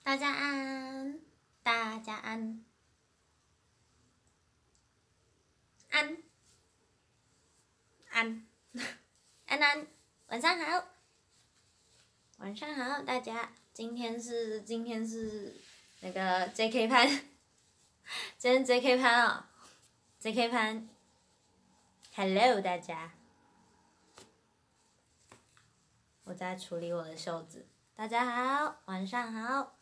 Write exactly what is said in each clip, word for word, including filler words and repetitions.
大家安，大家安，安，安，安安，晚上好，晚上好，大家，今天是今天是那个 J K 盘，今天 J K 盘哦 ，J K 盘 ，Hello 大家，我在处理我的袖子，大家好，晚上好。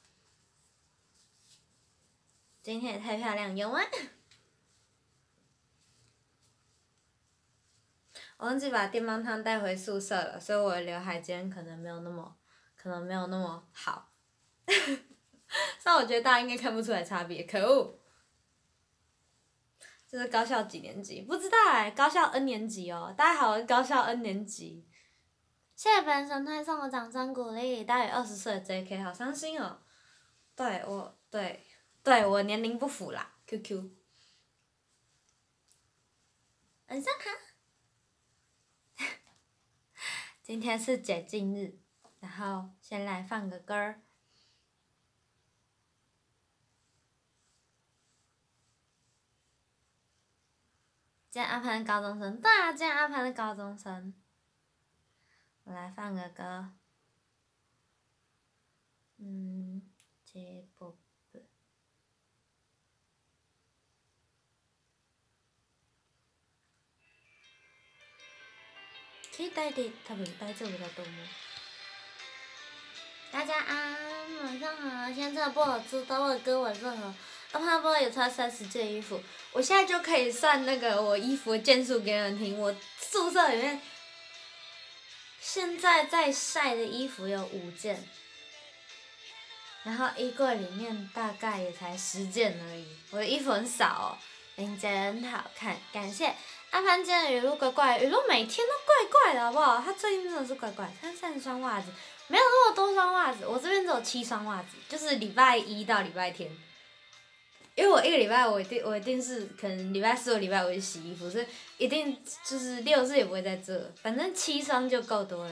今天也太漂亮，有吗？我忘记把电棒烫带回宿舍了，所以我的刘海今天可能没有那么，可能没有那么好。虽然我觉得大家应该看不出来差别，可恶！这是高校几年级？不知道哎、欸，高校 N 年级哦。大家好，我是高校 N 年级。谢谢本神推送的掌声鼓励，大约二十岁的 J K 好伤心哦。对我，对，对我年龄不符啦 ，Q Q。晚上好。今天是解禁日，然后先来放个歌儿。今天阿潘是高中生，对啊，今天阿潘是高中生。我来放个歌，嗯 ，J-pop。期待で多分大丈夫だと思う。大家安，晚上好。现在不好知道我的歌晚上好。阿潘不也穿三十件衣服，我现在就可以算那个我衣服的件数给人听。我宿舍里面现在在晒的衣服有五件，然后衣柜里面大概也才十件而已。我的衣服很少哦，领结很好看，感谢。阿潘今天的语录怪怪，语录每天都怪怪的好不好？他最近真的是怪怪，穿三双袜子，没有那么多双袜子，我这边只有七双袜子，就是礼拜一到礼拜天。因为我一个礼拜我一定我一定是可能礼拜四或礼拜五就洗衣服，所以一定就是六日也不会在这，反正七双就够多了，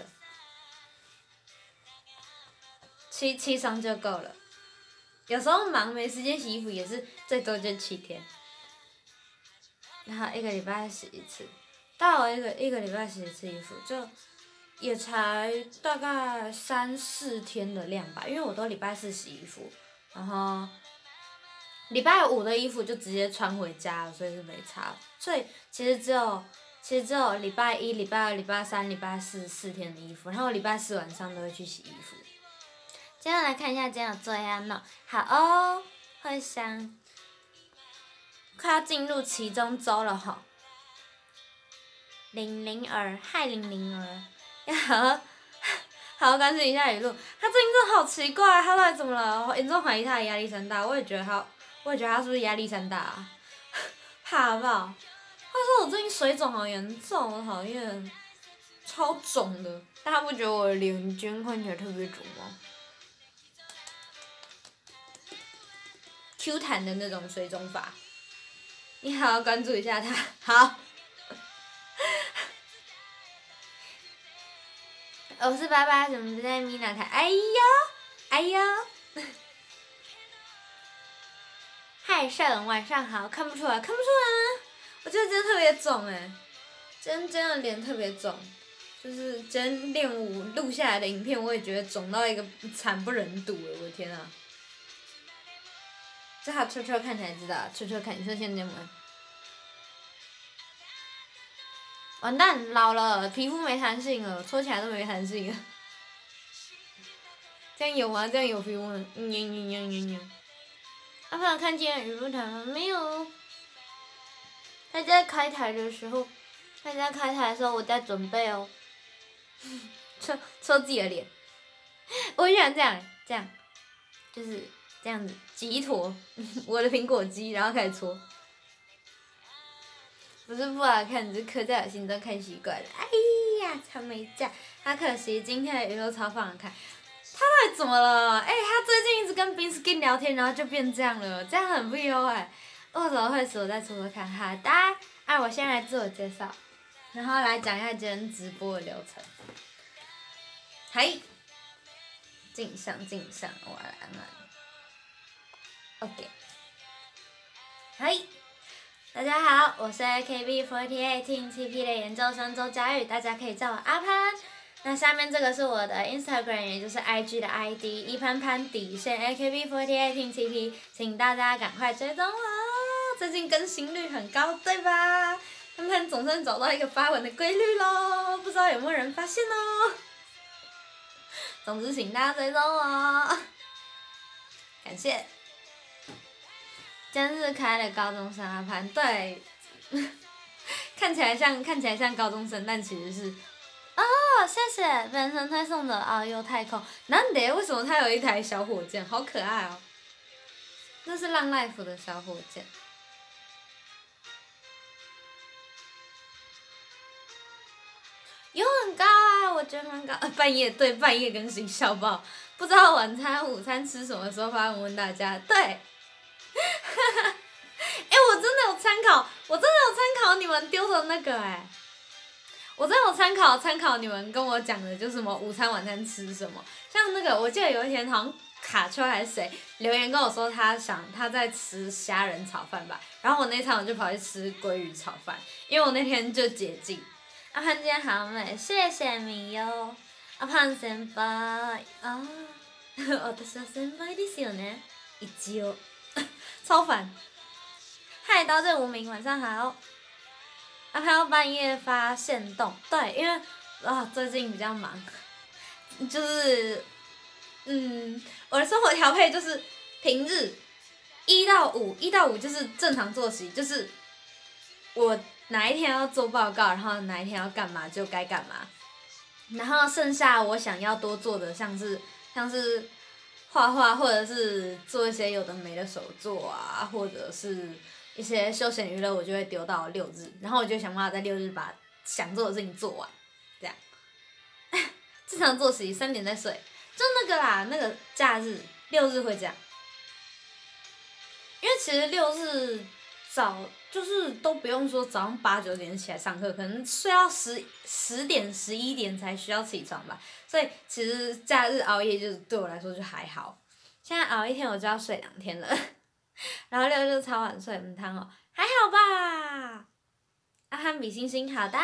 七七双就够了。有时候忙没时间洗衣服也是最多就七天，然后一个礼拜洗一次，到我一个一个礼拜洗一次衣服就也才大概三四天的量吧，因为我都礼拜四洗衣服，然后。礼拜五的衣服就直接穿回家了，所以是没差。所以其实只有，其实只有礼拜一、礼拜二、礼拜三、礼拜四四天的衣服，然后礼拜四晚上都会去洗衣服。接下来看一下今天有作业要弄，好哦，会香。快要进入期中周了吼。玲玲儿，嗨玲玲儿，要好好好好关心一下语录。他最近真的好奇怪，他到底怎么了？严重怀疑他的压力山大，我也觉得他。我也觉得他是不是压力山大啊？怕好不好？他说我最近水肿好严重，我讨厌，超肿的。大家不觉得我的脸今天看起来特别肿吗 ？Q 弹的那种水肿法，你好好关注一下他。好。我是爸爸，怎么在米娜台？哎呦，哎呦。嗨，盛，晚上好，看不出来，看不出来吗？我觉得今天特别肿哎，今天今天的脸特别肿，就是今天练舞录下来的影片，我也觉得肿到一个惨不忍睹了，我的天啊！这好秋秋看才知道，秋秋看，你说现在吗？完蛋，老了，皮肤没弹性了，搓起来都没弹性了。这样有吗？这样有 feel 吗？嗯嗯嗯嗯嗯。阿胖看见语录台吗？没有。他在开台的时候，他在开台的时候，我在准备哦。搓搓自己的脸，我喜欢这样，这样，就是这样子挤一坨我的苹果肌，然后开始搓。不是不好看，只是刻在我心中看习惯了。哎呀，草莓酱，好可惜，今天的语录超放得开。他到底怎么了？哎、欸，他最近一直跟冰 skin 聊天，然后就变这样了，这样很不优哎。握手会时我再说说看，好的。啊，我先来自我介绍，然后来讲一下今天直播的流程。嗨，镜像镜像，我来按按。 OK。嗨，大家好，我是 A K B 四十八 Team T P 的研究生周佳玉，大家可以叫我阿潘。那下面这个是我的 Instagram， 也就是 I G 的 I D， 一潘潘底线 A K B 四十八 Team T P， 请大家赶快追踪我，最近更新率很高，对吧？潘潘总算找到一个发文的规律咯，不知道有没有人发现哦？总之，请大家追踪我，感谢。今天是可爱的高中生阿潘，对，看起来像看起来像高中生，但其实是。哦，谢谢本身推送的遨游太空。なんで？为什么他有一台小火箭？好可爱哦！那是浪 life 的小火箭。有很高啊，我觉得蛮高。呃、半夜对半夜更新笑爆，不知道晚餐午餐吃什么时候发文问大家。对，哎、欸，我真的有参考，我真的有参考你们丢的那个哎、欸。我真的有参考参考你们跟我讲的，就是什么午餐晚餐吃什么，像那个我记得有一天好像卡丘还是谁留言跟我说他想他在吃虾仁炒饭吧，然后我那场我就跑去吃鲑鱼炒饭，因为我那天就解禁。阿潘今天好美，谢谢你哟，阿潘先輩啊，私は先輩ですよね，一応，超烦。嗨，刀剑无名，晚上好。阿潘要半夜发限动，对，因为啊最近比较忙，就是嗯我的生活调配就是平日一到五，一到五就是正常作息，就是我哪一天要做报告，然后哪一天要干嘛就该干嘛，然后剩下我想要多做的像是像是画画，或者是做一些有的没的手作啊，或者是。一些休闲娱乐我就会丢到六日，然后我就想办法在六日把想做的事情做完，这样。正常作息三点再睡，就那个啦，那个假日六日会这样。因为其实六日早就是都不用说早上八九点起来上课，可能睡到十十点十一点才需要起床吧，所以其实假日熬夜就是对我来说就还好。现在熬一天我就要睡两天了。然后六日超晚睡，唔汤哦，还好吧。阿汉比星星好的。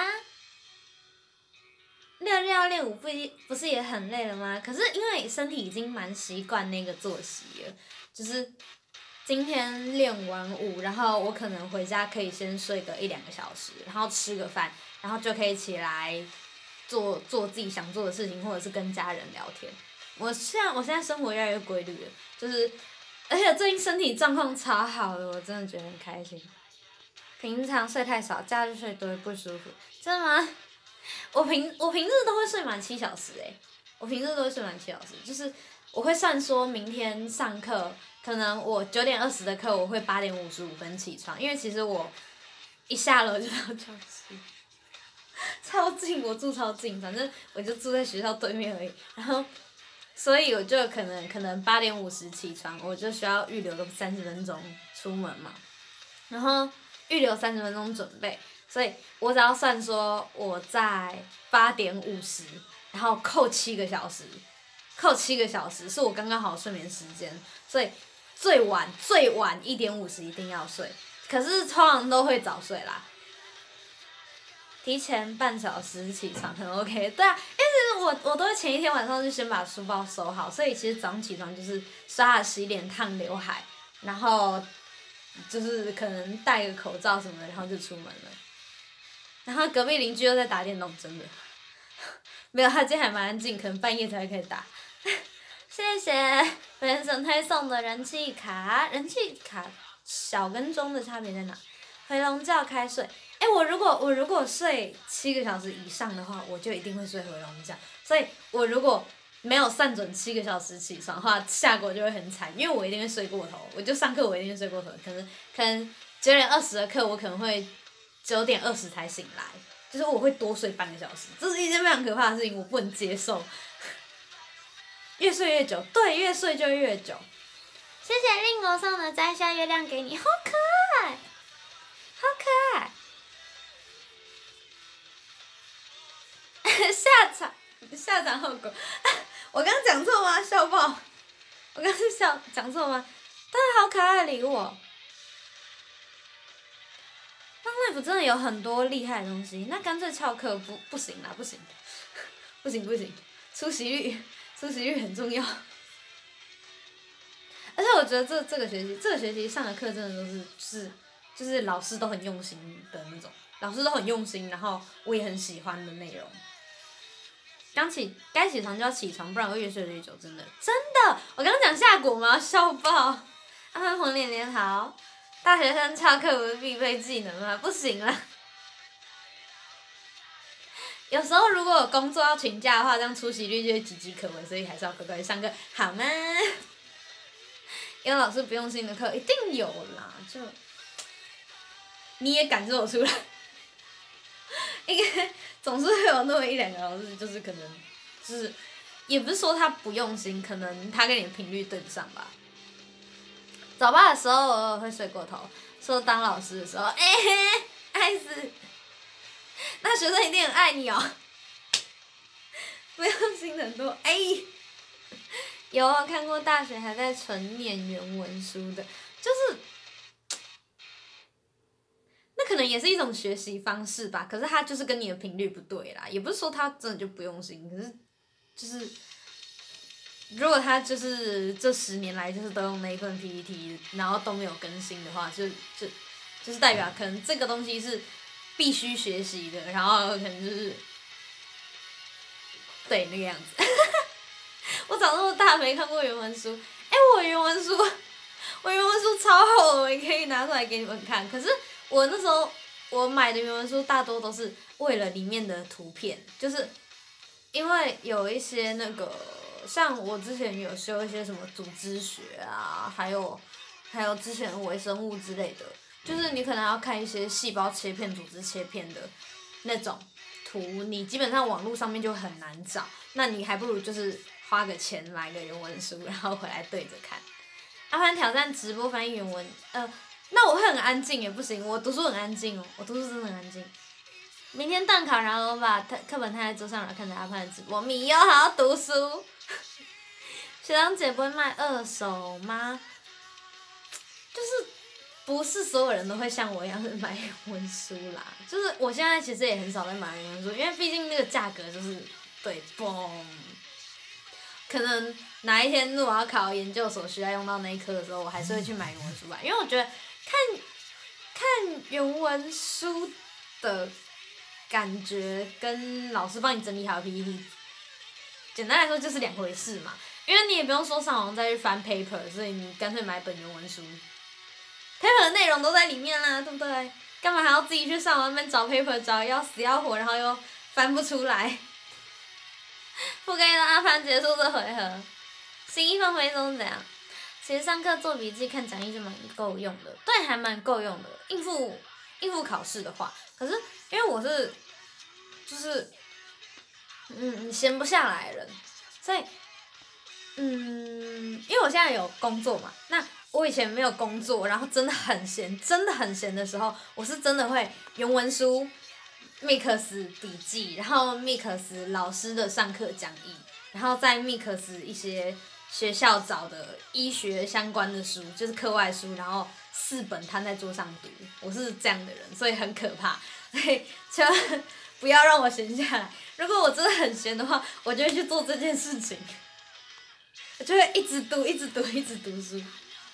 六日要练舞不不是也很累了吗？可是因为身体已经蛮习惯那个作息了，就是今天练完舞，然后我可能回家可以先睡个一两个小时，然后吃个饭，然后就可以起来做做自己想做的事情，或者是跟家人聊天。我现在我现在生活越来越规律了，就是。而且最近身体状况超好的，我真的觉得很开心。平常睡太少，假日睡多会不舒服，真的吗？我平我平日都会睡满七小时诶、欸，我平日都会睡满七小时，就是我会算说明天上课，可能我九点二十的课，我会八点五十五分起床，因为其实我一下楼就到教室，超近，我住超近，反正我就住在学校对面而已，然后。所以我就可能可能八点五十起床，我就需要预留个三十分钟出门嘛，然后预留三十分钟准备，所以我只要算说我在八点五十，然后扣七个小时，扣七个小时是我刚刚好的睡眠时间，所以最晚最晚一点五十一定要睡，可是通常都会早睡啦。提前半小时起床很 OK， 对啊，因为其实我我都会前一天晚上就先把书包收好，所以其实早上起床就是刷牙、洗脸、烫刘海，然后就是可能戴个口罩什么的，然后就出门了。然后隔壁邻居又在打电动，真的，没有，他今天还蛮安静，可能半夜才可以打。谢谢本身推送的人气卡，人气卡小跟中的差别在哪？回笼觉开睡。哎、欸，我如果我如果睡七个小时以上的话，我就一定会睡回笼觉。所以我如果没有算准七个小时起床的话，下果就会很惨，因为我一定会睡过头。我就上课我一定会睡过头，可能可能九点二十的课，我可能会九点二十才醒来，就是我会多睡半个小时，这是一件非常可怕的事情，我不能接受。越睡越久，对，越睡就越久。谢谢令偶送的摘下月亮给你，好可爱，好可爱。下场下场后果，我刚刚讲错吗？笑爆！我刚刚笑讲错吗？ 但是好可爱的礼物哦。当 life 真的有很多厉害的东西，那干脆翘课不不行啦，不行，不行不行，出席率出席率很重要。而且我觉得这这个学期这个学期上的课真的都是就是就是老师都很用心的那种，老师都很用心，然后我也很喜欢的内容。刚起该起床就要起床，不然会越睡越久，真的真的。我刚刚讲下蛊吗？笑爆！阿潘红脸脸好，大学生翘课不是必备技能吗？不行啦。有时候如果有工作要请假的话，这样出席率就会岌岌可危，所以还是要乖乖上课，好吗？有老师不用心的课一定有啦，就你也感受出来，应该总是会有那么一两个老师，就是可能就是也不是说他不用心，可能他跟你的频率对不上吧。早八的时候偶尔会睡过头，说当老师的时候，哎、欸，爱死，那学生一定很爱你哦、喔，不用心很多，哎、欸。有啊，看过大学还在纯念原文书的，就是那可能也是一种学习方式吧。可是他就是跟你的频率不对啦，也不是说他真的就不用心，可是就是如果他就是这十年来就是都用那一份 P P T， 然后都没有更新的话，就就就是代表可能这个东西是必须学习的，然后可能就是对那个样子。我长那么大没看过原文书，哎、欸，我原文书，我原文书超厚的，我也可以拿出来给你们看。可是我那时候我买的原文书大多都是为了里面的图片，就是因为有一些那个，像我之前有修一些什么组织学啊，还有还有之前的微生物之类的，就是你可能要看一些细胞切片、组织切片的那种图，你基本上网络上面就很难找，那你还不如就是花个钱买个原文书，然后回来对着看。阿潘挑战直播翻译原文，呃，那我会很安静也不行，我读书很安静哦，我读书真的很安静。明天段考，然后我把课本摊在桌上，然后看着阿潘的直播。米优好好读书。学长姐不会卖二手吗？就是不是所有人都会像我一样是买原文书啦。就是我现在其实也很少在买原文书，因为毕竟那个价格就是对嘣。可能哪一天如果要考研究所需要用到那一科的时候，我还是会去买原文书吧，因为我觉得看看原文书的感觉跟老师帮你整理好的 P P T， 简单来说就是两回事嘛。因为你也不用说上网再去翻 paper， 所以你干脆买本原文书 ，paper 的内容都在里面啦，对不对？干嘛还要自己去上网那边找 paper 找要死要活，然后又翻不出来？不可以让阿潘结束这回合。新一放飞中怎样？其实上课做笔记、看讲义就蛮够用的，对，还蛮够用的。应付应付考试的话，可是因为我是就是嗯闲不下来的人，所以嗯，因为我现在有工作嘛，那我以前没有工作，然后真的很闲，真的很闲的时候，我是真的会原文书。mix 笔记，然后 mix 老师的上课讲义，然后再 mix 一些学校找的医学相关的书，就是课外书，然后四本摊在桌上读。我是这样的人，所以很可怕，所以就不要让我闲下来。如果我真的很闲的话，我就会去做这件事情，我就会一直读，一直读，一直读书。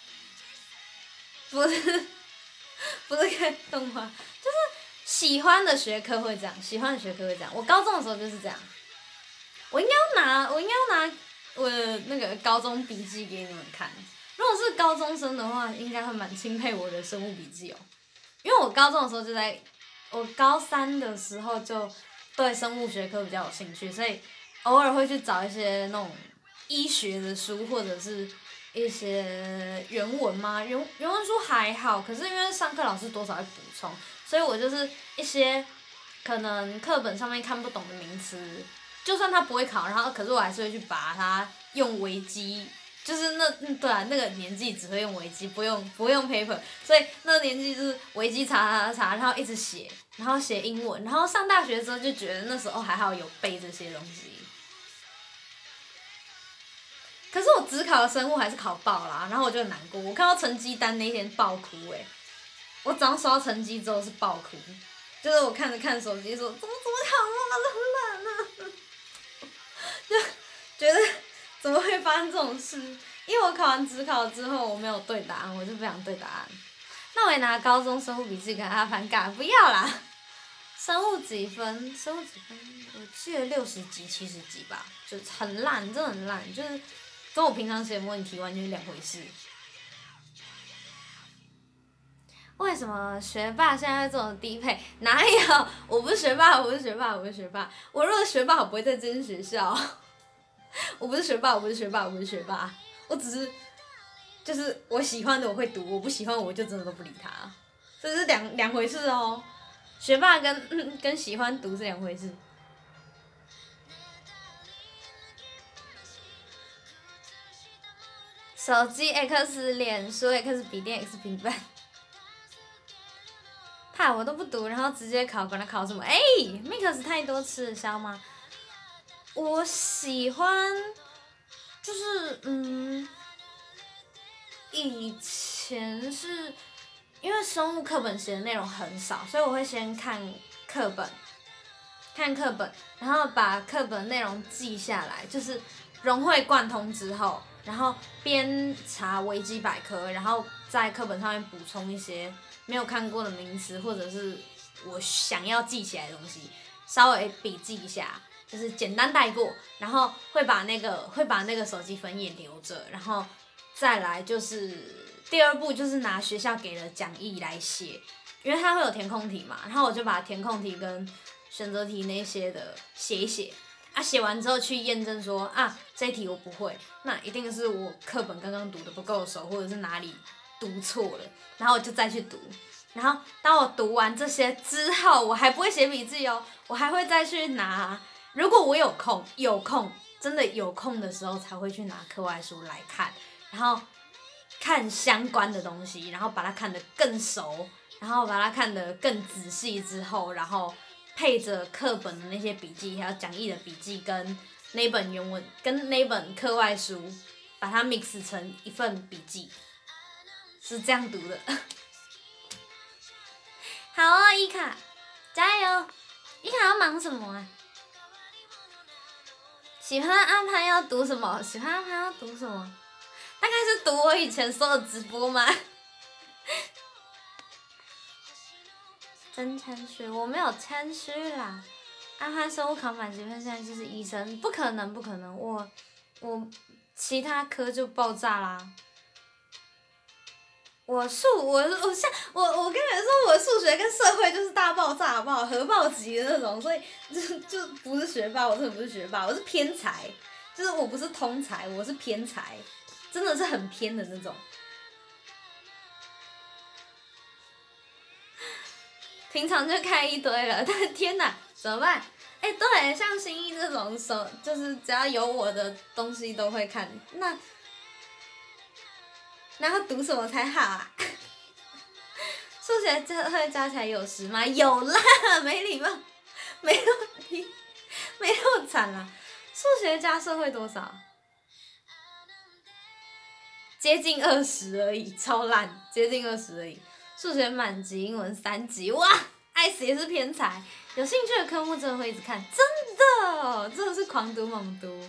不是，不是看动画，就是。喜欢的学科会这样，喜欢的学科会这样。我高中的时候就是这样，我应该要拿，我应该要拿我的那个高中笔记给你们看。如果是高中生的话，应该会蛮钦佩我的生物笔记哦，因为我高中的时候就在，我高三的时候就对生物学科比较有兴趣，所以偶尔会去找一些那种医学的书，或者是一些原文嘛，原原文书还好，可是因为上课老师多少会补充。所以我就是一些可能课本上面看不懂的名词，就算他不会考，然后可是我还是会去把它用维基，就是那嗯对啊，那个年纪只会用维基，不用不会用 paper， 所以那个年纪就是维基查查查，然后一直写，然后写英文，然后上大学的时候就觉得那时候还好有背这些东西。 可是我只考了生物还是考爆啦，然后我就很难过。我看到成绩单那天爆哭诶、欸，我早上收到成绩之后是爆哭，就是我看着看手机说怎么怎么考那么烂啊，就觉得怎么会发生这种事？因为我考完指考之后我没有对答案，我就不想对答案。那我也拿高中生物笔记跟阿凡尬，不要啦。生物几分？生物几分？我记得六十几、七十几吧，就很烂，真的很烂，就是跟我平常写模拟题完全是两回事。为什么学霸现在会这种低配？哪有？我不是学霸，我不是学霸，我不是学霸。我如果是学霸，我不会在这间学校。我不是学霸，我不是学霸，我不是学霸。我只是，就是我喜欢的我会读，我不喜欢我就真的都不理他。这是两两回事哦。学霸跟、嗯、跟喜欢读是两回事。手机 X 脸书 X 笔电 X 平板，怕我都不读，然后直接考，管他考什么？哎、欸、，Mix 太多吃得消吗？我喜欢，就是嗯，以前是。因为生物课本写的内容很少，所以我会先看课本，看课本，然后把课本内容记下来，就是融会贯通之后，然后边查维基百科，然后在课本上面补充一些没有看过的名词，或者是我想要记起来的东西，稍微笔记一下，就是简单带过，然后会把那个会把那个手机分页留着，然后再来就是。第二步就是拿学校给的讲义来写，因为它会有填空题嘛，然后我就把填空题跟选择题那些的写一写，啊，写完之后去验证说啊这一题我不会，那一定是我课本刚刚读的不够熟，或者是哪里读错了，然后我就再去读，然后当我读完这些之后，我还不会写笔记哦，我还会再去拿，如果我有空有空真的有空的时候才会去拿课外书来看，然后。看相关的东西，然后把它看得更熟，然后把它看得更仔细之后，然后配着课本的那些笔记，还有讲义的笔记跟那本原文跟那本课外书，把它 mix 成一份笔记，是这样读的。好啊，伊卡，加油！伊卡要忙什么啊？喜欢阿潘要读什么？喜欢阿潘要读什么？大概是读我以前说的直播吗？真谦虚，我没有谦虚啦。阿潘生物考满级分，现在就是医生，不可能，不可能，我我其他科就爆炸啦。我数我我像我我跟你们说，我数学跟社会就是大爆炸，好不好？核爆级的那种，所以就就不是学霸，我真的不是学霸，我是偏才，就是我不是通才，我是偏才。真的是很偏的那种，平常就看一堆了，但是天哪，怎么办？哎、欸，对，像新一这种手，就是只要有我的东西都会看，那那要读什么才好啊？数学加会加起来有十吗？有啦，没礼貌，没问题，没那么惨啦。数学加社会多少？接近二十而已，超烂，接近二十而已。数学满级，英文三级，哇 ！Ice 也是偏才，有兴趣的科目真的会一直看，真的，真的是狂读猛读。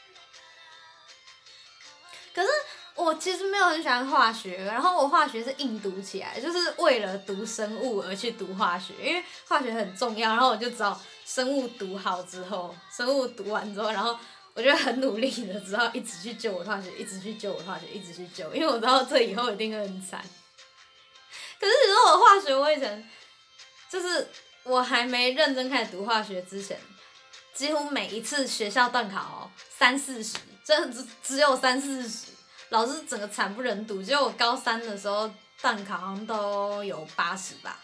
可是我其实没有很喜欢化学，然后我化学是硬读起来，就是为了读生物而去读化学，因为化学很重要，然后我就只好生物读好之后，生物读完之后，然后。我就很努力的，只好一直去救我化学，一直去救我化学，一直去救，因为我知道这以后一定会很惨。可是你说我化学，我以前就是我还没认真开始读化学之前，几乎每一次学校段考哦三四十，真的只只有三四十，老师整个惨不忍睹。结果我高三的时候段考好像都有八十吧，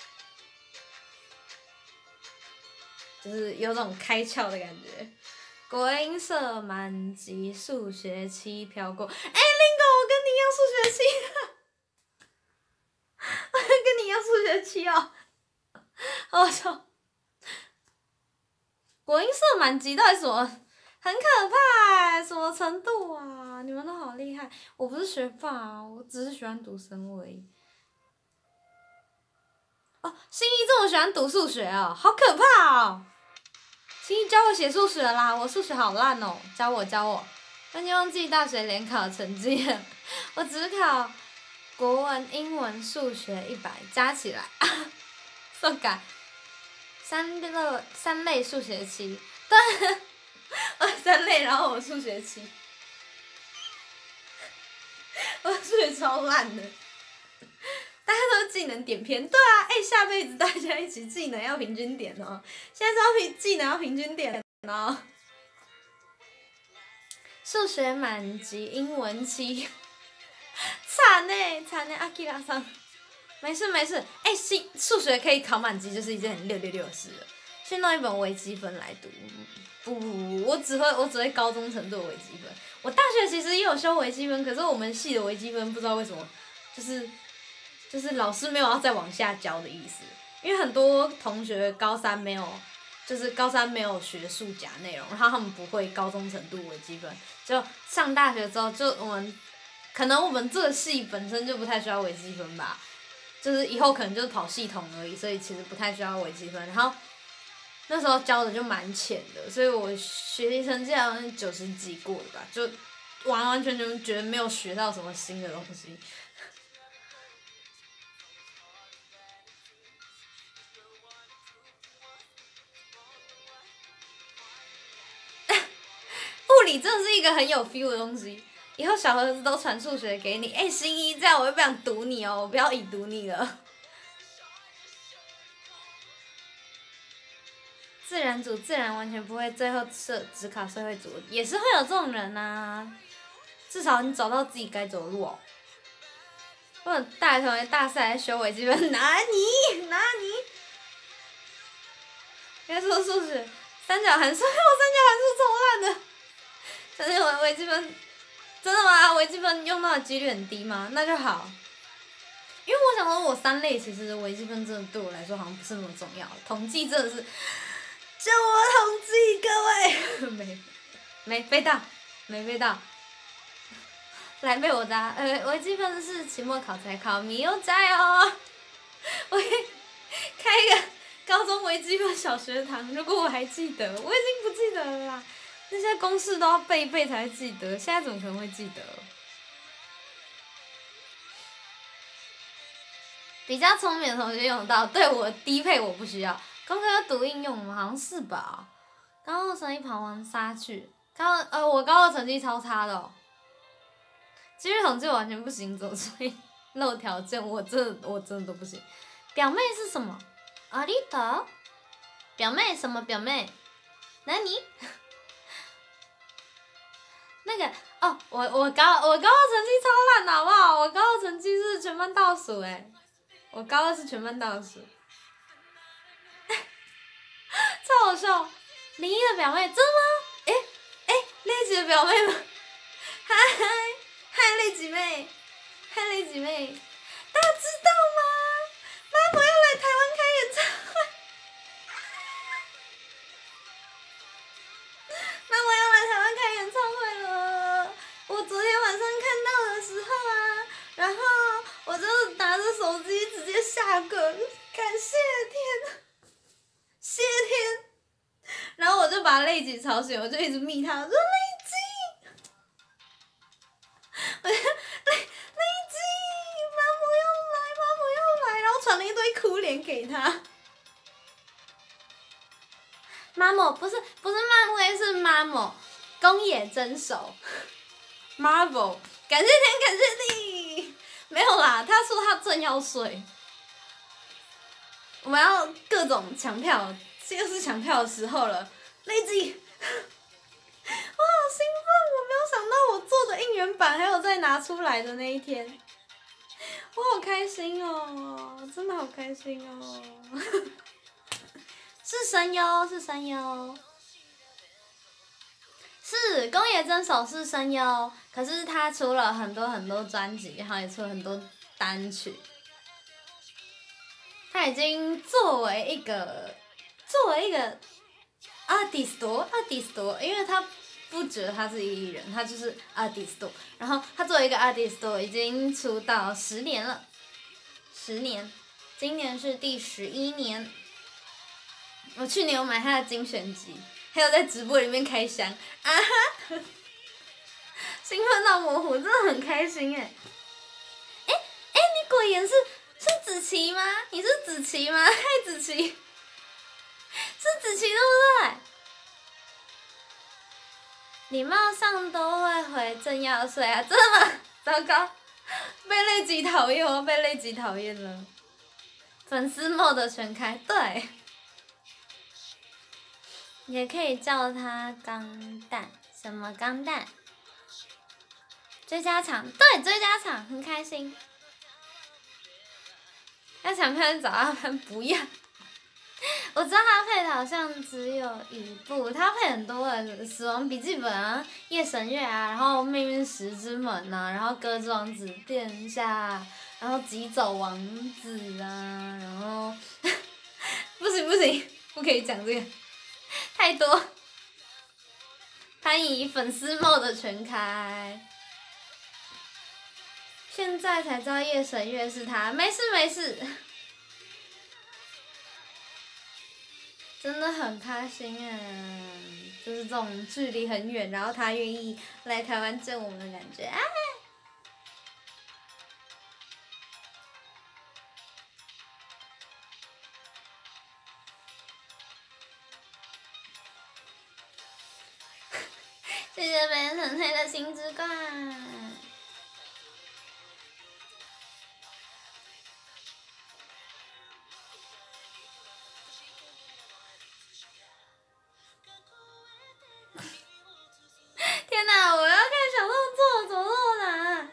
就是有种开窍的感觉。国英社满级，数学七飘过。哎、欸，林狗，我跟你一样数学七，我跟你一样数学七哦，好笑。国英社满级到底什么？很可怕哎、欸，什么程度啊？你们都好我不是学霸啊，我只是喜欢读生物而已。哦，新一这么喜欢读数学哦，好可怕哦！新一教我写数学啦，我数学好烂哦，教我教我。我已经忘记大学联考成绩了，我只考国文、英文、数学一百，加起来，算改。三类三类数学七，对，我三类，然后我数学七，我数学超烂的。大家都技能点偏，对啊，哎、欸，下辈子大家一起技能要平均点哦。现在是要平技能要平均点哦。数学满级，英文七，惨呢惨呢，阿基拉桑。没事没事，哎、欸，数数学可以考满级就是一件很六六六的事了。去弄一本微积分来读，不不不，我只会我只会高中程度的微积分。我大学其实也有修微积分，可是我们系的微积分不知道为什么，就是就是老师没有要再往下教的意思。因为很多同学高三没有，就是高三没有学数甲内容，然后他们不会高中程度微积分，就上大学之后，就我们可能我们这个系本身就不太需要微积分吧。就是以后可能就是跑系统而已，所以其实不太需要微积分。然后那时候教的就蛮浅的，所以我学习成绩好像是九十几过的吧，就完完全全觉得没有学到什么新的东西。物理真的是一个很有 feel 的东西。以后小盒子都传数学给你，哎、欸，新一这样我就不想读你哦，我不要已读你了。自然组自然完全不会，最后设只考社会组，也是会有这种人啊。至少你找到自己该走的路哦。我大学同学大四还修微积分，哪里哪里？应该说数学三角函数，我三角函数超烂的。但是我微积分。真的吗？微积分用到的几率很低吗？那就好。因为我想说，我三类其实微积分真的对我来说好像不是那么重要。统计真的是，叫我统计，各位没没飞到，没飞到。来被我答，呃，微积分是期末考才考，米又加油！我可以开一个高中微积分小学堂，如果我还记得，我已经不记得了啦。那些公式都要背一背才会记得，现在怎么可能会记得？比较聪明的同学用到，对我低配我不需要。功课要读应用吗？好像是吧。高二成绩跑完杀去，高呃我高二成绩超差的、哦，几率统计完全不行走，所以漏条件我真的我真的都不行。表妹是什么？阿丽塔？表妹什么表妹？那你？那个哦，我我高我高二成绩超烂的好不好？我高二成绩是全班倒数哎，我高二是全班倒数，超好笑。林一的表妹真的吗？哎哎，丽姐的表妹吗？嗨嗨，丽姐妹，嗨丽姐妹，大家知道吗？妈妈要来台湾开演唱会，妈妈要来台湾开演唱会了。我昨天晚上看到的时候啊，然后我就拿着手机直接下跪，感谢天，谢天。然后我就把泪姐吵醒，我就一直密她，我说泪姐，我就泪泪姐，妈妈要来，妈妈要来，然后传了一堆哭脸给她。妈妈不是不是漫威，是妈妈，宫野真守 ，Marvel， 感谢天，感谢地，没有啦，他说他正要睡，我们要各种抢票，这又是抢票的时候了。泪姐，我好兴奋！我没有想到我做的应援版还有再拿出来的那一天，我好开心哦，真的好开心哦！是声优，是声优，是宫野真守是声优，可是他出了很多很多专辑，然后也出了很多单曲，他已经作为一个作为一个。artist artist， 因为他不觉得他是艺人，他就是 artist。然后他作为一个 artist 已经出道十年了，十年，今年是第十一年。我去年有买他的精选集，还有在直播里面开箱啊哈，兴奋到模糊，真的很开心哎！哎哎，你果然是是子琪吗？你是子琪吗？嗨，子琪，是子琪对不对？礼貌上都会回正要睡啊，真的吗？糟糕，被累积讨厌，我被累积讨厌了。粉丝 mode 全开，对。也可以叫他钢蛋，什么钢蛋？追加场，对，追加场很开心。要抢票找他们，不要。我知道他配的好像只有一部，他配很多的《死亡笔记本》啊，《夜神月》啊，然后《命运石之门》啊，然后《鸽子王子殿下》，然后《疾走王子》啊，然后不行不行，不可以讲这个。太多，潘怡粉丝 mode 全开，现在才知道夜神月是他，没事没事，真的很开心哎，就是这种距离很远，然后他愿意来台湾见我们的感觉，哎。谢谢北城黑的星之冠。天哪！我要看小动作，怎么那么难？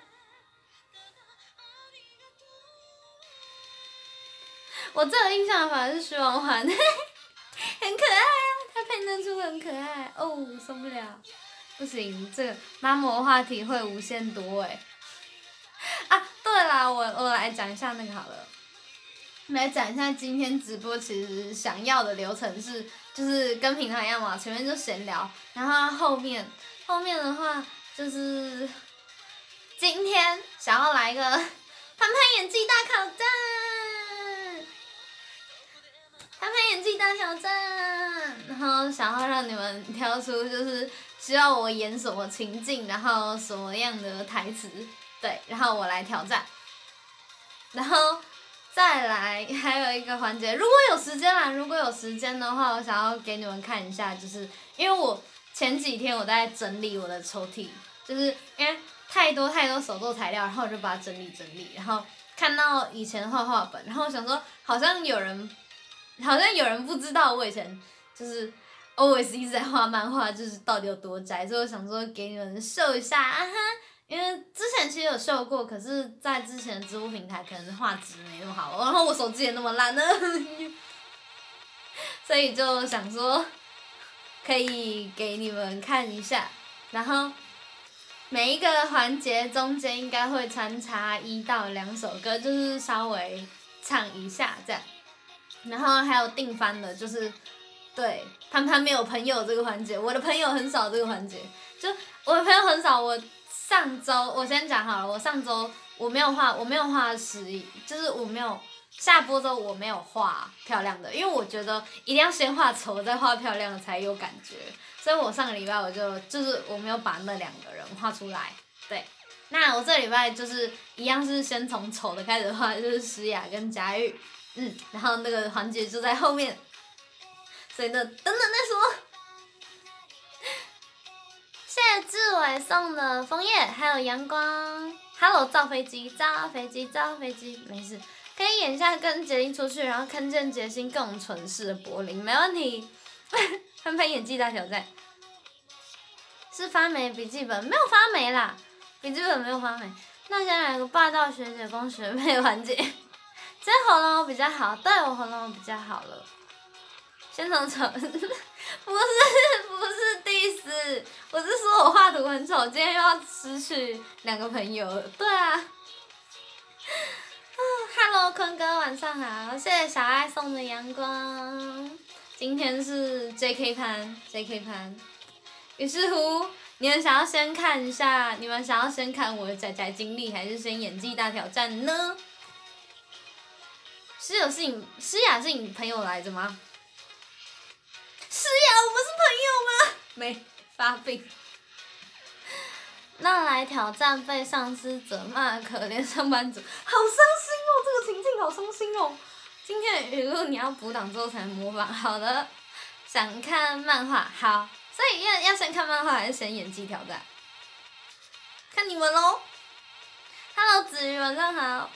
我最有印象的反而是徐王环，很可爱啊，他配那出很可爱哦，受不了。不行，这个妈魔话题会无限多哎。啊，对啦，我我来讲一下那个好了。来讲一下今天直播其实想要的流程是，就是跟平常一样嘛，前面就闲聊，然后后面后面的话就是今天想要来一个潘潘演技大挑战，潘潘演技大挑战，然后想要让你们挑出就是希望我演什么情境，然后什么样的台词，对，然后我来挑战，然后再来还有一个环节，如果有时间啦，如果有时间的话，我想要给你们看一下，就是因为我前几天我在整理我的抽屉，就是因为太多太多手作材料，然后我就把它整理整理，然后看到以前画画本，然后我想说好像有人，好像有人不知道我以前就是always 一直在画漫画，就是到底有多宅，所以我想说给你们秀一下啊哈。因为之前其实有秀过，可是在之前的直播平台可能画质没那么好，然后我手机也那么烂呢，所以就想说可以给你们看一下，然后每一个环节中间应该会穿插一到两首歌，就是稍微唱一下这样，然后还有定番的，就是对潘潘没有朋友这个环节，我的朋友很少这个环节，就我的朋友很少，我。上周我先讲好了，我上周我没有画，我没有画十一，就是我没有下播之后我没有画漂亮的，因为我觉得一定要先画丑再画漂亮的才有感觉，所以我上个礼拜我就就是我没有把那两个人画出来，对，那我这礼拜就是一样是先从丑的开始画，就是诗雅跟佳玉，嗯，然后那个环节就在后面，所以呢，等等再说。谢谢志伟送的枫叶，还有阳光。Hello， 造飞机，造飞机，造飞机，没事，可以演一下跟杰林出去，然后看见杰星更蠢事的柏林，没问题。潘潘演技大挑战，是发霉笔记本，没有发霉啦，笔记本没有发霉。那先来个霸道学姐攻学妹环节，今天喉咙比较好，对我喉咙比较好了。先从丑，不是不是 diss， 我是说我画图很丑，今天又要失去两个朋友，对啊。Hello， 坤哥晚上好，谢谢小爱送的阳光。今天是 J K 潘 ，J K 潘， 于是乎，你们想要先看一下，你们想要先看我的仔仔经历，还是先演技大挑战呢？诗友是你，诗雅是你朋友来着吗？诗雅，我们是朋友吗？没发病。那来挑战被上司责骂，可怜上班族，好伤心哦！这个情境好伤心哦。今天的语录你要补档之后才能模仿。好的，想看漫画，好，所以要要先看漫画还是先演技挑战？看你们喽。Hello， 子瑜，晚上好。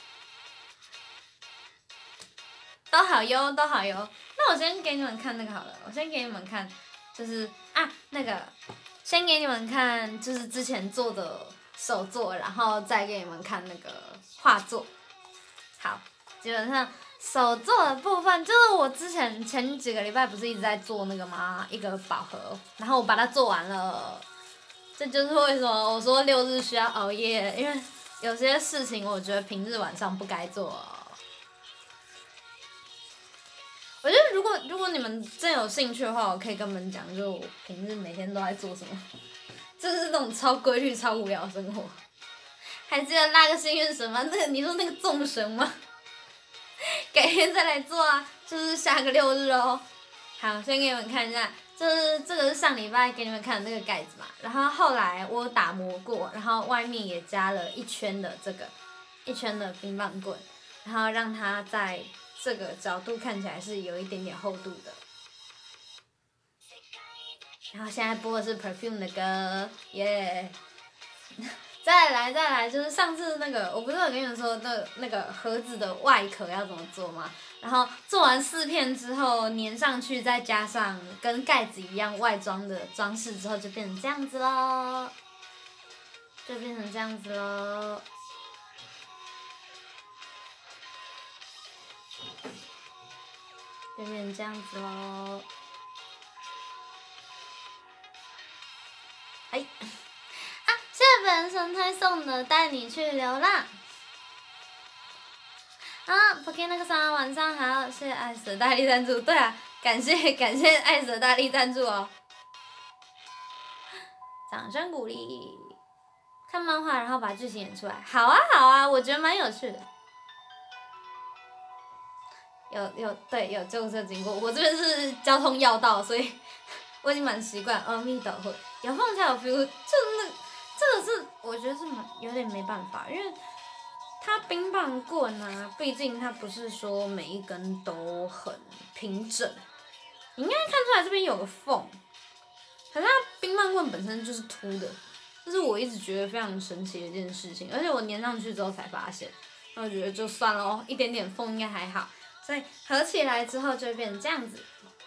都好优，都好优。那我先给你们看那个好了，我先给你们看，就是啊那个，先给你们看就是之前做的手作，然后再给你们看那个画作。好，基本上手作的部分就是我之前前几个礼拜不是一直在做那个吗？一个宝盒，然后我把它做完了。这就是为什么我说六日需要熬夜，因为有些事情我觉得平日晚上不该做。我觉得如果如果你们真有兴趣的话，我可以跟你们讲，就我平日每天都在做什么，就是那种超规律、超无聊的生活。还记得拉个幸运绳吗？那个你说那个纵绳吗？改天再来做啊，就是下个六日哦。好，先给你们看一下，就是这个是上礼拜给你们看的那个盖子嘛，然后后来我打磨过，然后外面也加了一圈的这个，一圈的冰棒棍，然后让它在这个角度看起来是有一点点厚度的。然后现在播的是 Perfume 的歌，耶、yeah ！再来再来，就是上次那个，我不是有跟你们说那那个盒子的外壳要怎么做吗？然后做完四片之后粘上去，再加上跟盖子一样外装的装饰之后，就变成这样子咯，就变成这样子咯。就变成这样子咯。哎，啊，谢谢本神推送的带你去流浪。啊 p o k e 那个啥，晚上好，谢谢爱死的大力赞助。对啊，感谢感谢爱死的大力赞助哦。掌声鼓励。看漫画，然后把剧情演出来。好啊好啊，我觉得蛮有趣的。有有对有救护车经过，我这边是交通要道，所以我已经蛮习惯。阿弥陀佛，有放才有 feel， 就是那这个是我觉得是蛮有点没办法，因为它冰棒棍啊，毕竟它不是说每一根都很平整，你应该看出来这边有个缝，可是它冰棒棍本身就是凸的，这是我一直觉得非常神奇的一件事情，而且我粘上去之后才发现，那我觉得就算了哦，一点点缝应该还好。所以合起来之后就会变成这样子。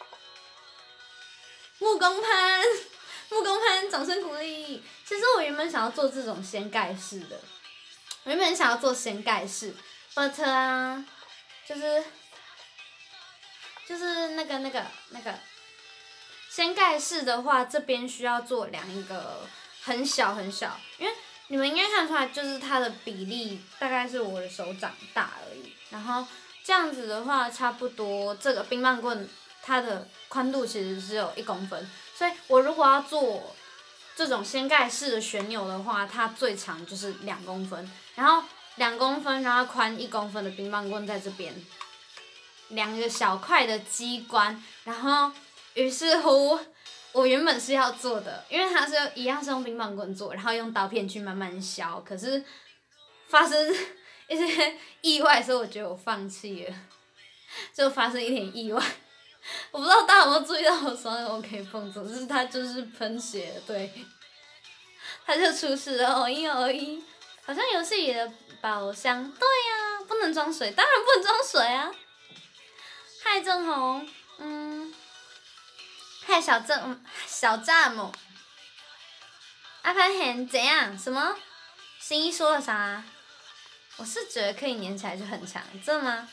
木工潘，木工潘，掌声鼓励。其实我原本想要做这种掀盖式的，我原本想要做掀盖式 ，but 啊，就是就是那个那个那个掀盖式的话，这边需要做两个很小很小，因为你们应该看出来，就是它的比例大概是我的手掌大而已，然后。这样子的话，差不多这个冰棒棍它的宽度其实是有一公分，所以我如果要做这种掀盖式的旋钮的话，它最长就是两公分，然后两公分，然后宽一公分的冰棒棍在这边，两个小块的机关，然后于是乎我原本是要做的，因为它是一样是用冰棒棍做，然后用刀片去慢慢削，可是发生。一些意外，所以我觉得我放弃了，就发生一点意外。我不知道大家有没有注意到我手上有 OK 碰触，就是它就是喷血了，对，它就出事了，哦一哦一，好像游戏里的宝箱，对呀、啊，不能装水，当然不能装水啊。嗨正红，嗯，嗨小正小蚱蜢，阿潘很怎样？什么？新一说了啥？我是觉得可以粘起来就很强，真的吗？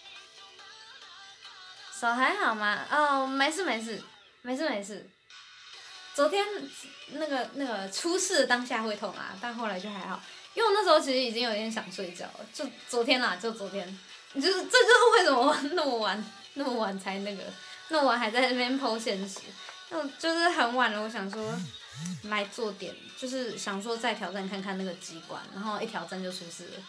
手还好吗？哦，没事没事，没事没事。昨天那个那个出事的当下会痛啊，但后来就还好，因为我那时候其实已经有点想睡觉了，就昨天啦，就昨天，就是这就是为什么我那么晚那么晚才那个，那么晚还在那边 po 现实，那就是很晚了，我想说来做点，就是想说再挑战看看那个机关，然后一挑战就出事了。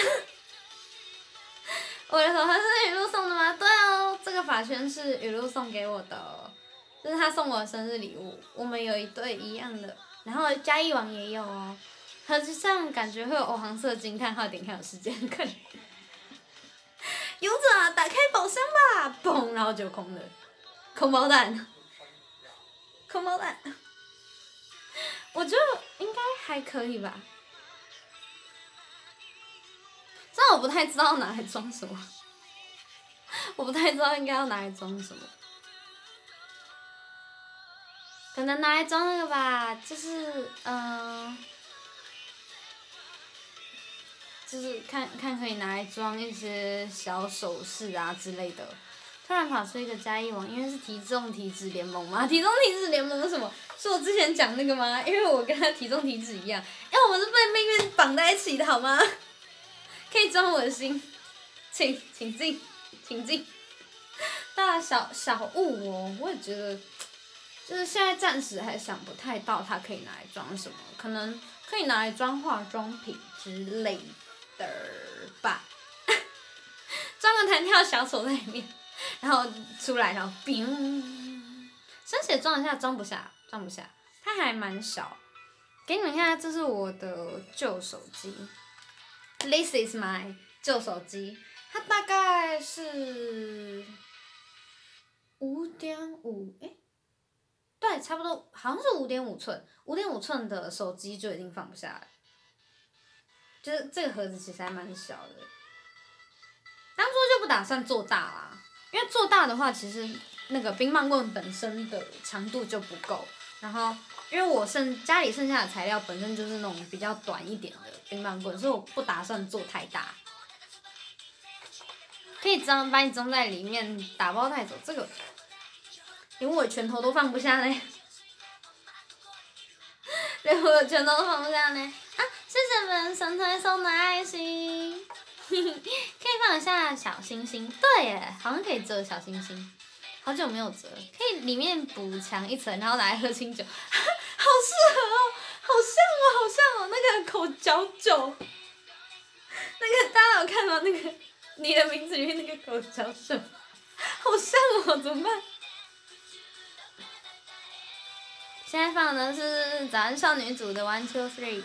我的头发是雨露送的吗？对哦，这个发圈是雨露送给我的，这、就是他送我的生日礼物。我们有一对一样的，然后嘉义王也有哦。盒子上感觉会有藕黄色惊叹号点开有时间看。勇者、啊，打开宝箱吧！嘣，然后就空了，空包弹，空包弹。我觉得应该还可以吧。虽然我不太知道拿来装什么，我不太知道应该要拿来装什么，可能拿来装那个吧，就是嗯、呃，就是看看可以拿来装一些小首饰啊之类的。突然跑出一个嘉义王，因为是体重体脂联盟嘛，体重体脂联盟是什么？是我之前讲那个吗？因为我跟他体重体脂一样，因为我们是被命运绑在一起的好吗？可以装我的心，请请进，请进。大小小物哦，我也觉得，就是现在暂时还想不太到它可以拿来装什么，可能可以拿来装化妆品之类的吧。装个弹跳小丑在里面，然后出来，然后冰，伸血装一下装不下，装不下，它还蛮小。给你们看，这是我的旧手机。This is my 旧手机，它大概是五点五，哎，对，差不多，好像是五点五寸，五点五寸的手机就已经放不下了。就是这个盒子其实还蛮小的，当初就不打算做大啦，因为做大的话，其实那个冰棒棍本身的长度就不够，然后因为我剩家里剩下的材料本身就是那种比较短一点的冰棒棍，所以我不打算做太大。可以装把你装在里面，打包带走，这个连我的拳头都放不下呢，连我的拳头都放不下呢。啊，谢谢本神推送的爱心，可以放一下小星星，对耶，好像可以折小星星。好久没有折，可以里面补强一层，然后拿来喝清酒，好适合哦，好像哦，好像哦，那个口嚼酒，那个大家有看到那个你的名字里面那个口嚼酒，好像哦，怎么办？现在放的是早安少女组的 One Two Three。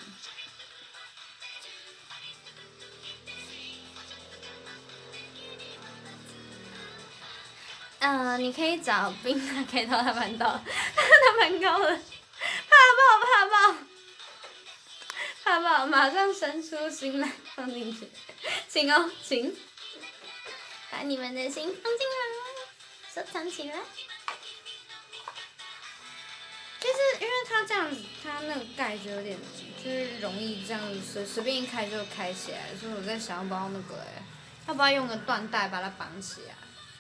嗯、呃，你可以找冰打开到他蛮高，他蛮高的，怕爆怕爆怕爆，马上伸出心来放进去，请哦请，把你们的心放进来，收藏起来。就是因为它这样子，它那个盖就有点，就是容易这样子随随便一开就开起来，所以我在想要不要那个哎、欸，要不要用个缎带把它绑起来？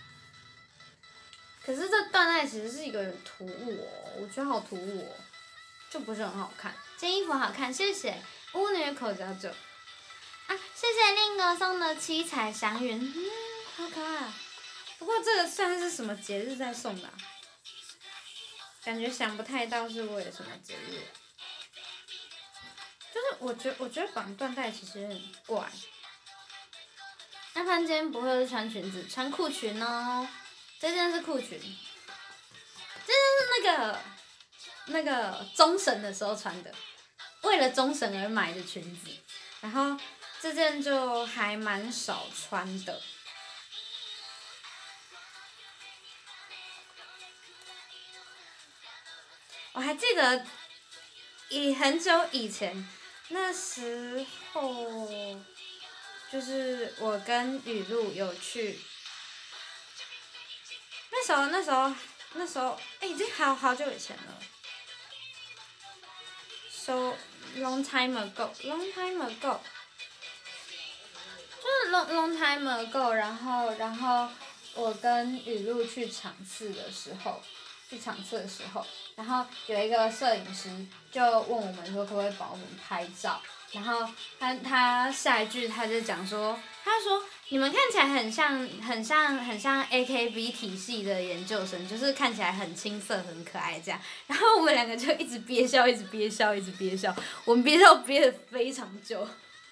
可是这缎带其实是一个突兀哦，我觉得好突兀哦，就不是很好看。这件衣服好看，谢谢巫女口嚼酒啊，谢谢令哥送的七彩祥云，嗯，好可爱。不过这个算是什么节日在送的、啊？感觉想不太到是为了什么节日，就是我觉我觉得绑缎带其实有点怪。那潘今天不会是穿裙子，穿裤裙哦。这件是裤裙，这件是那个那个冲绳的时候穿的，为了冲绳而买的裙子。然后这件就还蛮少穿的。我还记得，以很久以前，那时候，就是我跟雨露有去，那时候那时候那时候，哎、欸，已经好好久以前了 ，so long time ago，long time ago， 就是 long long time ago， 然后然后我跟雨露去场次的时候。去场次的时候，然后有一个摄影师就问我们说可不可以帮我们拍照， 然后他他下一句他就讲说，他说你们看起来很像很像很像 A K B 体系的研究生，就是看起来很青涩很可爱这样。然后我们两个就一直憋笑，一直憋笑，一直憋笑，我们憋笑憋得非常久。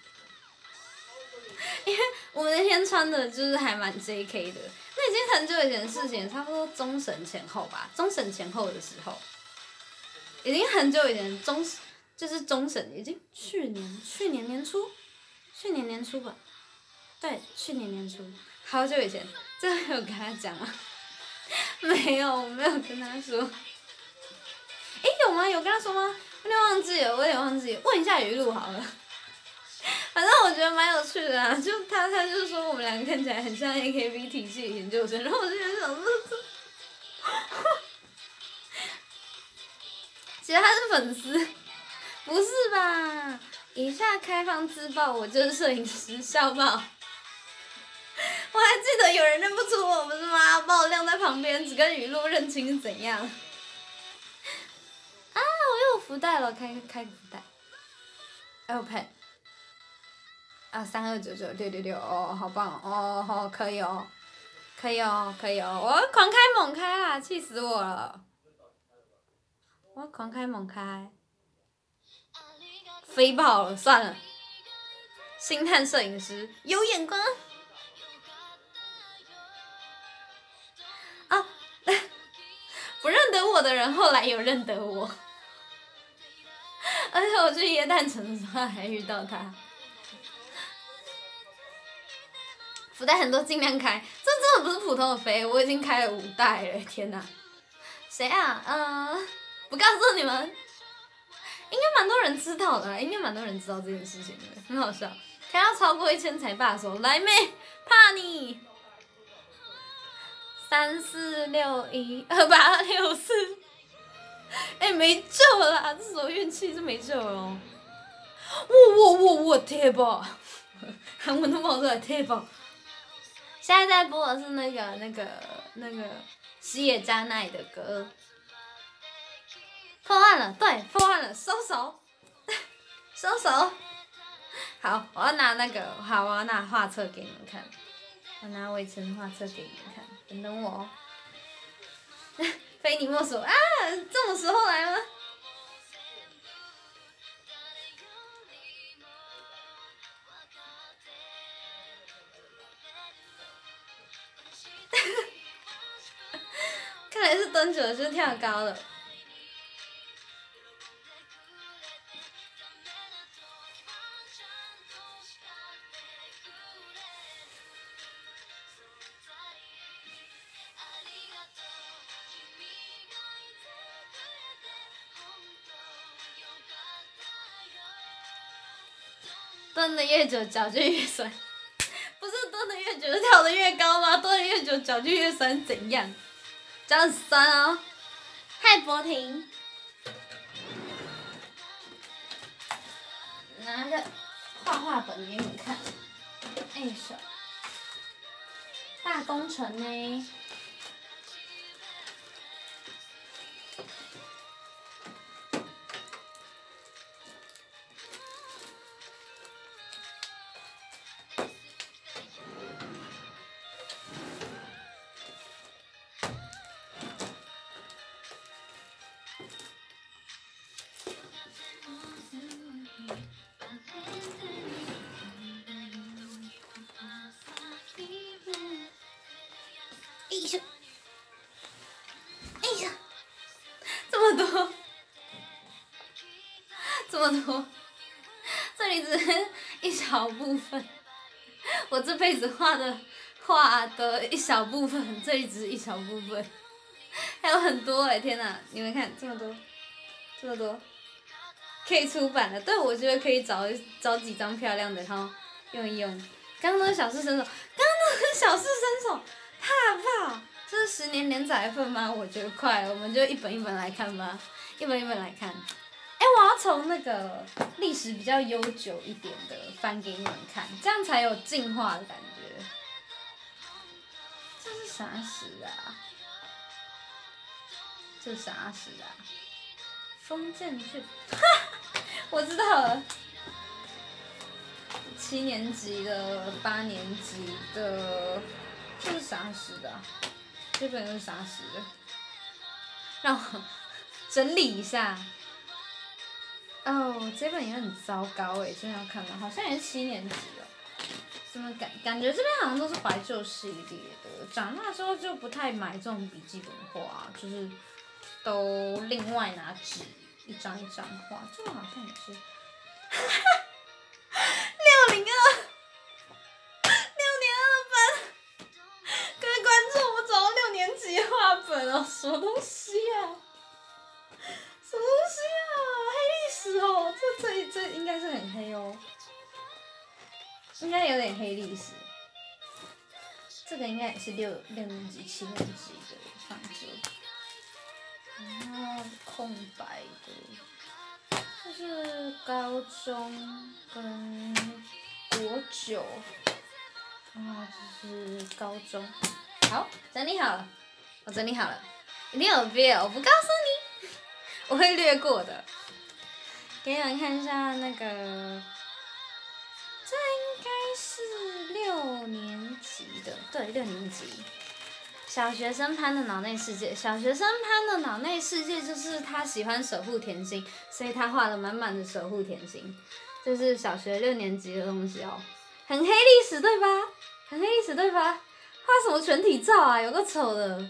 因为我们那天穿的就是还蛮 J K 的，那已经很久以前的事情，差不多中审前后吧，中审前后的时候，已经很久以前，中就是中审，已经去年去年年初，去年年初吧，对，去年年初，好久以前，这个有跟他讲吗？没有，我没有跟他说。诶，有吗？有跟他说吗？我有点忘记了，我有点忘记了，问一下语录好了。反正我觉得蛮有趣的啊，就他他就说我们两个看起来很像 A K B 体系的研究生，然后我就在想说，其实他是粉丝，不是吧？以下开放自爆，我就是摄影师，笑爆！我还记得有人认不出我，不是吗？把我晾在旁边，只跟语录认清是怎样？啊，我有福袋了，开开福袋 ，open。啊，三二九九六六六哦，好棒哦，好、哦、可以哦，可以哦，可以哦，我要狂开猛开啦，气死我了！我要狂开猛开，飞爆了，算了。星探摄影师有眼光啊！不认得我的人后来有认得我，而且我去耶诞城的时候还遇到他。福袋很多尽量开，这真的不是普通的飞，我已经开了五袋了，天哪！谁啊？嗯、呃，不告诉你们，应该蛮多人知道的，应该蛮多人知道这件事情的，很好笑。开到超过一千才罢手，来妹，怕你！三四六一二八六四，哎，没救了啦，这是我运气，这没救了哦！我我我我贴吧，韩文都冒出来贴吧。现在在播的是那个那个那个西野加奈的歌，破案了，对，破案了，收手，收手。好，我要拿那个，好，我要拿画册给你们看，我拿卫生画册给你们看，等等我哦。非你莫属啊！这种时候来了。看来是蹲久了就是跳高了。蹲的越久脚就越酸，不是蹲的越久跳的越高吗？蹲的越久脚就越酸，怎样？脚很酸哦。嗨，博婷，拿个画画本给你们看。哎手，大工程呢？哎呀，哎呀，这么多，这么多，这里只是一小部分，我这辈子画的画的一小部分，这里只是一小部分，还有很多哎、欸！天哪，你们看这么多，这么多，可以出版了。对，我觉得可以找找几张漂亮的，然后用一用。刚刚都是小试身手，刚刚都是小试身手，怕不怕？这是十年连载份吗？我觉得快了，我们就一本一本来看吧，一本一本来看。哎，我要从那个历史比较悠久一点的翻给你们看，这样才有进化的感觉。这是啥史啊？这是啥史啊？封建剧，我知道了。 七年级的、八年级的，这是啥诗的、啊？这本又是啥诗的？让我整理一下。哦，这本也很糟糕哎，真的要看到，好像也是七年级哦。怎么感感觉这边好像都是怀旧系列的，长大之后就不太买这种笔记本画，就是都另外拿纸一张一张画。这个好像也是。六零二，六年二班，各位观众，我找到六年级画本哦，什么东西啊？什么东西啊？黑历史哦，这这这应该是很黑哦。应该有点黑历史，这个应该也是六六年级、七年级的放着，然后空白的，这是高中跟国九，啊，这是高中，好，整理好了，我整理好了，一定有别，我不告诉你，我会略过的，给你们看一下那个。这应该是六年级的，对，六年级。小学生潘的脑内世界，小学生潘的脑内世界就是他喜欢守护甜心，所以他画了满满的守护甜心。这是小学六年级的东西哦，很黑历史对吧？很黑历史对吧？画什么全体照啊？有个丑的，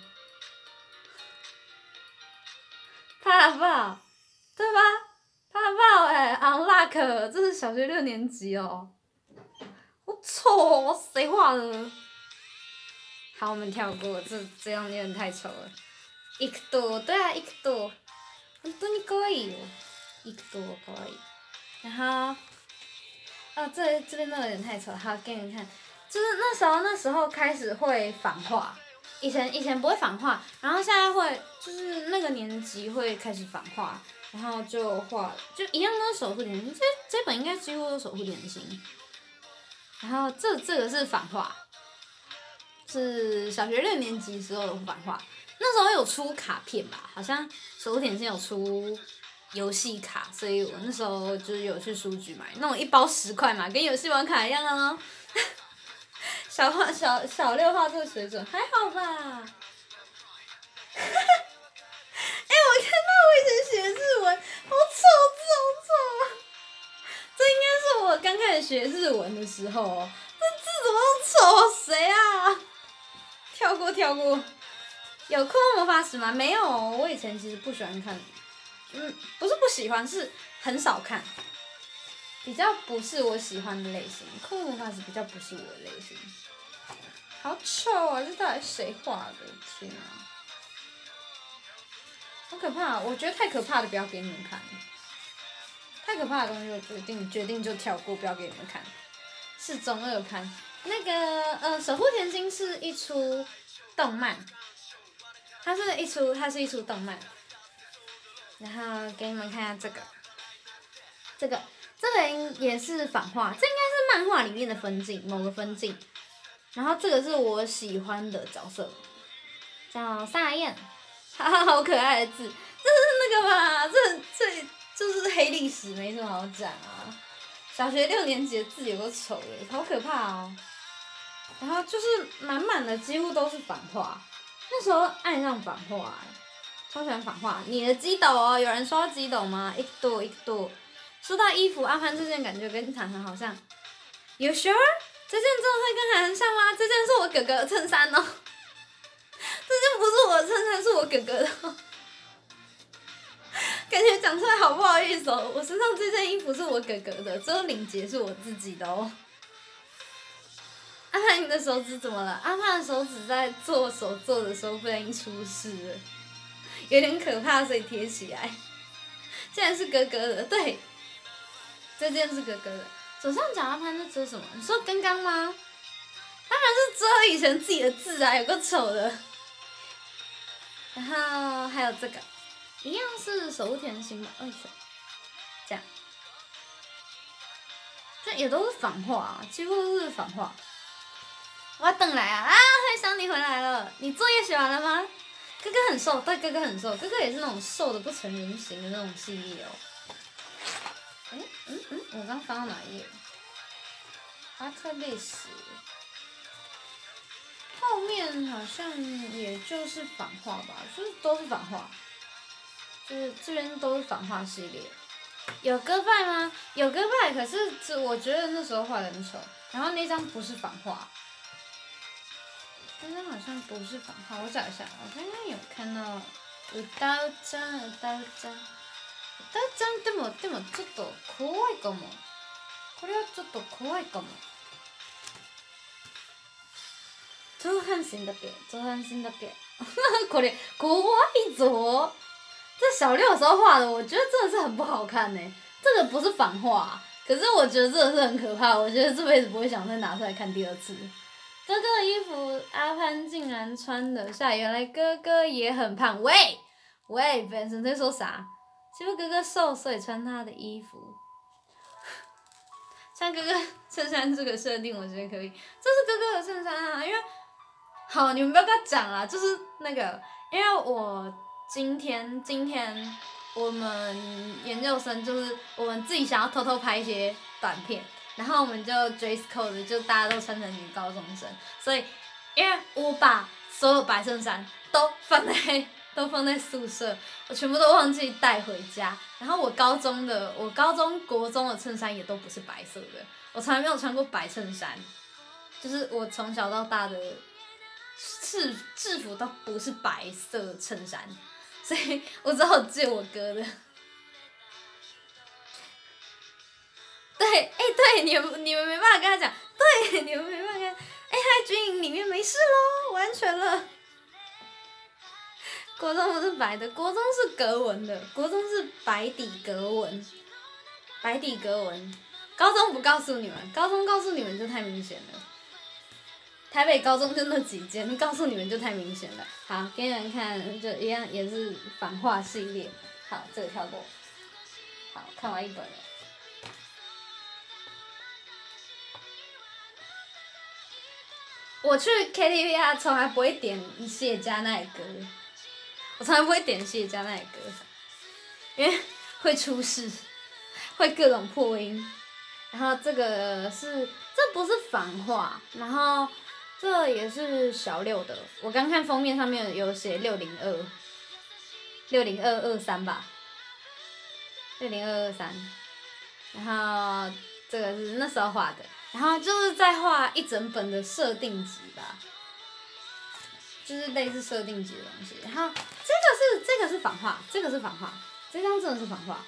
怕爆，对吧？怕爆哎 ，unlock， 这是小学六年级哦。好丑哦，谁画的？好，我们跳过，这这样有点太丑了。一个多，对啊，一个多，本当に可愛いよ。一个多，可愛い。然后，哦，这这边都有点太丑，好，给你们看，就是那时候那时候开始会仿画，以前以前不会仿画，然后现在会，就是那个年级会开始仿画，然后就画，就一样都是守护甜心，这这本应该几乎都守护甜心。然后这这个是仿画，是小学六年级时候的仿画。那时候有出卡片吧，好像守护甜心有出游戏卡，所以我那时候就是有去书局买那种一包十块嘛，跟游戏王卡一样哦。小画小小六画这个水准还好吧？哎、欸，我看到我以前写日文，好丑，字好丑啊！这应该是我刚开始学日文的时候哦，这字怎么那么丑？谁啊？跳过跳过。有库洛魔法使吗？没有，我以前其实不喜欢看，嗯，不是不喜欢，是很少看，比较不是我喜欢的类型。库洛魔法使比较不是我的类型。好丑啊！这到底是谁画的？天啊！好可怕！我觉得太可怕的不要给你们看。太可怕的东西，我决定决定就跳过，不要给你们看。是中二刊，那个呃，守护甜心是一出动漫，它是一出它是一出动漫。然后给你们看一下这个，这个这个也是仿画，这应该是漫画里面的分镜，某个分镜。然后这个是我喜欢的角色，叫萨燕，哈哈，好可爱的字，这是那个吧？这这。就是黑历史，没什么好讲啊。小学六年级的字有个丑的，好可怕哦。然后就是满满的，几乎都是仿画。那时候爱上仿画、欸，超喜欢仿画。你的基斗哦，有人刷基斗吗？一朵一朵。说到衣服，阿潘这件感觉跟涵涵好像。You sure？ 这件真的会跟涵涵像吗？这件是我哥哥的衬衫哦。这件不是我的衬衫，是我哥哥的、哦。感觉讲出来好不好意思哦，我身上这件衣服是我哥哥的，只有领结是我自己的哦。阿潘，你的手指怎么了？阿潘的手指在做手做的时候不小心出事了，有点可怕，所以贴起来。竟然是哥哥的，对，这件是哥哥的。左上角阿潘在遮什么？你说刚刚吗？当然是遮以前自己的字啊，有个丑的。然后还有这个。一样是守护甜心吧，二选，这样，这也都是仿画啊，几乎都是仿画。我要等来啊啊！黑香你回来了，你作业写完了吗？哥哥很瘦，对，哥哥很瘦，哥哥也是那种瘦的不成人形的那种系列哦。哎、欸，嗯嗯，我刚翻到哪一页？ 阿特历史，后面好像也就是反画吧，就是都是反画，就是这边都是反画系列。有歌派吗？有歌派，可是这我觉得那时候画的很丑，然后那张不是反画。那张好像不是反画，我找一下，我刚刚有看到有刀章、有刀章、刀章でもでもちょっと怖いかも。これはちょっと怖いかも。上半身だけ、上半身だけ。これ怖いぞ。这小六的时候画的，我觉得真的是很不好看呢、欸。这个不是反画，可是我觉得真的是很可怕。我觉得这辈子不会想再拿出来看第二次。哥哥的衣服，阿潘竟然穿得下，原来哥哥也很胖。喂喂，本身在说啥？是不是哥哥瘦，所以穿他的衣服？像哥哥衬衫这个设定，我觉得可以。这是哥哥的衬衫啊，因为好，你们不要跟他讲啦，就是那个，因为我今天今天我们研究生就是我们自己想要偷偷拍一些短片。然后我们就 dress code 就大家都穿成女高中生，所以因为我把所有白衬衫都放在都放在宿舍，我全部都忘记带回家。然后我高中的我高中国中的衬衫也都不是白色的，我从来没有穿过白衬衫，就是我从小到大的制制服都不是白色衬衫，所以我只好借我哥的。对，哎、欸，对，你们你们没办法跟他讲，对，你们没办法跟他，哎、欸，他军营里面没事喽，完全了。国中不是白的，国中是格纹的，国中是白底格纹，白底格纹。高中不告诉你们，高中告诉你们就太明显了。台北高中就那几间，告诉你们就太明显了。好，给你们看，就一样也是反画系列。好，这个跳过。好，看完一本了。我去 K T V 啊，从来不会点谢家那歌，我从来不会点谢家那歌，因为会出事，会各种破音。然后这个是，这不是反画，然后这也是小六的。我刚看封面上面有写六零二，六零二二三吧，六零二二三。然后这个是那时候画的。然后就是在画一整本的设定集吧，就是类似设定集的东西。然后这个是这个是反画，这个是反画，这张真的是反画。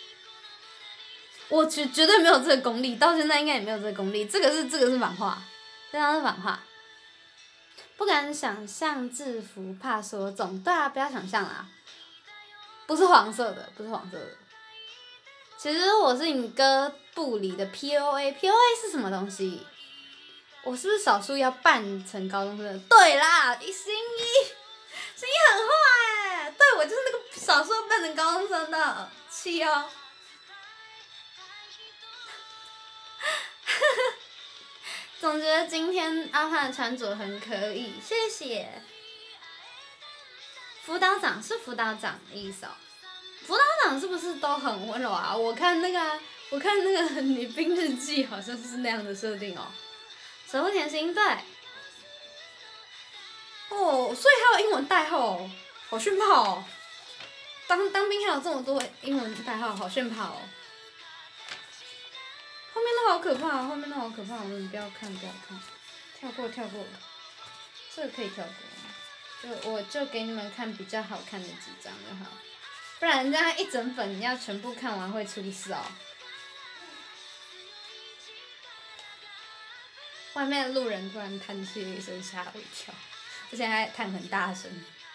我绝绝对没有这个功力，到现在应该也没有这个功力。这个是这个是反画，这张是反画。不敢想象制服，怕说中。对啊，不要想象啦。不是黄色的，不是黄色的。其实我是你哥部里的 P O A，P O A 是什么东西？我是不是少数要扮成高中生的？对啦，心一，心一很坏哎，对我就是那个少数要扮成高中生的，气哦。总觉得今天阿潘的穿着很可以，谢谢。辅导长是辅导长的意思哦。辅导长是不是都很温柔啊？我看那个、啊，我看那个《女兵日记》好像是那样的设定哦。守护甜心对。哦，所以还有英文代号，好炫炮哦！当当兵还有这么多英文代号，好炫炮哦！后面都好可怕，后面都好可怕，我们不要看，不要看，跳过跳过，这个可以跳过，就我就给你们看比较好看的几张就好。不然这样一整本你要全部看完会出事哦。外面的路人突然叹气了一声，吓我一跳，而且还叹很大声。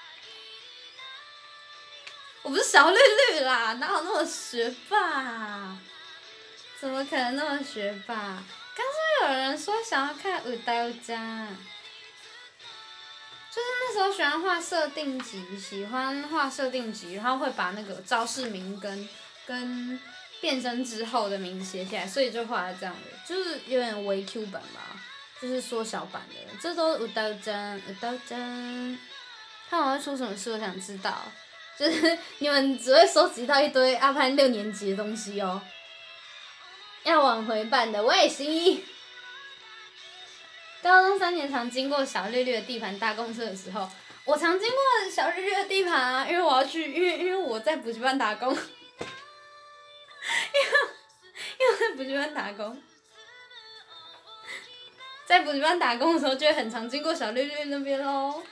我不是小绿绿啦，哪有那么学霸？怎么可能那么学霸？刚刚有人说想要看武道家。就是那时候喜欢画设定集，喜欢画设定集，然后会把那个招式名跟跟变身之后的名写起来，所以就画了这样的，就是有点微 Q 版吧，就是缩小版的。这都是武道真，武道真。看完会出什么事，我想知道。就是你们只会收集到一堆阿潘六年级的东西哦。要往回办的，我也行。 高中三年常经过小绿绿的地盘搭公车的时候，我常经过小绿绿的地盘啊，因为我要去，因为因为我在补习班打工，因为因为我在补习班打工，在补习班打工的时候就会很常经过小绿绿那边咯。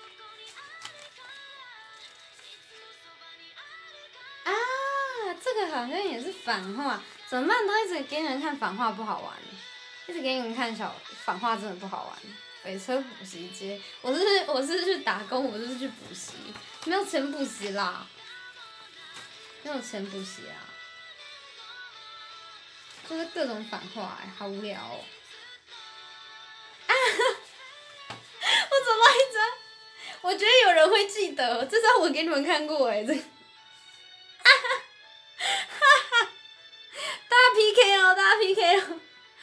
啊，这个好像也是反话，怎么办？都一直给你们看反话不好玩，一直给你们看小反话真的不好玩。北车补习街，我是我是去打工，我是去补习，没有钱补习啦，没有钱补习啊，就是各种反话哎、欸，好无聊哦。啊！我走到一张，我觉得有人会记得，这张我给你们看过哎、欸，这个。哈哈哈哈！大家 P K 哦，大家 P K 哦。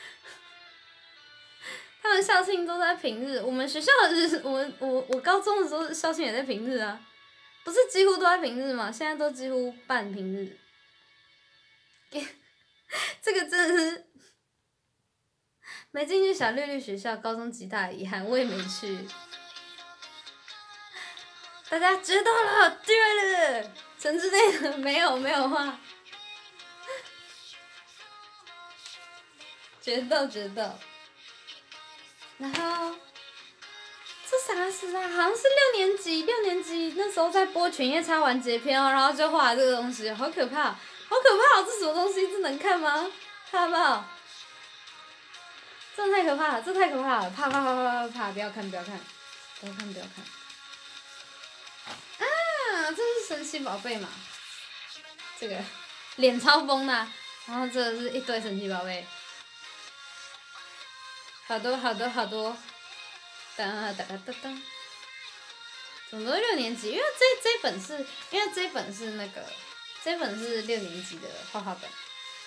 他们校庆都在平日，我们学校是，我我我高中的时候校庆也在平日啊，不是几乎都在平日吗？现在都几乎半平日。这个真的是没进去小绿绿学校，高中极大的遗憾，我也没去。大家知道了，对了，陈之内的没有没有话，决斗决斗。然后，这啥事啊？好像是六年级，六年级那时候在播《犬夜叉》完结篇哦，然后就画这个东西，好可怕，好可怕！这什么东西？这能看吗？怕不怕？这太可怕了，这太可怕了，怕怕怕怕怕怕！不要看，不要看，不要看，不要看。啊，这是神奇宝贝嘛？这个脸超疯的，然后这是一堆神奇宝贝。好多好多好多，哒哒哒哒哒，怎么都六年级？因为这这本是，因为这本是那个，这本是六年级的画画本。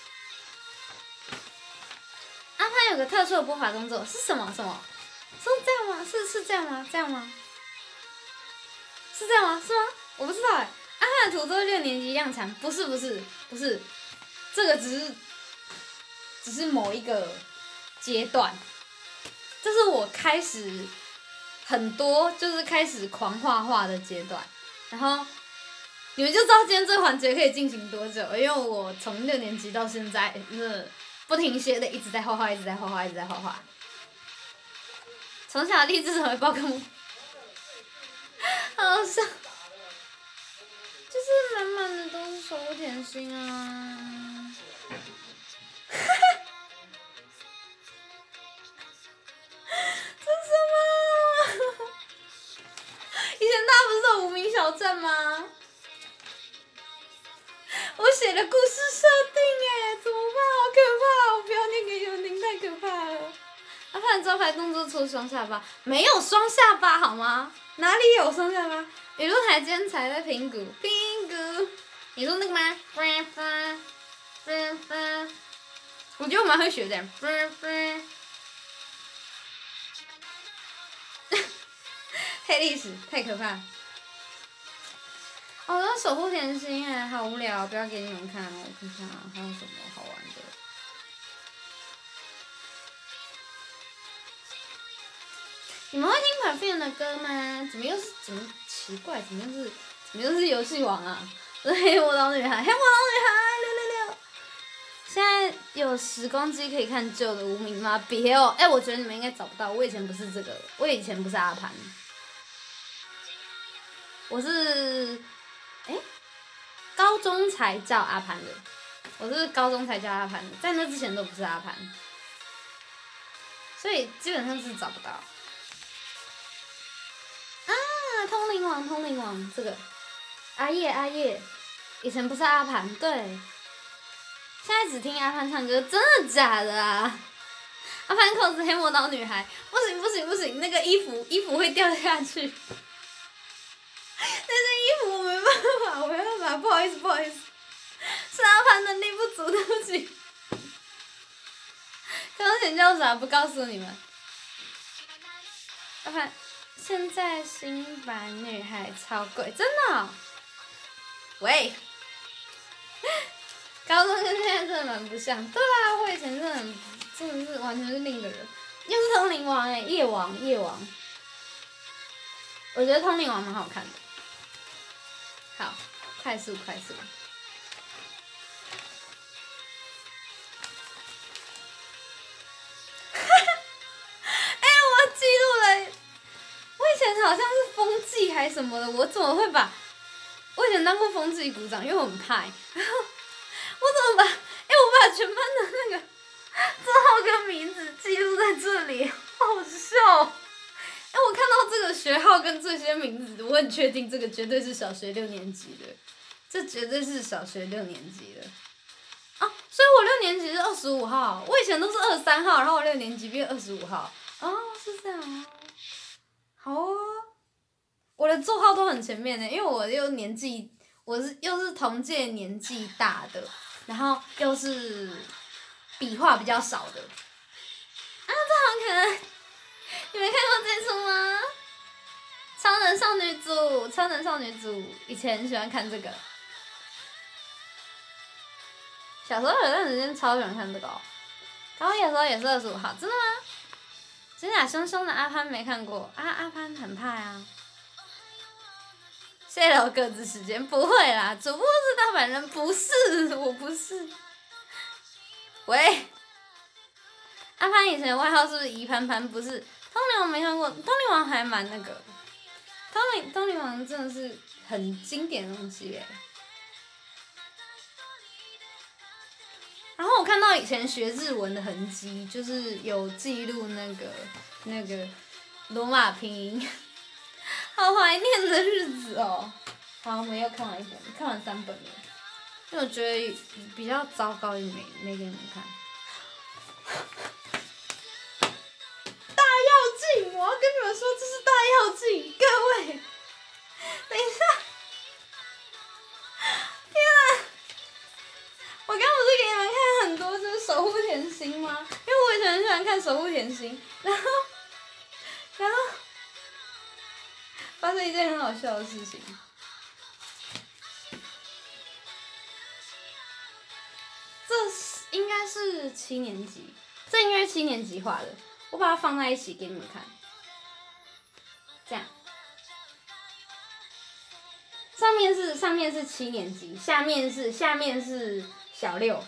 阿潘有个特殊的播法动作是什么？什么？是这样吗？是是这样吗？这样吗？是这样吗？是吗？我不知道哎、欸。阿潘的图都是六年级量产，不是不是不是，这个只是只是某一个阶段。这是我开始很多就是开始狂画画的阶段，然后你们就知道今天这个环节可以进行多久，因为我从六年级到现在，那不停歇的一直在画画，一直在画画，一直在画画。从小立志成为宝可梦，好笑，就是满满的都是守护甜心啊。以前他不是有无名小站吗？我写的故事设定哎，怎么办？好可怕！我不要念给你们听，太可怕了。阿潘的招牌动作除了双下巴，没有双下巴好吗？哪里有双下巴？雨露台今才在评估，评估。你说那个吗？我觉得我蛮会学的。黑历史太可怕。哦，那守护甜心哎，好无聊，不要给你们看了，我看看啊，还有什么好玩的？你们会听 Perfume 的歌吗？怎么又是怎么奇怪？怎么又是怎么又是游戏王啊？黑魔导女孩，黑魔导女孩，六六六！现在有时光机可以看旧的无名吗？别哦，哎、欸，我觉得你们应该找不到，我以前不是这个，我以前不是阿潘，我是，哎、欸，高中才叫阿潘的，我是高中才叫阿潘的，在那之前都不是阿潘，所以基本上是找不到。啊，通灵王，通灵王，这个，阿叶阿叶，以前不是阿潘，对，现在只听阿潘唱歌，真的假的啊？阿潘扣子黑魔导女孩，不行不行不行，那个衣服衣服会掉下去。那件衣服我没办法，我没办法，不好意思，不好意思，是阿潘能力不足，对不起。刚刚选叫啥？不告诉你们。阿潘，现在新版女孩超贵，真的、哦？喂。高中跟现在真的蛮不像，对啊，我以前真的很，真的是完全是另一个人。 又是通灵王哎、欸，夜王夜王，我觉得通灵王蛮好看的。好，快速快速。哎、欸，我记录了，我以前好像是风纪还是什么的，我怎么会把？我以前当过风纪股长，因为我很派，然后我怎么把？哎、欸，我把全班的那个字号跟名字记录在这里，好笑。哎、欸，我看到这个学号跟这些名字，我很确定这个绝对是小学六年级的，这绝对是小学六年级的。啊，所以我六年级是二十五号，我以前都是二十三号，然后我六年级变二十五号。哦，是这样哦。好哦。我的座号都很前面的，因为我又年纪，我是又是同届年纪大的，然后又是笔画比较少的。啊，这好可爱！你没看过这出吗？超能少女组，超能少女组，以前很喜欢看这个。小时候有段时间超喜欢看这个哦，然后有时候也是二十五号，真的吗？指甲凶凶的阿潘没看过，啊阿潘很派啊。谢谢我各自时间，不会啦，主播是大阪人，不是，我不是。喂，阿潘以前的外号是不是宜潘潘？不是，通灵王没看过，通灵王还蛮那个，通灵通灵王真的是很经典的东西耶。然后我看到以前学日文的痕迹，就是有记录那个那个罗马拼音。好怀念的日子哦！好，我们又看完一本，看完三本了，因为我觉得比较糟糕，也没没给你们看。大跃进，我要跟你们说，这是大跃进，各位，等一下，天啊！我刚不是给你们看很多就是守护甜心吗？因为我以前很喜欢看守护甜心，然后，然后。发生一件很好笑的事情，这是应该是七年级，这应该是七年级画的，我把它放在一起给你们看，这样，上面是上面是七年级，下面是下面是小六，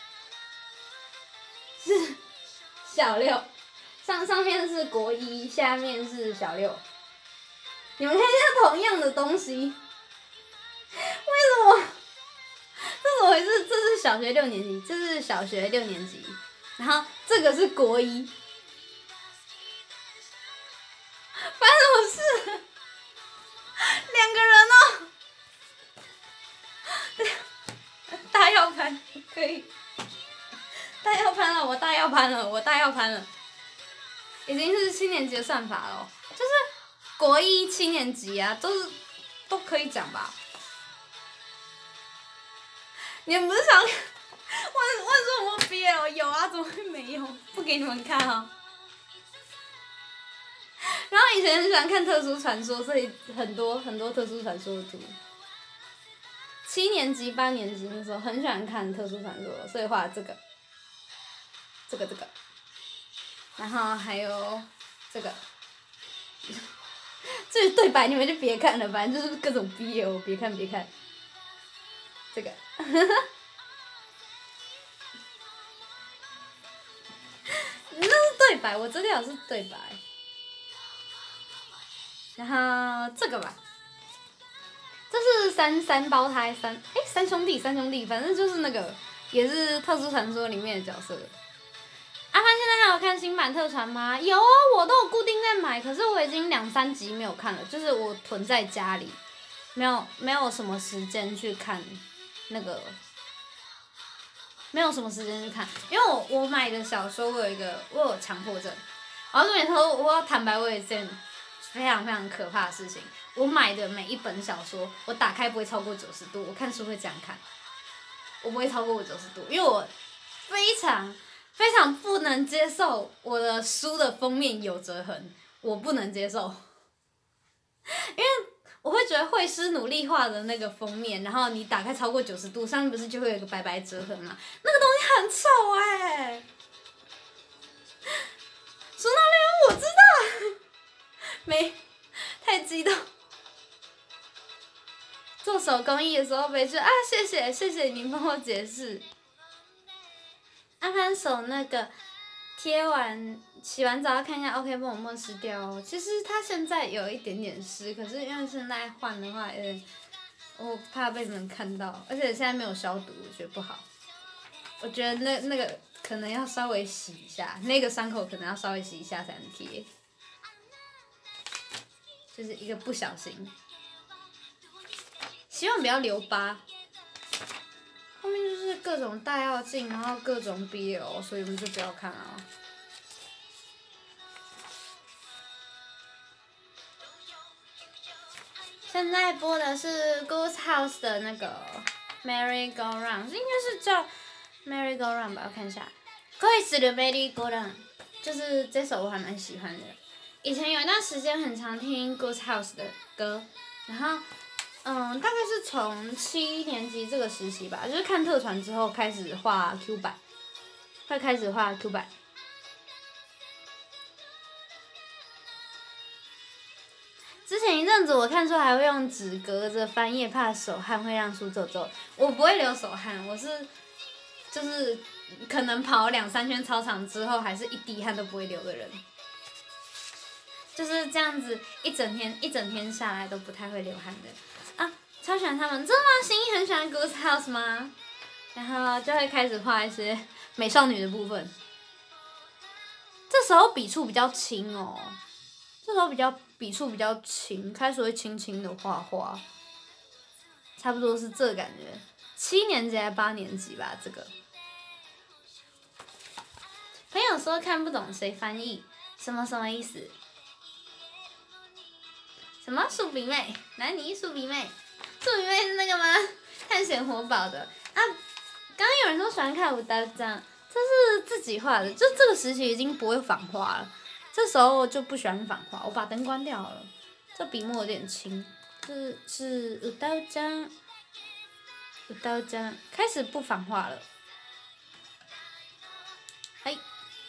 是小六，上上面是国一，下面是小六。你们看一下同样的东西，为什么？这怎么回事？这是小学六年级，这是小学六年级，然后这个是国一，发生什么事？两个人哦，大要攀可以，大要攀了，我大要攀了，我大要攀了，已经是七年级的算法了，就是。国一七年级啊，都是都可以讲吧？你们不是想问问说有没有 B L？ 有啊，怎么会没有？不给你们看啊。然后以前很喜欢看特殊传说，所以很多很多特殊传说的图。七年级八年级那时候很喜欢看特殊传说，所以画这个，这个这个，然后还有这个。这是对白你们就别看了，反正就是各种 B L， 别看别看。这个，那是对白，我资料是对白。然后这个吧，这是三三胞胎三哎、欸、三兄弟三兄弟，反正就是那个也是特殊传说里面的角色。阿潘现在还有看新版特传吗？有啊，我都有固定在买，可是我已经两三集没有看了，就是我囤在家里，没有没有什么时间去看那个，没有什么时间去看，因为我我买的小说我有一个我有强迫症，然后跟你说我要坦白我有一件非常非常可怕的事情，我买的每一本小说我打开不会超过九十度，我看书会这样看，我不会超过我九十度，因为我非常。非常不能接受我的书的封面有折痕，我不能接受，因为我会觉得绘师努力画的那个封面，然后你打开超过九十度，上面不是就会有一个白白折痕吗？那个东西很丑哎、欸，书手工艺的时候，被说啊谢谢谢谢你帮我解释。阿潘手那个贴完洗完澡要看一下 OK 帮我摸湿掉哦。其实它现在有一点点湿，可是因为现在换的话，有点我怕被你们看到，而且现在没有消毒，我觉得不好。我觉得那那个可能要稍微洗一下，那个伤口可能要稍微洗一下才能贴，就是一个不小心。希望不要留疤。后面就是各种大药镜，然后各种 B L， 所以我们就不要看了、啊。现在播的是 Goose House 的那个 Merry Go Round， 应该是叫 Merry Go Round 吧？我看一下，恋する Merry Go Round， 就是这首我还蛮喜欢的。以前有一段时间很常听 Goose House 的歌，然后。嗯，大概是从七年级这个时期吧，就是看特传之后开始画 Q 版，会开始画 Q 版。之前一阵子我看书还会用纸隔着翻页，怕手汗会让书皱皱。我不会流手汗，我是就是可能跑两三圈操场之后，还是一滴汗都不会流的人。就是这样子，一整天一整天下来都不太会流汗的。啊，超喜欢他们，真的吗？心意很喜欢 Goose House 吗？然后就会开始画一些美少女的部分。这时候笔触比较轻哦，这时候比较笔触比较轻，开始会轻轻的画画，差不多是这感觉。七年级还是八年级吧，这个。朋友说看不懂，谁翻译？什么什么意思？什么树比妹？哪里树比妹？树比妹是那个吗？探险活宝的啊！刚刚有人说喜欢看武道章，这是自己画的，就这个时期已经不会仿画了。这时候我就不喜欢仿画，我把灯关掉了。这笔墨有点轻，这是武道章，武道章开始不仿画了。嘿。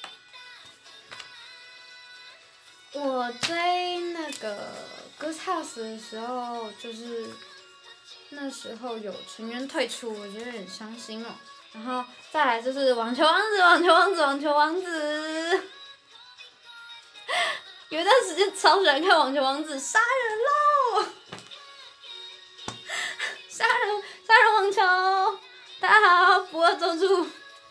我追那个 Goose House 的时候，就是那时候有成员退出，我觉得很伤心哦。然后再来就是网球王子，网球王子，网球王子。有一段时间超喜欢看网球王子，杀人喽！杀人杀人网球，大家好，不会捉住，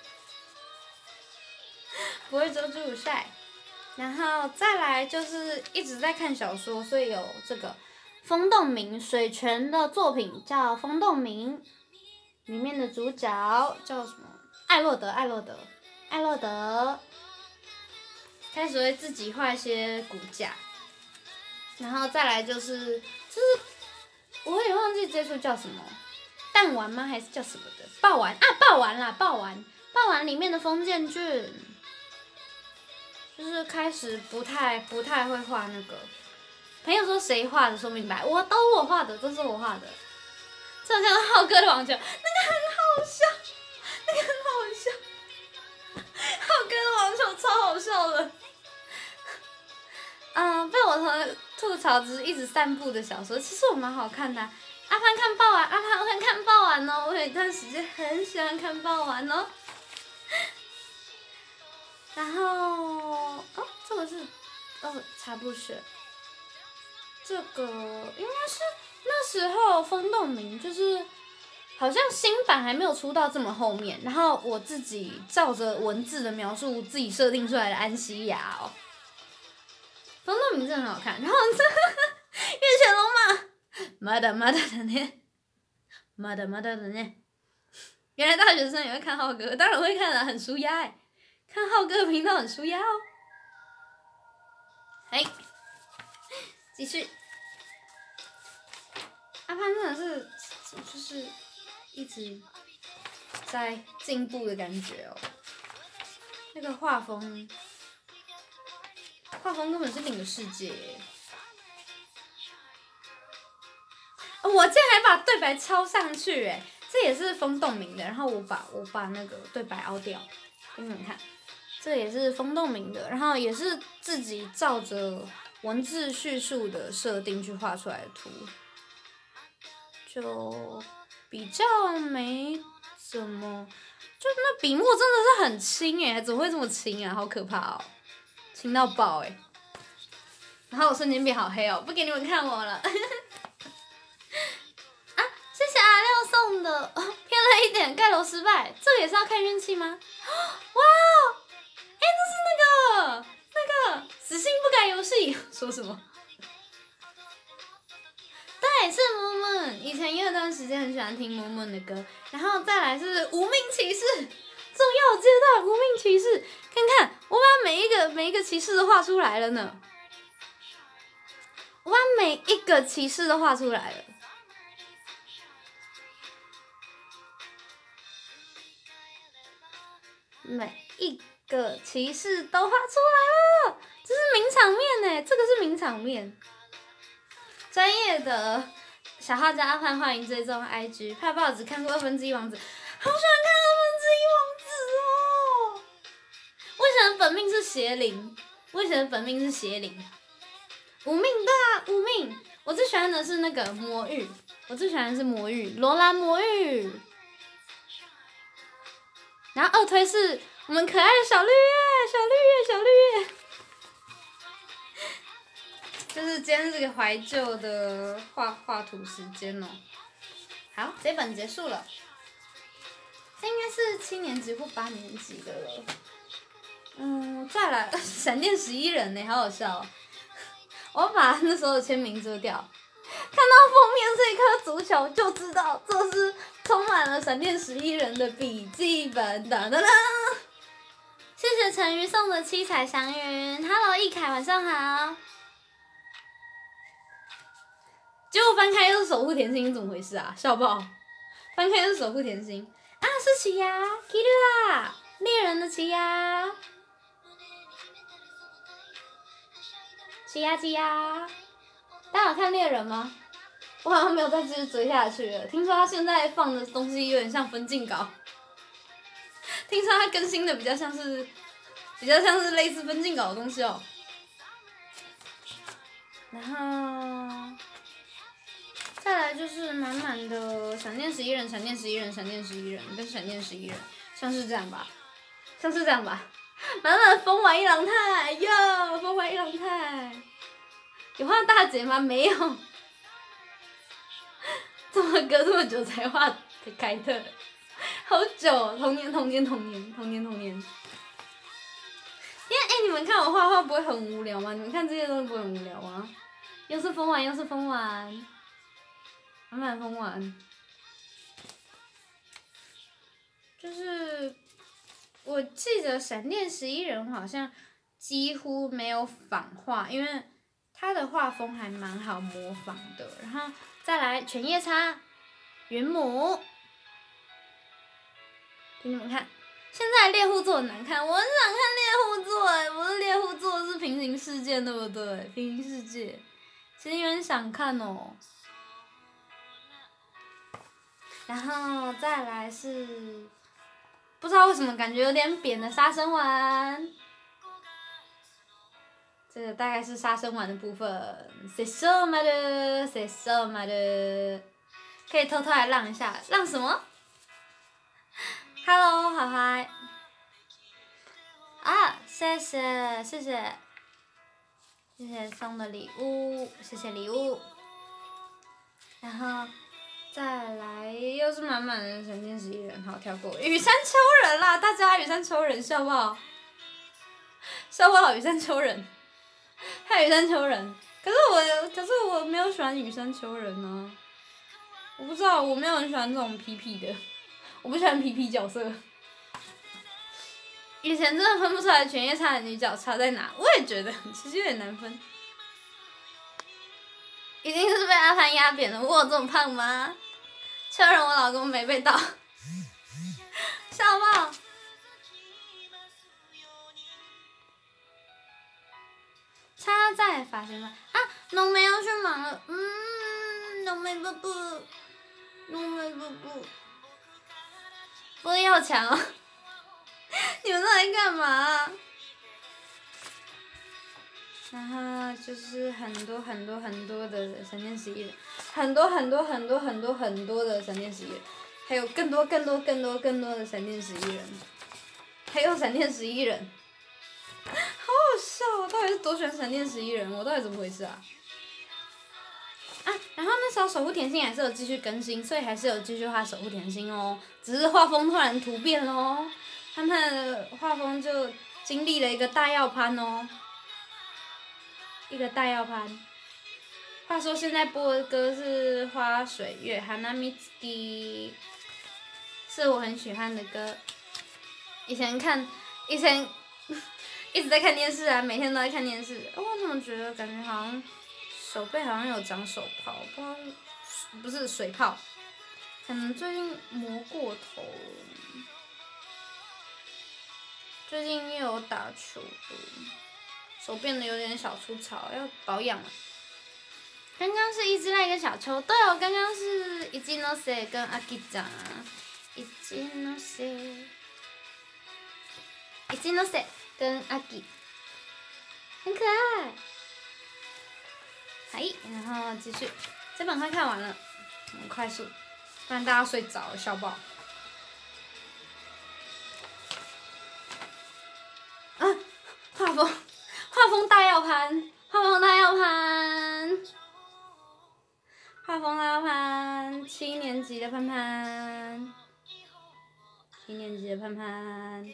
不会捉住晒。然后再来就是一直在看小说，所以有这个风洞明水泉的作品叫《风洞明》，里面的主角叫什么？艾洛德，艾洛德，艾洛德。开始会自己画一些骨架，然后再来就是就是我也忘记这出叫什么，弹丸吗？还是叫什么的？爆丸啊，爆丸啦，爆丸，爆丸里面的封建俊。就是开始不太不太会画那个，朋友说谁画的说明白，我都我画的，都是我画的。这看到浩哥的网球，那个很好笑，那个很好笑，浩哥的网球超好笑的。嗯，被我同学吐槽只是一直散步的小说，其实我蛮好看的、啊。阿潘看爆丸，阿潘会看爆丸哦，我有一段时间很喜欢看爆丸哦。然后，哦，这个是，哦，茶不雪。这个应该是那时候风洞明，就是好像新版还没有出到这么后面，然后我自己照着文字的描述自己设定出来的安西雅哦。风洞明真的很好看，然后这月潜龙马，妈的妈的的呢，妈的妈的的呢。原来大学生也会看浩哥，当然会看的，很舒压哎。看浩哥的频道很舒压哦。哎，继续。阿潘真的是，就是一直在进步的感觉哦。那个画风，画风根本是另一个世界耶。我竟然还把对白抄上去哎，这也是风洞明的。然后我把我把那个对白凹掉，给你们看。这也是风洞明的，然后也是自己照着文字叙述的设定去画出来的图， 就比较没怎么，就那笔墨真的是很轻哎，怎么会这么轻啊？好可怕哦，轻到爆哎！然后我瞬间变好黑哦，不给你们看我了。啊，谢谢阿六送的，哦、偏了一点，盖楼失败，这个也是要看运气吗？哇哦，哎，这是那个那个死性不改游戏，说什么？对，是 Moon， 以前也有段时间很喜欢听 Moon 的歌，然后再来是无名骑士，重要阶段无名骑士，看看我把每一个每一个骑士都画出来了呢，我把每一个骑士都画出来了，每一个骑士都画出来了，这是名场面呢，这个是名场面。专业的小号加阿潘欢迎追踪 I G， 怕不好只看过二分之一王子，好喜欢看二分之一王子哦。为什么本命是邪灵？为什么本命是邪灵？无命对啊，无命。我最喜欢的是那个魔域，我最喜欢的是魔域，罗兰魔域。然后二推是我们可爱的小绿叶，小绿叶，小绿叶。就是今天这个怀旧的画画图时间哦。好，这本结束了。这应该是七年级或八年级的了。嗯，再来闪电十一人呢，好好笑哦。我要把那时候的签名遮掉。看到封面这一颗足球，就知道这是充满了闪电十一人的笔记本。哒哒哒。谢谢陈瑜送的七彩祥云 ，Hello 易凯，晚上好。结果翻开又是守护甜心，怎么回事啊？笑爆！翻开又是守护甜心啊，是奇亚 ，Kira， 猎人的奇亚，奇亚奇亚，大家有看猎人吗？我好像没有再继续追下去了。听说他现在放的东西有点像分镜稿，听说他更新的比较像是，比较像是类似分镜稿的东西哦。然后。再来就是满满的闪电十一人、闪电十一人、闪电十一人跟闪电十一人，像是这样吧，像是这样吧，满满风丸一郎太哟，风丸一郎太，有画大姐吗？没有，这么隔这么久才画凯特，好久，童年童年童年童年童年。因为哎、欸，你们看我画画不会很无聊吗？你们看这些东西不会很无聊吗？又是风丸，又是风丸。满满风丸，就是我记得闪电十一人好像几乎没有仿画，因为他的画风还蛮好模仿的。然后再来犬夜叉、原母，给你们看。现在猎户座很难看，我很想看猎户座哎，不是猎户座是平行世界对不对？平行世界，其实有点想看哦。然后再来是，不知道为什么感觉有点扁的杀生丸，这个大概是杀生丸的部分。谁说嘛的？谁说嘛的？可以偷偷来浪一下，浪什么 ？Hello， 好嗨！啊，谢谢谢谢谢谢送的礼物，谢谢礼物。然后。再来又是满满的闪电十一人，好跳过羽山丘人啦！大家羽山丘人笑不好？笑不好羽山丘人，还有羽山丘人，可是我可是我没有喜欢羽山丘人呢、啊，我不知道我没有很喜欢这种屁屁的，我不喜欢屁屁角色。以前真的分不出来犬夜叉的女角差在哪，我也觉得其实有点难分。一定是被阿潘压扁了，我有这么胖吗？确认我老公没被盗，笑爆！插在发型吧啊，浓眉要去忙了，嗯，浓眉布布，浓眉布布，不要抢哦！你们都在干嘛？ 然后就是很多很多很多的闪电十一人，很多很多很多很多很多的闪电十一人，还有更多更多更多更多的闪电十一人，还有闪电十一人，好好笑哦！到底是多喜欢闪电十一人？我到底怎么回事啊？啊，然后那时候守护甜心还是有继续更新，所以还是有继续画守护甜心哦，只是画风突然突变咯，他们的画风就经历了一个大要攀哦。一个大要攀。话说现在播的歌是《花水月》，Hanamitsuki，是我很喜欢的歌。以前看，以前一直在看电视啊，每天都在看电视。哦，我怎么觉得感觉好像手背好像有长手泡，不知道不是水泡，可能最近磨过头了。最近又有打球的。手变得有点小粗糙，要保养了。刚刚是一只赖跟小秋，对哦，刚刚是一只 no se 跟阿吉酱，一只 no se， 一只 no se 跟阿吉，很可爱。嗨，然后继续，这本快看完了，很快速，不然大家睡着了，笑爆。啊，画风。画风大要攀，画风大要攀，画风大要攀，七年级的潘潘，七年级的潘潘，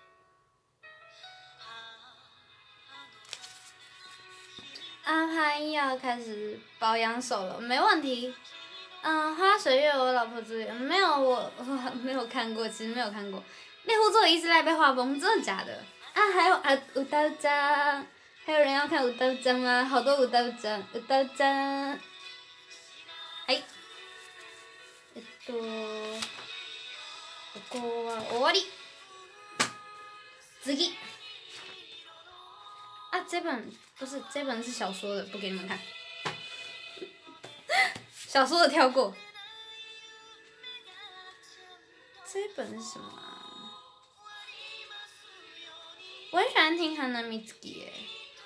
阿潘要开始保养手了，没问题。嗯，花水月我老婆注意，没有我我没有看过，其实没有看过。猎户座一直在被画风，真的假的？啊，还有啊，武道章，还有人要看武道章吗？好多武道章，武道章。はい。えっと、ここは終わり。次。啊，这本不是，这本是小说的，不给你们看。小说的跳过。这本是什么啊？我很喜欢听 Hanamitsuki 耶。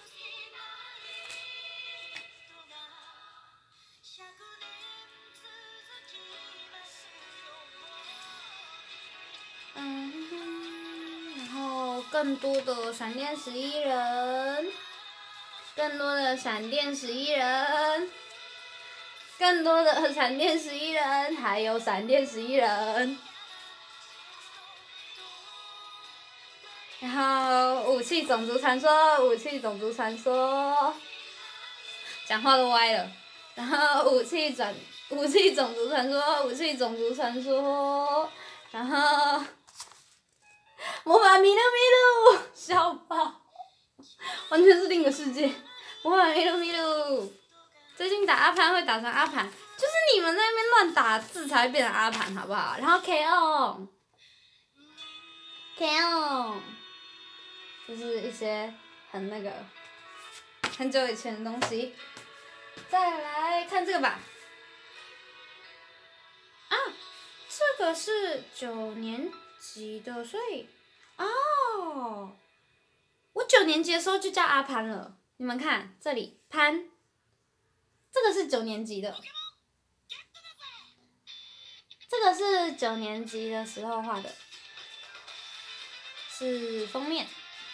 嗯，然后更多的闪电十一人，更多的闪电十一人，更多的闪电十一人，还有闪电十一人。然后武器种族传说，武器种族传说，讲话都歪了。然后武器转，武器种族传说，武器种族传说，然后魔法米露米露，笑爆，完全是另一个世界。魔法米露米露，最近打阿潘会打成阿盘，就是你们在那边乱打字才会变成阿盘，好不好？然后 K O，K O。就是一些很那个很久以前的东西。再来看这个吧。啊，这个是九年级的，所以哦，我九年级的时候就叫阿潘了。你们看这里潘，这个是九年级的，这个是九年级的时候画的，是封面。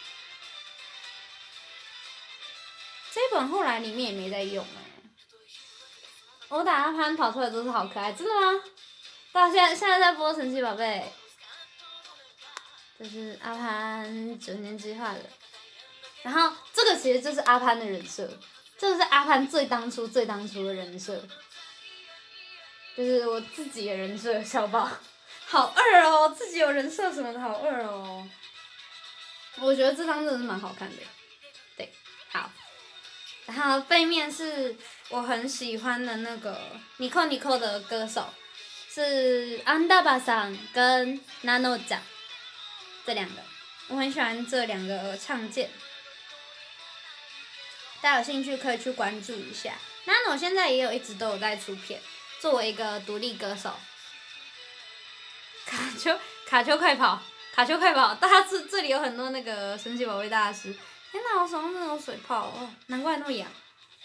这本后来里面也没在用哎、欸，我打阿潘跑出来都是好可爱，真的吗？到现在现在在播神奇宝贝，这是阿潘九年级画的，然后这个其实就是阿潘的人设，这个是阿潘最当初最当初的人设，就是我自己的人设，小宝，好二哦，自己有人设什么的好二哦，我觉得这张真的是蛮好看的，对，好。然后背面是我很喜欢的那个尼扣尼扣的歌手，是安达巴桑跟 Nano 酱这两个，我很喜欢这两个唱键，大家有兴趣可以去关注一下。Nano 现在也有一直都有在出片，作为一个独立歌手。卡丘卡丘快跑，卡丘快跑！大家这这里有很多那个神奇宝贝大师。 天哪，我手上真的有水泡哦，难怪那么痒。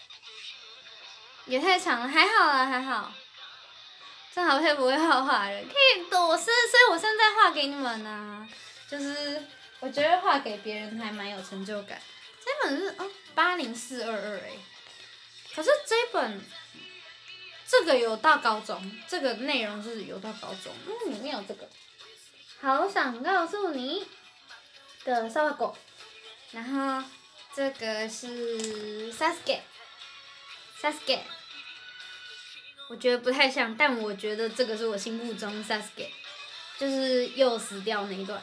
也太长了，还好啦，还好。真好佩服会画画的人，可以多是，所以我现在画给你们呢、啊，就是我觉得画给别人还蛮有成就感。这本是哦八零四二二哎，可是这本这个有到高中，这个内容是有到高中，嗯，里面有这个。好想告诉你的沙发狗，然后这个是 Sasuke，Sasuke。我觉得不太像，但我觉得这个是我心目中 Sasuke， 就是又死掉那一段。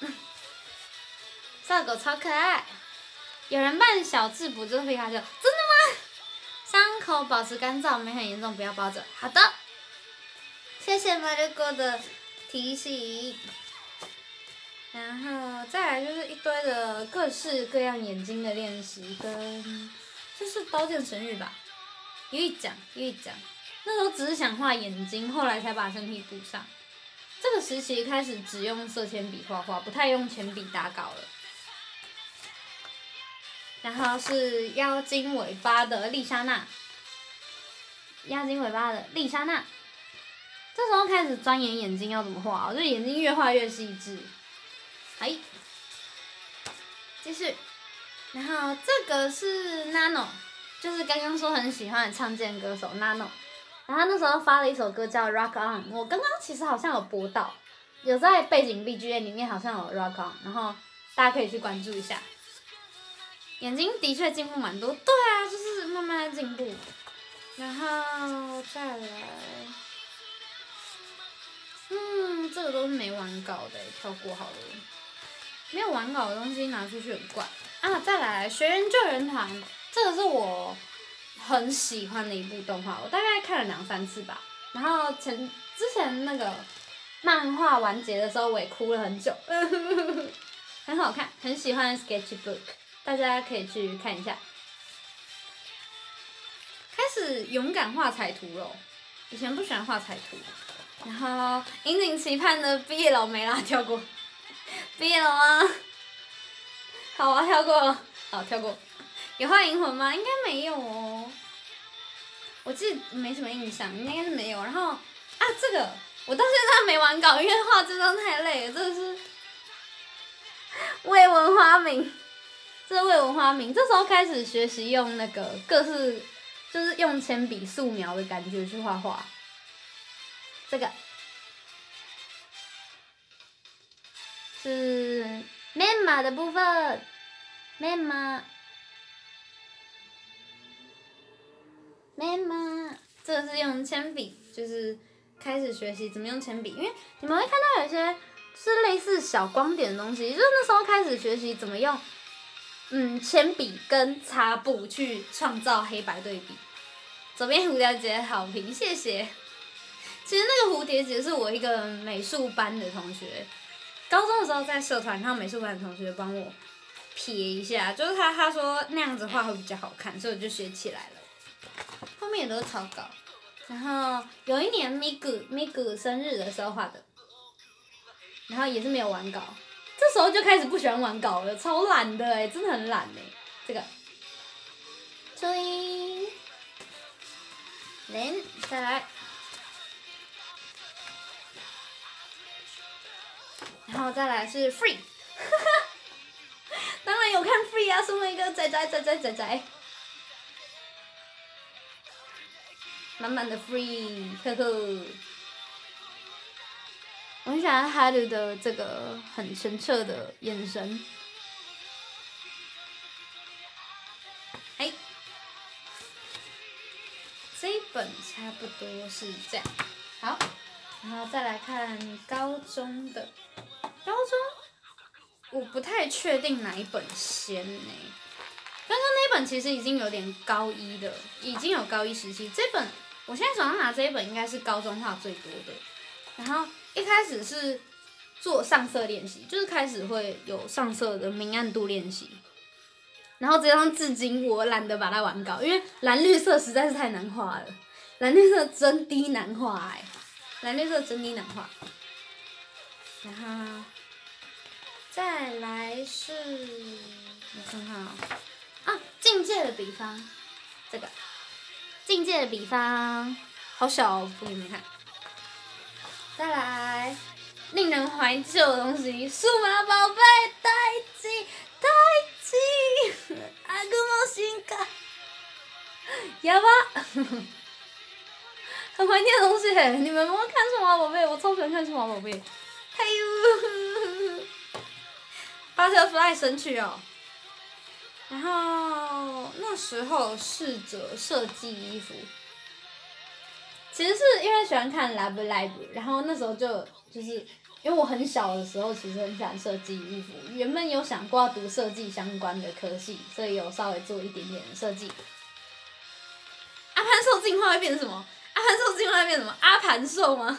小狗超可爱，有人扮小智不就是皮卡丘？真的吗？伤口保持干燥，没很严重，不要包着。好的，谢谢马六哥的提醒。然后再来就是一堆的各式各样眼睛的练习，跟这是刀剑神域吧？有一讲，有一讲。那时候只是想画眼睛，后来才把身体补上。这个时期开始只用色铅笔画画，不太用铅笔打稿了。然后是妖精尾巴的丽莎娜，妖精尾巴的丽莎娜。这时候开始钻研眼睛要怎么画，就眼睛越画越细致。哎，继续。然后这个是 Nano， 就是刚刚说很喜欢的唱见歌手 Nano。然后他那时候发了一首歌叫《Rock On》，我刚刚其实好像有播到，有在背景 B G M 里面好像有《Rock On》，然后大家可以去关注一下。眼睛的确进步蛮多，对啊，就是慢慢的进步。然后再来，嗯，这个都是没完稿的，跳过好了。没有完稿的东西拿出去很怪啊！再来，学员救援团，这个是我很喜欢的一部动画，我大概看了两三次吧。然后前之前那个漫画完结的时候，我也哭了很久，很好看，很喜欢 Sketchbook， 大家可以去看一下。开始勇敢画彩图了，以前不喜欢画彩图。然后引颈期盼的毕业了没啦？跳过。毕业了吗？好啊，跳过了，好跳过。有画银魂吗？应该没有哦。我记得没什么印象，应该是没有。然后啊，这个我到现在没完稿，因为画这张太累了，这个是未闻花名，这是未闻花名。这时候开始学习用那个各式，就是用铅笔素描的感觉去画画。这个是 Memma 的部分 ，Memma。Memma， 这个是用铅笔，就是开始学习怎么用铅笔，因为你们会看到有些是类似小光点的东西，就是那时候开始学习怎么用，嗯，铅笔跟擦布去创造黑白对比。左边蝴蝶结好评，谢谢。其实那个蝴蝶结是我一个美术班的同学，高中的时候在社团，然后美术班的同学帮我撇一下，就是他他说那样子画会比较好看，所以我就学起来了。后面也都是草稿，然后有一年咪咕咪咕生日的时候画的，然后也是没有完稿，这时候就开始不喜欢完稿了，超懒的哎、欸，真的很懒哎、欸，这个，注意，连再来，然后再来是 free， 当然有看 free 啊，身为一个仔仔仔仔仔仔。满满的 free， 呵呵。我很喜欢哈鲁的这个很清澈的眼神。哎，这一本差不多是这样。好，然后再来看高中的。高中，我不太确定哪一本先呢、欸。刚刚那本其实已经有点高一的，已经有高一时期。这本我现在手上拿这一本应该是高中画最多的。然后一开始是做上色练习，就是开始会有上色的明暗度练习。然后这张至今我懒得把它完稿，因为蓝绿色实在是太难画了，蓝绿色真低难画哎、欸，蓝绿色真低难画。然后再来是我看看啊、哦，啊，境界的比方，这个，境界的比方，好小、哦，不给你们看。再来，令人怀旧的东西，数码宝贝，代机，代机，阿古莫新卡，哑巴，很怀念的东西嘿，你们有没有看数码宝贝？我超喜欢看数码宝贝，嘿呦，Butterfly 神曲哦。然后那时候试着设计衣服，其实是因为喜欢看 Love Live， 然后那时候就就是因为我很小的时候，其实很喜欢设计衣服，原本有想过要读设计相关的科系，所以有稍微做一点点的设计。阿潘兽进化会变成什么？阿潘兽进化会变成什么？阿盘兽吗？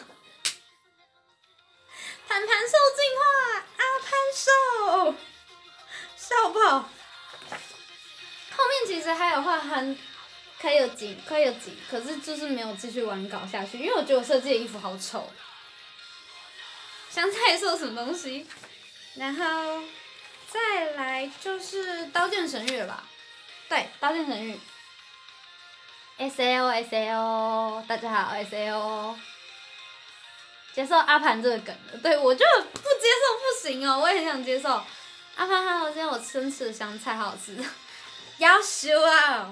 盘盘兽进化，阿潘兽，笑爆！后面其实还有画很可以有景，可以有景，可是就是没有继续玩搞下去，因为我觉得我设计的衣服好丑。香菜兽什么东西？然后再来就是《刀剑神域》了吧？对，《刀剑神域》。S A O S A O， 大家好 S A O。接受阿盘这个梗了，对我就不接受不行哦，我也很想接受。阿盘还有今天我生吃的香菜好好吃。要修啊！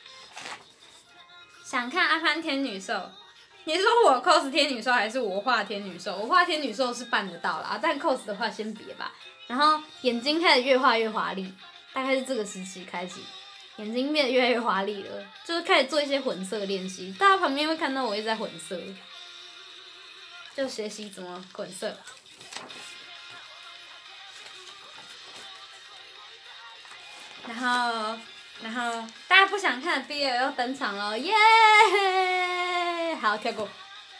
想看阿潘天女兽？你说我 cos 天女兽还是我画天女兽？我画天女兽是办得到啦，但 cos 的话先别吧。然后眼睛开始越画越华丽，大概是这个时期开始，眼睛变得越来越华丽了，就是开始做一些混色练习。大家旁边会看到我一直在混色，就学习怎么混色。然后。然后大家不想看的 B L 要登场了，耶、yeah! 好，跳过。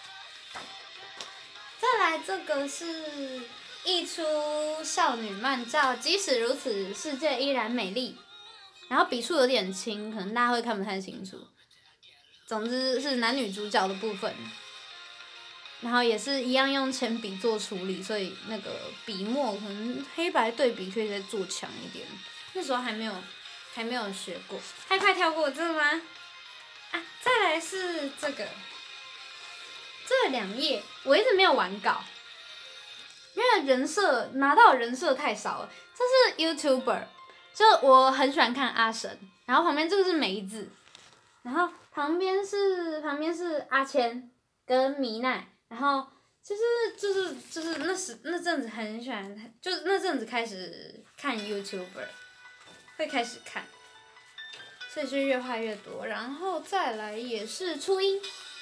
再来这个是一出少女漫照，即使如此，世界依然美丽。然后笔触有点轻，可能大家会看不太清楚。总之是男女主角的部分，然后也是一样用铅笔做处理，所以那个笔墨可能黑白对比可以再做强一点。那时候还没有。还没有学过，太快跳过，真的吗？啊，再来是这个，这两页我一直没有完稿，因为人设拿到的人设太少了。这是 YouTuber， 就我很喜欢看阿神，然后旁边这个是梅子，然后旁边是旁边是阿谦跟米奈，然后就是就是就是那时那阵子很喜欢，就是那阵子开始看 YouTuber。会开始看，所以就越画越多，然后再来也是初音，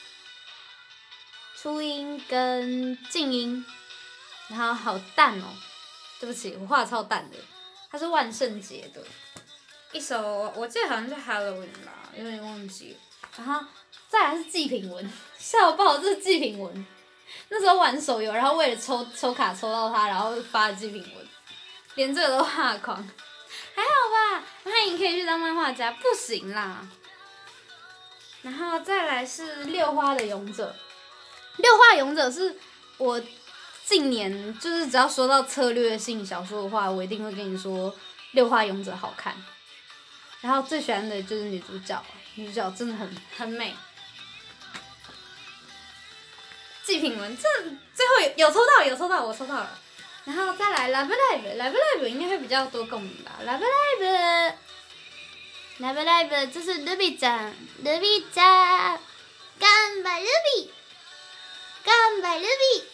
初音跟静音，然后好淡哦，对不起，我画的超淡的，它是万圣节的一首，我记得好像是 Halloween 吧，有点忘记了，然后再来是祭品文，笑爆，这是祭品文，那时候玩手游，然后为了抽抽卡抽到它，然后发祭品文，连这个都画狂。还好吧，欢迎可以去当漫画家，不行啦。然后再来是六花的勇者，六花勇者是我近年就是只要说到策略性小说的话，我一定会跟你说六花勇者好看。然后最喜欢的就是女主角，女主角真的很很美。祭品文，这最后有有抽到，有抽到，我抽到了。然后再来 Love Live，Love Live 应该会比较多共鸣吧。Love Live，Love Live， 这是 Ruby ちゃん ，Ruby ちゃん，頑張 Ruby， 頑張 Ruby。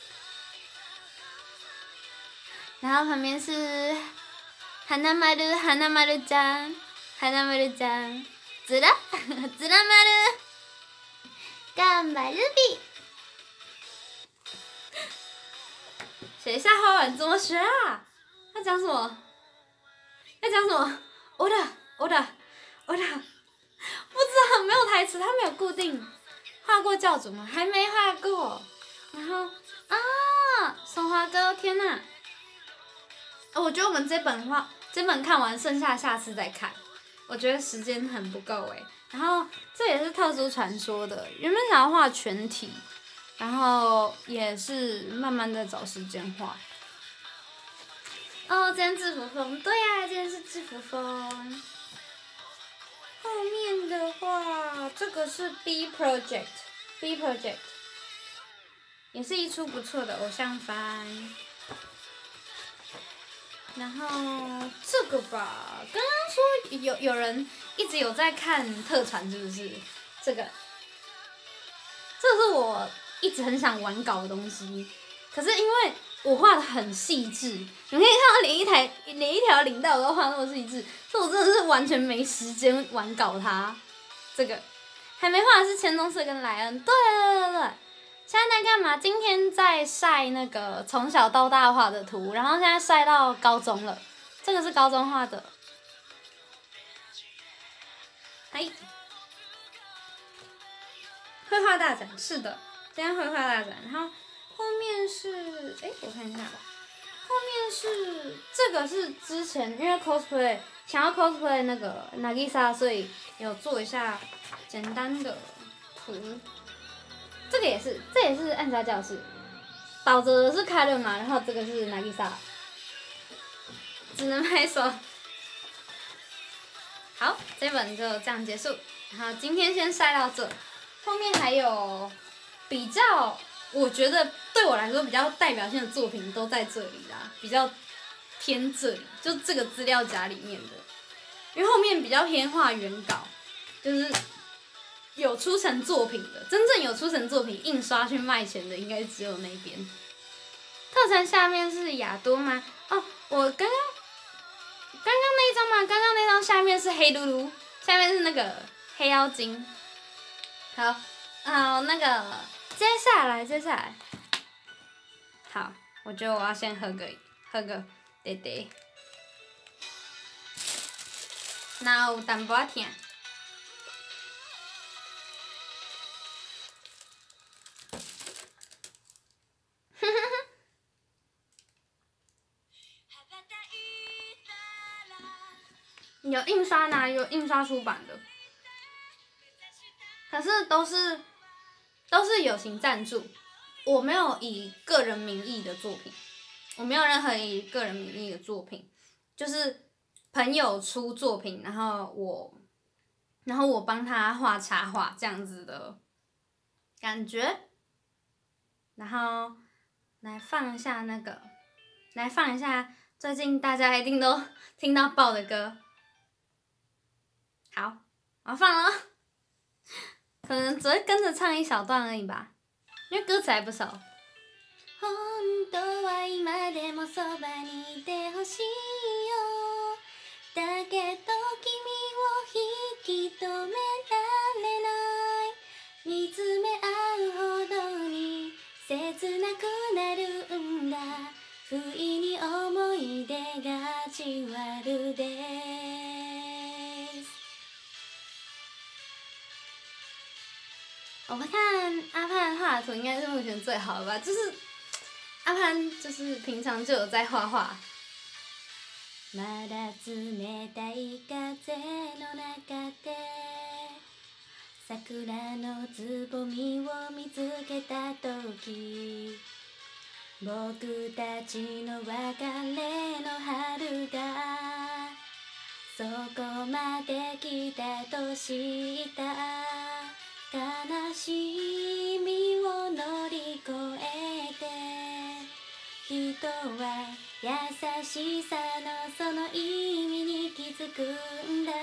然後旁邊是花丸花丸ちゃん，花丸ちゃん，ずらずら丸，頑張 Ruby。写一下花丸怎么学啊？要讲什么？要讲什么？我的我的我的，不知道，没有台词，他没有固定。画过教主吗？还没画过。然后啊，松花哥，天哪！哦，我觉得我们这本画，这本看完，剩下下次再看。我觉得时间很不够哎。然后这也是特殊传说的，原本想要画全体。然后也是慢慢在找时间画。哦，今天制服风，对呀、啊，今天是制服风。 这个是 B Project，B Project， 也是一出不错的偶像番。然后这个吧，刚刚说有有人一直有在看特传，是不是？这个，这个是我一直很想玩稿的东西，可是因为我画的很细致，你们可以看到连一台连一条领带我都画那么细致，所以我真的是完全没时间玩稿它。这个还没画的是千宗社跟莱恩，对对对对。现在在干嘛？今天在晒那个从小到大画的图，然后现在晒到高中了。这个是高中画的。哎，绘画大展是的，今天绘画大展，然后后面是哎，我看一下吧。后面是这个是之前因为 cosplay 想要 cosplay 那个 Nagisa， 所以有做一下简单的图。这个也是，这也是暗杀教室，倒着的是凯伦嘛，然后这个是 Nagisa， 只能拍手。好，这本就这样结束。然后今天先晒到这，后面还有比较，我觉得对我来说比较代表性的作品都在这里啦，比较偏这里，就这个资料夹里面的，因为后面比较偏画原稿，就是。有出成作品的，真正有出成作品印刷去卖钱的，应该只有那边。特产下面是亚多吗？哦，我刚刚刚刚那一张嘛，刚刚那张下面是黑噜噜，下面是那个黑妖精。好，好，那个接下来接下来，好，我觉得我要先喝个喝个爹爹，然后有淡薄仔痛。有印刷呢，有印刷出版的，可是都是都是友情赞助，我没有以个人名义的作品，我没有任何以个人名义的作品，就是朋友出作品，然后我，然后我帮他画插画这样子的感觉，然后来放一下那个，来放一下最近大家一定都听到爆的歌。好，我要放了，可能只会跟着唱一小段而已吧，因为歌词还不熟。本当は今でもそばにいてほしいよ。だけど君を引き止められない。見つめ合うほどに切なくなるんだ。不意に思い出がじわるで。我看阿潘画的图应该是目前最好的吧，就是阿潘就是平常就有在画画。まだ冷たい風の中で桜のつぼみを見つけた時、僕たちの別れの春がそこまで来たと知った。悲しみを乗り越えて人は優しさのその意味に気づくんだ。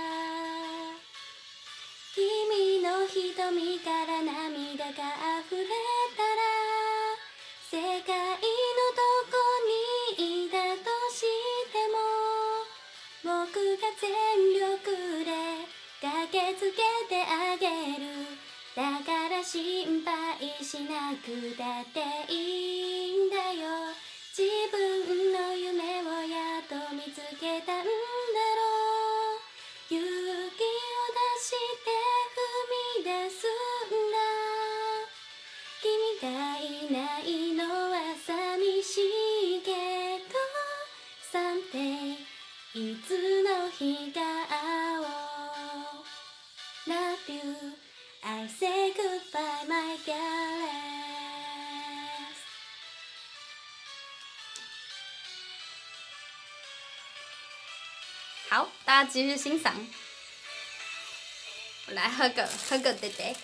君の瞳から涙が溢れたら世界のどこにいたとしても僕が全力で駆けつけてあげる。だから心配しなくたっていいんだよ。自分の夢をやっと見つけたんだろう。勇気を出して踏み出すんだ。君がいないのは寂しいけど Someday いつの日か会おう。Love you, I say goodbye, my dearest。好，大家继续欣赏。 我来喝个喝个爹爹。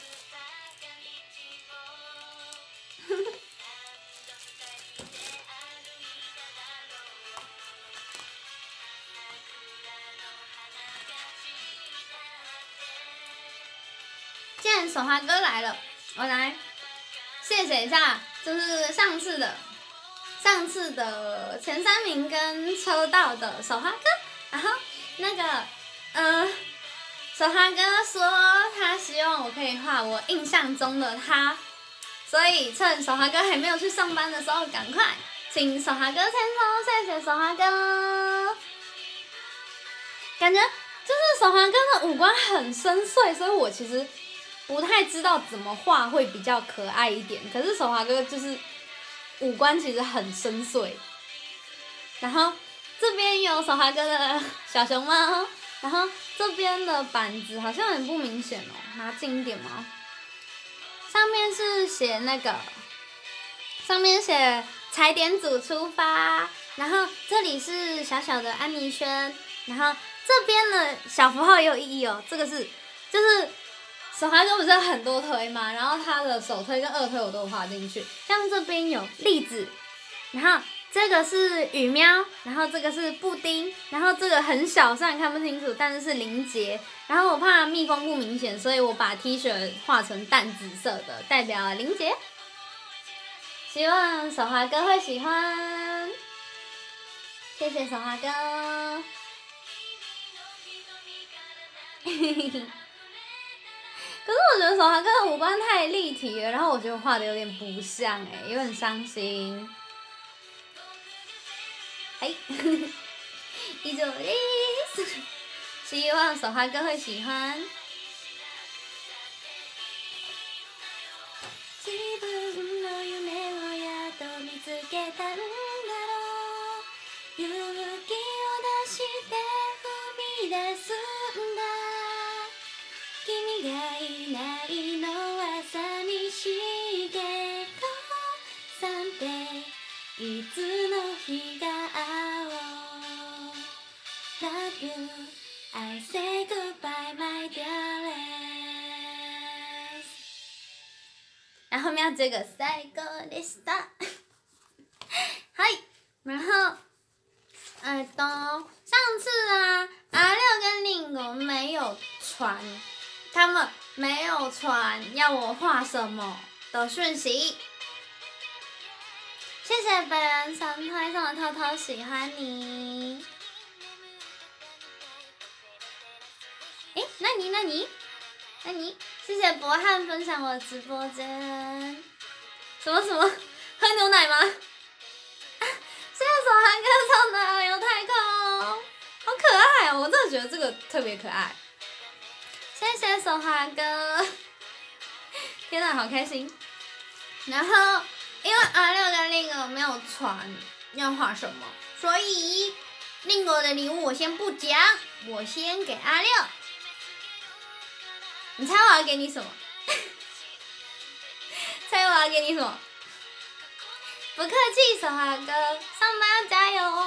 既然手花哥来了，我来谢谢一下，就是上次的上次的前三名跟抽到的手花哥，然后那个呃，手花哥说他希望我可以画我印象中的他，所以趁手花哥还没有去上班的时候，赶快请手花哥签收，谢谢手花哥。感觉就是手花哥的五官很深邃，所以我其实不太知道怎么画会比较可爱一点。可是手花哥就是五官其实很深邃，然后这边有手花哥的小熊猫，然后这边的板子好像很不明显哦，拿近一点吗？上面是写那个，上面写踩点组出发，然后这里是小小的安妮轩，然后这边的小符号也有意义哦，这个是就是手花哥不是有很多推吗？然后他的手推跟二推我都有画进去，像这边有栗子，然后这个是羽喵，然后这个是布丁，然后这个很小，虽然看不清楚，但是是林杰。然后我怕蜜蜂不明显，所以我把 T 恤画成淡紫色的，代表林杰。希望手花哥会喜欢，谢谢手花哥。可是我觉得手花哥的五官太立体了，然后我觉得我画的有点不像哎、欸，有点伤心。嘿，以上です。希望手花哥会喜欢。自分の夢をやっと見つけたんだろう。勇気を出して踏み出すんだ。君がいないのは寂しいけど、さていつの日が会おう。Love you, I say goodbye, my dearest。然后后面要接个最後でした。はい，然后，呃，都上次啊，阿六跟令狗没有传。他们没有传要我画什么的讯息，谢谢本人神推送的偷偷喜欢你。诶，那你那你那你，谢谢博翰分享我的直播间。什么什么喝牛奶吗？啊、谢谢手韩哥送的游太空，好可爱哦！我真的觉得这个特别可爱。谢谢手花哥，天哪，好开心！然后因为阿六跟令狗没有传要画什么，所以令狗的礼物我先不讲，我先给阿六。你猜我要给你什么？猜我要给你什么？不客气，手花哥，上班要加油哦！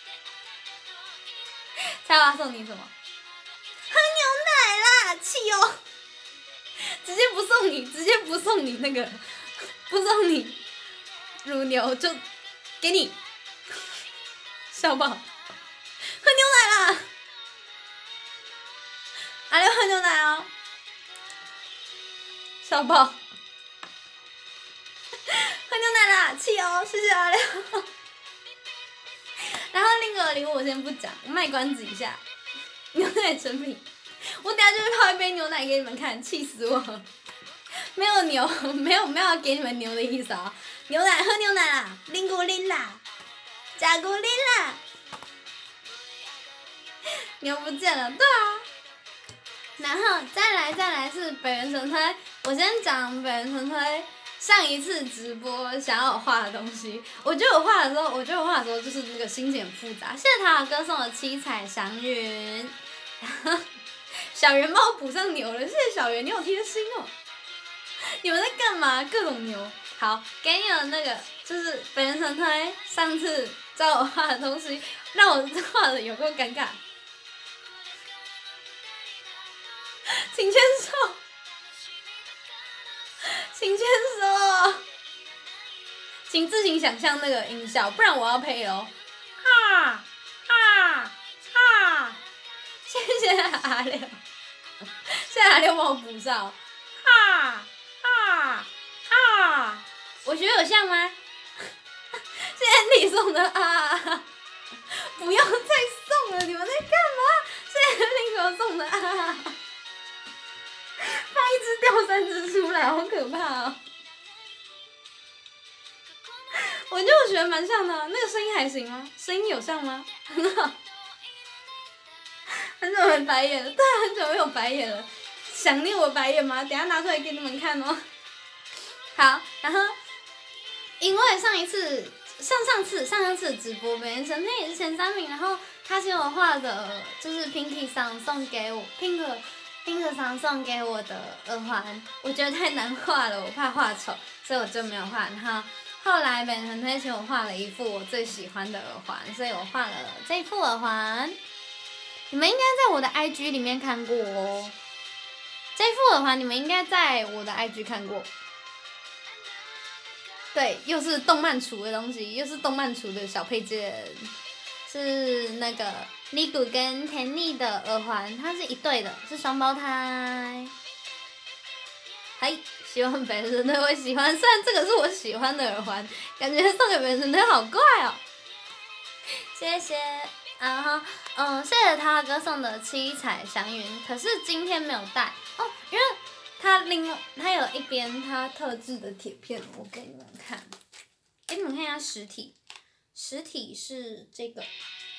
猜我要送你什么？喝牛奶啦，气哦！直接不送你，直接不送你那个，不送你乳牛就给你小宝，喝牛奶啦！阿六喝牛奶哦，小宝喝牛奶啦，气哦！谢谢阿六。然后另一个礼物我先不讲，我卖关子一下。牛奶成品，我等下就会泡一杯牛奶给你们看，气死我！没有牛，没有没有要给你们牛的意思啊、哦！牛奶喝牛奶啦，啉古啉啦，加古啉啦，牛不见了，对啊。然后再来再来是本人神推，我先讲本人神推上一次直播想要我画的东西，我觉得我画的时候，我觉得我画的时候就是那个心情很复杂。谢谢塔尔哥送的七彩祥云，小圆帮我补上牛了，谢谢小圆，你好贴心哦。你们在干嘛？各种牛。好，给你的那个就是本人神推上次教我画的东西，让我画的有够尴尬。 请牵手，请牵手，请自行想象那个音效，不然我要配哦。哈哈哈！谢谢阿六，谢谢阿六帮我补上。哈哈哈！我觉得有像吗？谢谢你送的啊！不要再送了，你们在干嘛？谢谢你给我送的啊！放一只掉三只出来，好可怕哦！我觉得我学得蛮像的，那个声音还行吗？声音有像吗？很好。很久没白眼了，对啊，很久没有白眼了。想念我白眼吗？等一下拿出来给你们看哦。好，然后因为上一次、上上次、上上次的直播，本人神配也是前三名，然后他请我画的，就是 Pinky 桑送给我 Pink Pink 桑送给我的耳环，我觉得太难画了，我怕画丑，所以我就没有画。然后后来本人推请我画了一副我最喜欢的耳环，所以我画了这副耳环。你们应该在我的 I G 里面看过哦。这副耳环你们应该在我的 I G 看过。对，又是动漫厨的东西，又是动漫厨的小配件，是那个 Ligu 跟 Tenny 的耳环，它是一对的，是双胞胎。嗨，希望本人队会喜欢，虽然这个是我喜欢的耳环，感觉送给本人队好怪哦。谢谢。然后，嗯，谢谢他哥送的七彩祥云，可是今天没有带哦，因为他另外他有一边他特制的铁片，我给你们看，给你们看一下实体，实体是这个，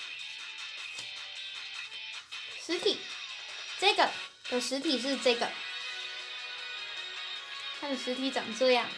实体这个的实体是这个，它的实体长这样，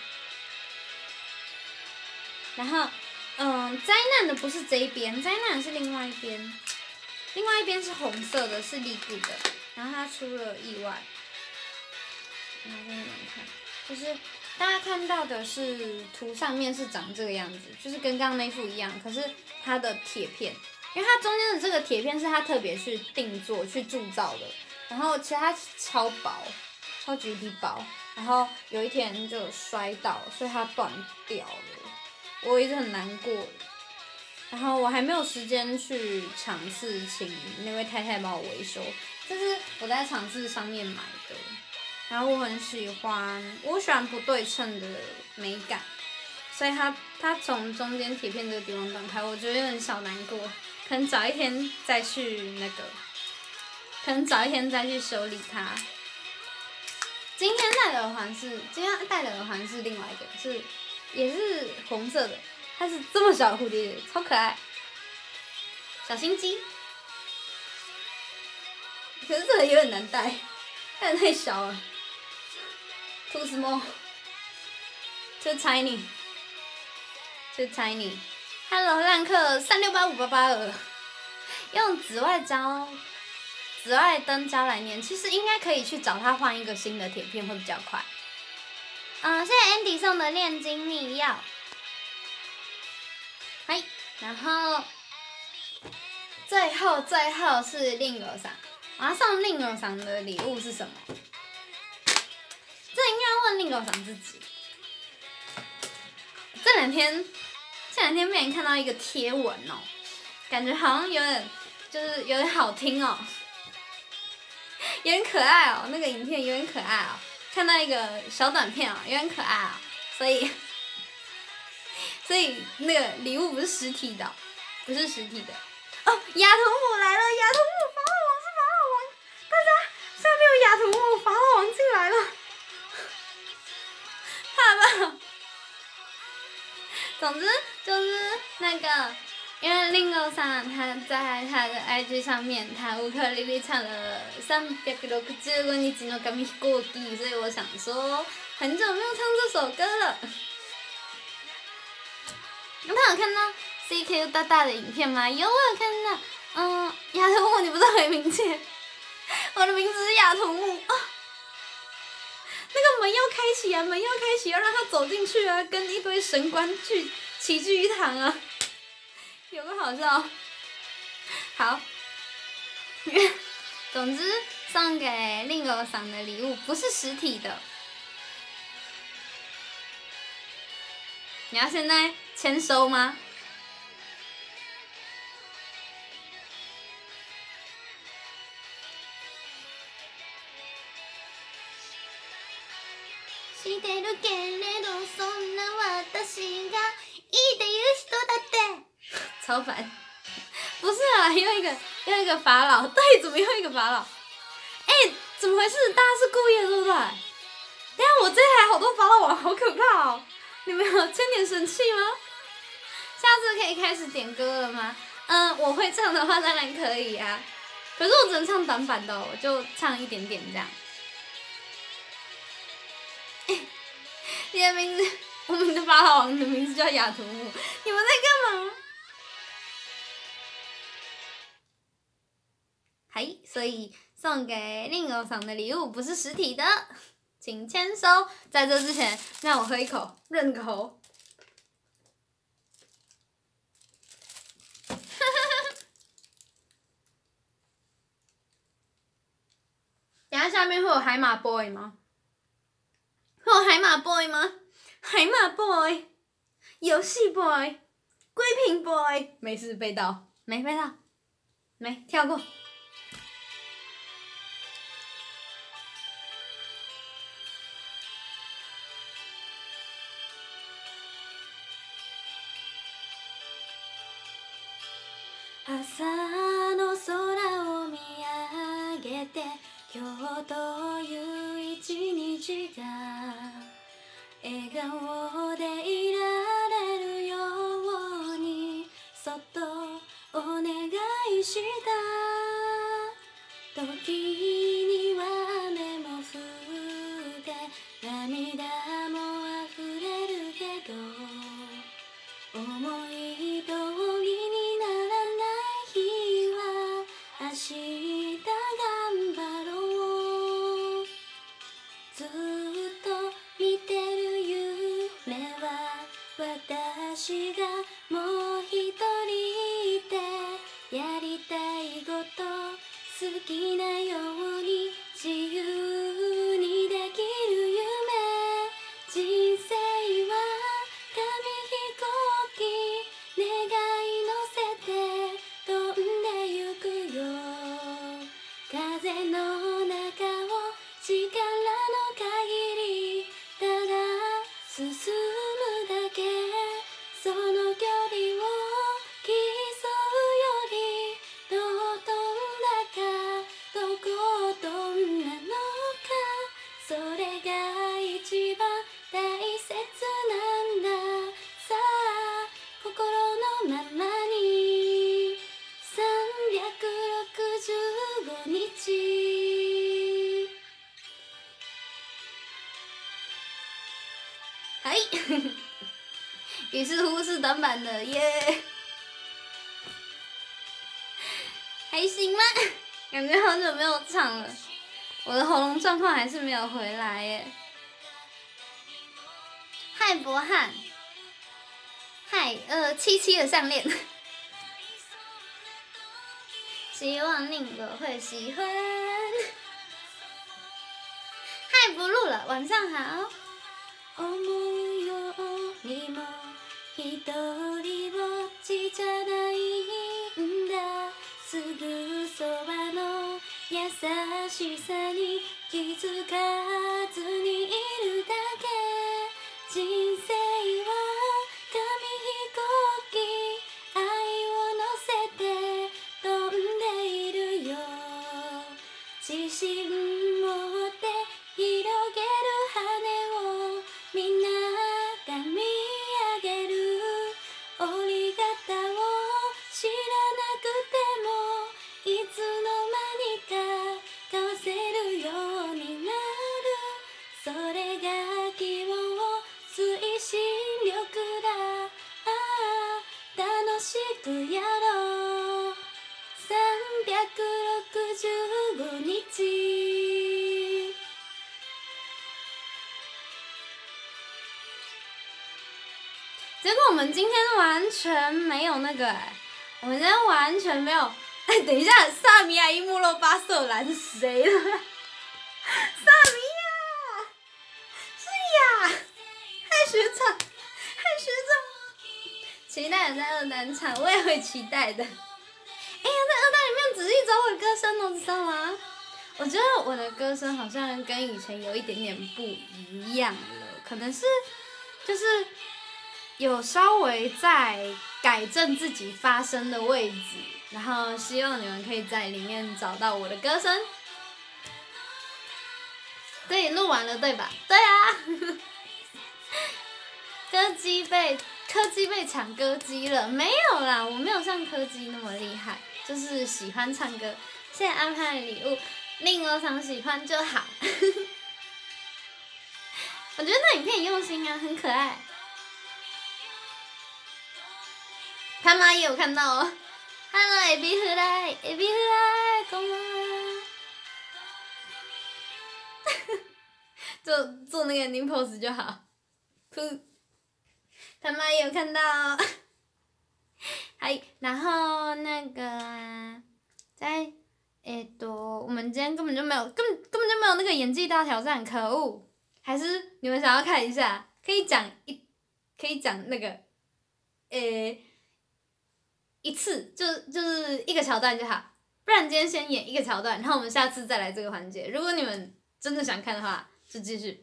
然后。嗯，灾难的不是这一边，灾难的是另外一边，另外一边是红色的，是利布的，然后它出了意外。然后给你们看，就是大家看到的是图上面是长这个样子，就是跟刚刚那副一样，可是它的铁片，因为它中间的这个铁片是它特别去定做、去铸造的，然后其实它超薄，超级无敌薄，然后有一天就摔倒，所以它断掉了。我一直很难过，然后我还没有时间去尝试请那位太太帮我维修，这是我在尝试上面买的，然后我很喜欢，我喜欢不对称的美感，所以它它从中间铁片这个地方断开，我觉得有点小难过，可能早一天再去那个，可能早一天再去修理它。今天戴的耳环是，今天戴的耳环是另外一个，是。也是红色的，它是这么小的蝴蝶结，超可爱，小心机。可是这个有点难戴，有点太小了。Too small， 就 tiny， 就 tiny。Hello， 烂客三六八五八八二，用紫外胶、紫外灯胶来粘，其实应该可以去找他换一个新的铁片会比较快。嗯，谢谢 Andy 送的炼金秘药。嗨，然后最后最后是令儿桑，我要送令儿桑的礼物是什么？这应该问令儿桑自己。这两天这两天被人看到一个贴文哦，感觉好像有点就是有点好听哦，有点可爱哦，那个影片有点可爱哦。看到一个小短片啊、喔，有点可爱啊、喔，所以，所以那个礼物不是实体的、喔，不是实体的。哦，雅图姆来了，雅图姆法老王是法老王，大家下面有雅图姆法老王进来了，怕吧？总之就是那个。因为令儿桑他在他的 I G 上面，他乌克丽丽唱了三百六十五日の紙飛行機，所以我想说，很久没有唱这首歌了。有没有看到 C Q 大大的影片吗？有，我有看到。嗯，雅图姆，你不是回名字？我的名字是雅图姆啊。那个门要开启啊，门要开启，要让他走进去啊，跟一堆神官去齐聚一堂啊。有个好笑，好， 总之，送给令偶赏的礼物不是实体的。你要现在签收吗？してるけれどそんな私がいいっていう人だって超烦。不是啊，又一个又一个法老，对，怎么又一个法老？哎、欸，怎么回事？大家是故意的，对不对？等下我这台好多法老王，好可怕哦！你们有添点神器吗？下次可以开始点歌了吗？嗯，我会唱的话当然可以啊，可是我只能唱短版的、哦，我就唱一点点这样。欸、你的名字，我们的法老王的名字叫雅图姆，你们在干嘛？嗨，所以送给令偶赏的礼物不是实体的，请签收。在这之前，让我喝一口润口。等下下面会有海马 boy 吗？会有海马 boy 吗？海马 boy， 游戏 boy， 龟瓶 boy， 没事背到，没背到，没跳过。朝の空を見上げて今日という一日が笑顔でいられるようにそっとお願いした時には雨も降って涙も溢れるけど思い通りにならない日は明日頑張ろうずっと見てる夢は私がもう一人いてやりたいこと好きなように自由にできる夢人生は紙飛行機願い乗せて飛んでゆくよ風の中を力の限りただ進むだけその距離を競うよりどう飛んだかどこを飛んだのかそれが一番大切なんださあ心のままにさんびゃくろくじゅうごにちはい于是乎是短版的耶，还行吗？感觉好久没有唱了，我的喉咙状况还是没有回来耶。嗨，博汉，嗨，呃，七七的项链，希望令我会喜欢。嗨，不录了，晚上好。思うようにも一人ぼっちじゃないんだすぐそばの優しさに気づかずにいるだけ人生は紙飛行機愛を乗せて飛んでいるよ自信持って広げる羽をみんなが見上げる折り方を知らなくてもいつの間にか交わせるようになるそれが希望推進力だああ楽しくやろうさんびゃくろくじゅうごにち结果我们今天完全没有那个哎、欸，我们今天完全没有哎、欸，等一下，萨米亚伊莫洛巴色的拦谁了？萨米亚，是呀，嗨学长，嗨学长，期待在二单场，我也会期待的。哎呀，在二单里面仔细找我的歌声哦，知道吗？我觉得我的歌声好像跟以前有一点点不一样了，可能是就是有稍微在改正自己发声的位置，然后希望你们可以在里面找到我的歌声。对，录完了对吧？对啊。歌姬被柯基被抢歌姬了，没有啦，我没有像柯基那么厉害，就是喜欢唱歌。谢谢安排的礼物，令我常喜欢就好。我觉得那影片用心啊，很可爱。他妈也有看到哦。Hello， エビフライ，エビフライ，こんばんは。做做那个 ending pose 就好。噗。他妈也有看到哦。嗨，然后那个在诶多，我们今天根本就没有，根本根本就没有那个演技大挑战，可恶！还是你们想要看一下？可以讲一，可以讲那个，诶。一次就就是一个桥段就好，不然今天先演一个桥段，然后我们下次再来这个环节。如果你们真的想看的话，就继续。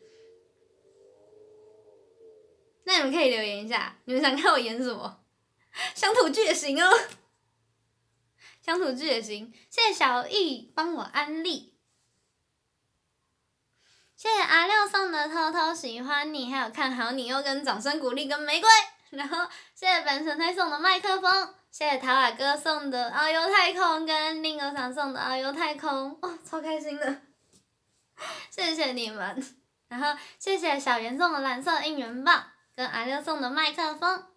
那你们可以留言一下，你们想看我演什么？乡土剧也行哦，乡土剧也行。谢谢小易帮我安利，谢谢阿六送的偷偷喜欢你，还有看好你又跟掌声鼓励跟玫瑰，然后谢谢本神推送的麦克风。谢谢塔瓦哥送的遨游太空跟另一场送的遨游太空，哦，超开心的，谢谢你们。然后谢谢小圆送的蓝色应援棒，跟阿六送的麦克风。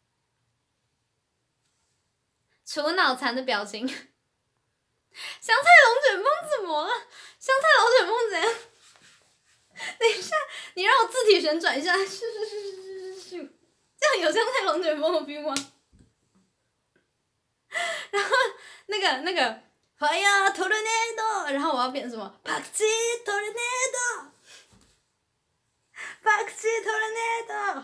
除脑残的表情。香菜龙卷风怎么了？香菜龙卷风怎样？等一下，你让我字体旋转一下，咻咻咻咻咻咻，这样有香菜龙卷风的 feel 吗？然后那个那个 Fire Tornado， 然后我要变什么 Paxi Tornado， Paxi Tornado，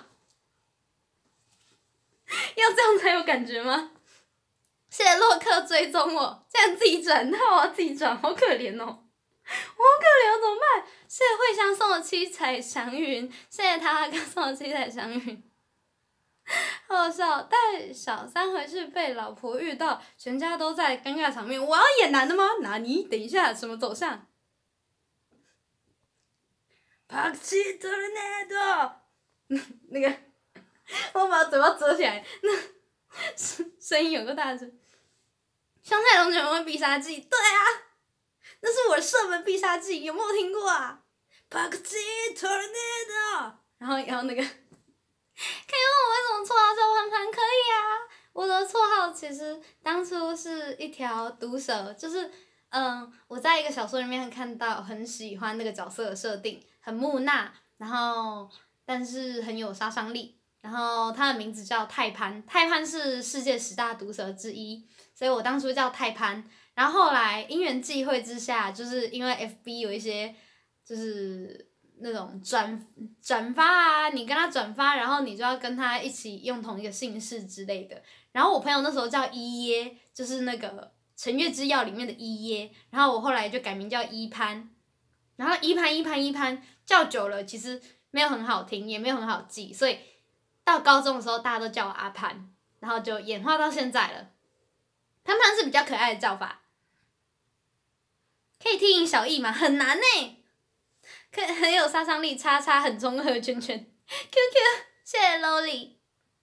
要这样才有感觉吗？谢谢洛克追踪我，这样自己转，那我要自己转，好可怜哦，我好可怜，怎么办？谢谢惠香送的七彩祥云，谢谢他刚送的七彩祥云。好好笑，带小三回去被老婆遇到，全家都在尴尬场面。我要演男的吗？哪尼？等一下，什么走向 ？Paxi Tornado， 那个，我把嘴巴遮起来，那声音有个大声。香菜龙卷风必杀技，对啊，那是我的射门必杀技，有没有听过啊 ？Paxi Tornado， 然后然后那个。可以问我为什么绰号叫潘潘？可以啊，我的绰号其实当初是一条毒蛇，就是嗯，我在一个小说里面看到很喜欢那个角色的设定，很木讷，然后但是很有杀伤力，然后他的名字叫泰潘，泰潘是世界十大毒蛇之一，所以我当初叫泰潘，然后后来因缘际会之下，就是因为 F B 有一些就是。那种转转发啊，你跟他转发，然后你就要跟他一起用同一个姓氏之类的。然后我朋友那时候叫一耶，就是那个《陈月之钥》里面的一耶。然后我后来就改名叫一潘，然后一潘一潘一潘叫久了，其实没有很好听，也没有很好记，所以到高中的时候大家都叫我阿潘，然后就演化到现在了。潘潘是比较可爱的叫法，可以踢赢小易吗？很难呢、欸。可很有杀伤力，叉叉很综合，圈圈 ，Q Q， 谢谢 Lolly，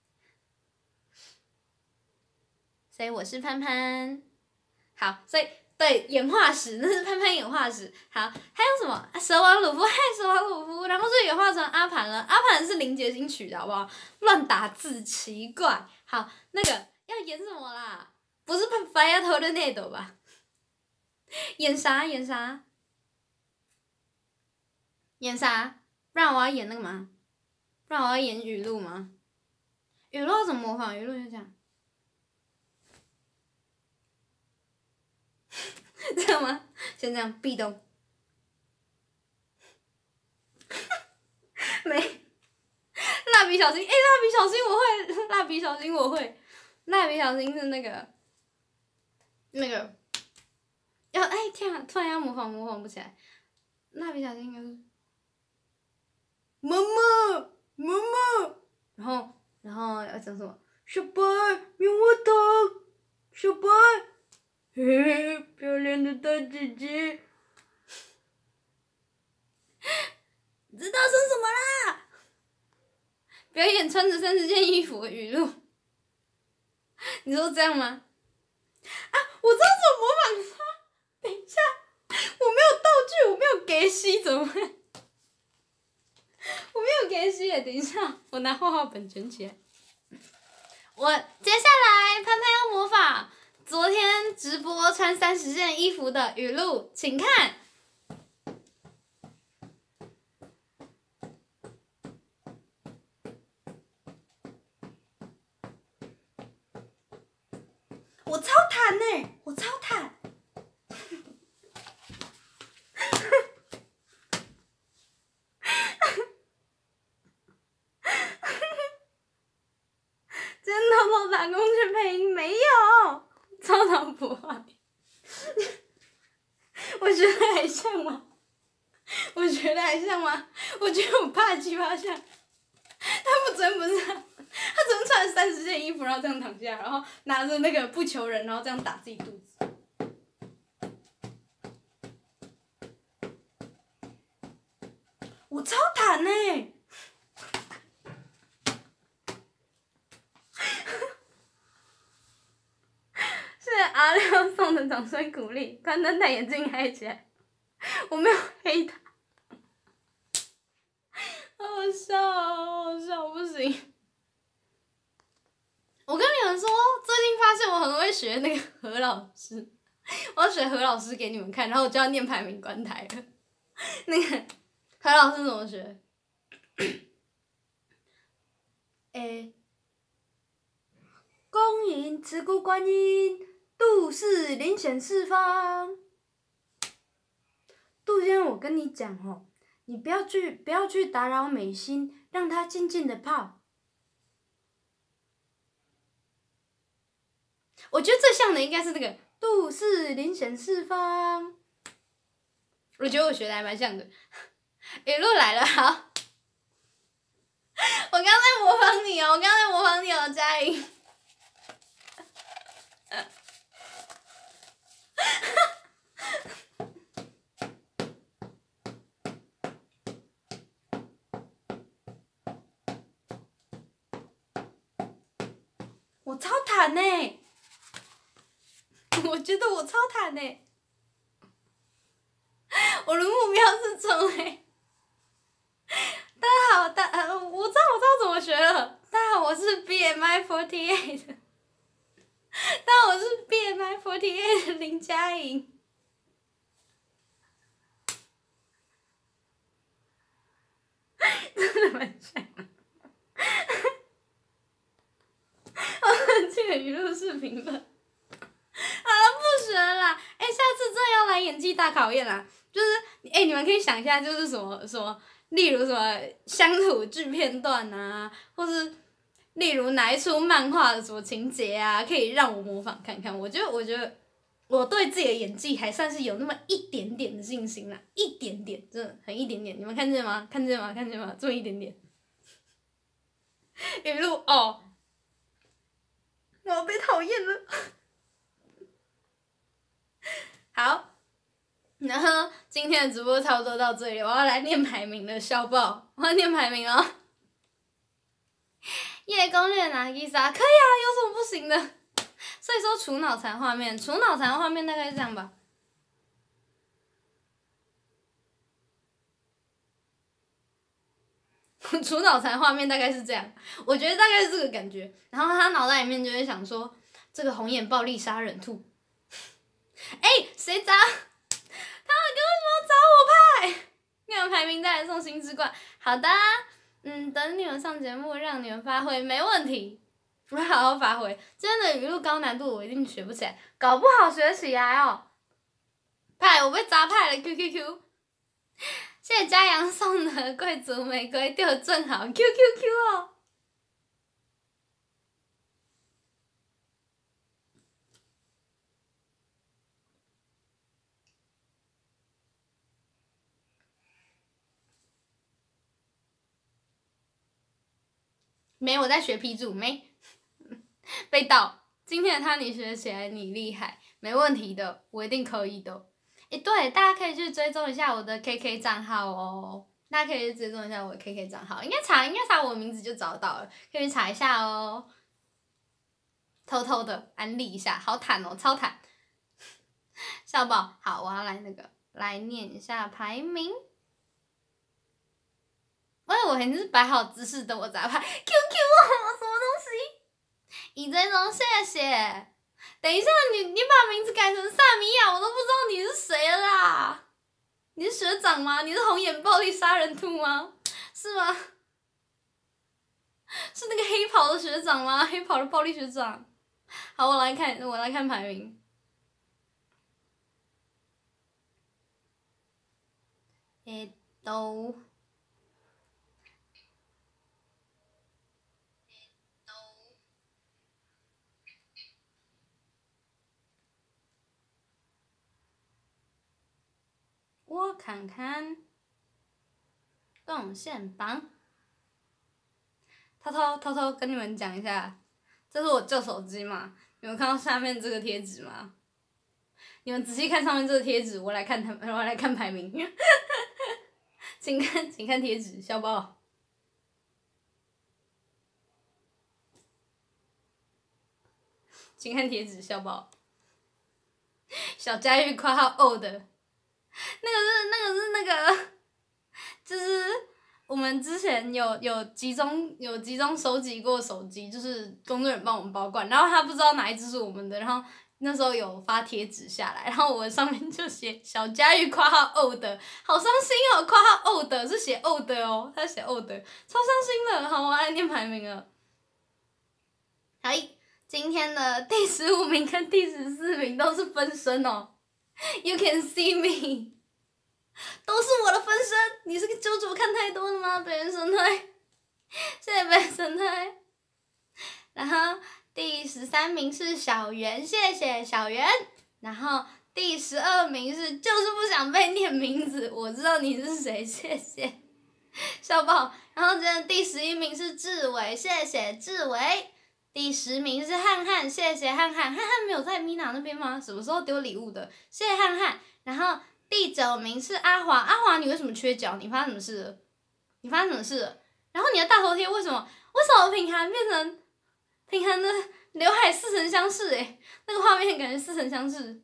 所以我是潘潘，好，所以对演化史那是潘潘演化史，好，还有什么啊蛇王鲁夫，嗨蛇王鲁夫，然后就演化成阿盘了，阿盘是林杰星取的好不好？乱打字奇怪，好，那个要演什么啦？不是潘 Fire Tornado 吧？演啥演啥？演啥？不然我要演那个嘛？不然我要演语录吗？语录要怎么模仿？语录就这样。 这样吗？先这样，壁咚。没。蜡笔小新，哎、欸，蜡笔小新我会，蜡笔小新我会，蜡笔小新是那个，那个，要哎、欸、天啊，突然要模仿模仿不起来，蜡笔小新应该是，妈妈妈妈，然后然后要讲什么？小白，棉花糖，小白，嘿嘿，漂亮的大姐姐，知道说什么啦？表演穿着三十件衣服的语录，你说这样吗？啊，我知道怎么模仿他。等一下，我没有道具，我没有给戏，怎么会？我没有给戏耶！等一下，我拿画画本卷起来。我接下来潘潘要模仿昨天直播穿三十件衣服的语录，请看。我超坦呢、欸，我超坦。今天偷偷打工去配音没有？超唐不坏。我觉得还像吗？我觉得还像吗？我觉得我怕鸡巴像。他不真不是他，他真穿了三十件衣服，然后这样躺下，然后拿着那个不求人，然后这样打自己肚子。我超坦呢、欸。是阿廖送的掌声鼓励，关灯戴眼镜黑起来。我没有黑他。好好笑哦，好好笑，不行。我跟你们说，最近发现我很会学那个何老师，我要学何老师给你们看，然后我就要念排名关台了。那个何老师怎么学？诶、欸，恭迎慈姑观音，度世灵显四方。杜先生，我跟你讲哦，你不要去，不要去打扰美心，让她静静的泡。我觉得最像的应该是那个度世灵显四方。我觉得我学的还蛮像的。语录来了，好。我刚在模仿你哦，我刚在模仿你哦，佳颖。我超坦呢、欸，我觉得我超坦呢、欸。我的目标是成为。大家好，大呃，我知道我知道怎么学了。大家好，我是 B M I forty-eight 的。大家好，我是 B M I forty-eight 的林佳颖。真的蛮像。这个语录视频了。好了，不学了啦。哎、欸，下次真的要来演技大考验啦。就是，哎、欸，你们可以想一下，就是什么什么，例如什么乡土剧片段啊，或是例如哪一出漫画的什么情节啊，可以让我模仿看看。我觉得，我觉得我对自己的演技还算是有那么一点点的信心啦，一点点，真的很一点点。你们看见吗？看见吗？看见吗？这么一点点。语录哦。我要被讨厌了。好，然后今天的直播差不多到这里，我要来念排名了，笑爆！我要念排名哦。夜攻略拿伊莎可以啊，有什么不行的？所以说除脑残画面，除脑残画面大概是这样吧。除脑残画面大概是这样，我觉得大概是这个感觉。然后他脑袋里面就会想说，这个红眼暴力杀人兔。哎、欸，谁砸？他们跟为什么找我派？念完排名再来送新之冠。好的，嗯，等你们上节目，让你们发挥，没问题。我会好好发挥。今天的语录高难度，我一定学不起来，搞不好学起来哦。 派，我被砸派了 Q Q Q。谢谢嘉阳送的贵族玫瑰，对我正好 Q Q Q 哦。没，我在学批注，没被盗。今天的他你学起来你厉害，没问题的，我一定可以的。诶、欸，对，大家可以去追踪一下我的 K K 账号哦。大家可以去追踪一下我的 K K 账号，应该查应该查我的名字就找到了，可以去查一下哦。偷偷的安利一下，好坦哦，超坦。笑爆，好，我要来那个来念一下排名。喂，我还是摆好姿势等我砸牌。Q Q 啊，什么东西？已追踪，谢谢。等一下，你你把名字改成萨米亚，我都不知道你是谁了啦。你是学长吗？你是红眼暴力杀人兔吗？是吗？是那个黑袍的学长吗？黑袍的暴力学长。好，我来看，我来看排名。えっと。我看看动线榜，偷偷偷偷跟你们讲一下，这是我旧手机嘛？你们看到下面这个贴纸吗？你们仔细看上面这个贴纸，我来看他，我来看排名。请看，请看贴纸，小宝。请看贴纸，小宝。小佳玉括号 old。那个是那个是那个，就是我们之前有有集中有集中收集过手机，就是工作人员帮我们保管，然后他不知道哪一只是我们的，然后那时候有发贴纸下来，然后我上面就写小佳玉括号 old， 好伤心哦，括号 old 是写 old 哦，他写 old， 超伤心的。好，我来念排名了。好，今天的第十五名跟第十四名都是分身哦。You can see me， 都是我的分身。你是个九九看太多了吗？本人神推，谢谢本人神推。然后第十三名是小圆，谢谢小圆。然后第十二名是就是不想被念名字，我知道你是谁，谢谢小宝。然后今天第十一名是志伟，谢谢志伟。第十名是汉汉，谢谢汉汉。汉汉没有在米娜那边吗？什么时候丢礼物的？谢谢汉汉。然后第九名是阿华，阿华你为什么缺角？你发生什么事了？你发生什么事了？然后你的大头贴为什么？为什么品涵变成品涵的刘海似曾相识？诶，那个画面感觉似曾相识。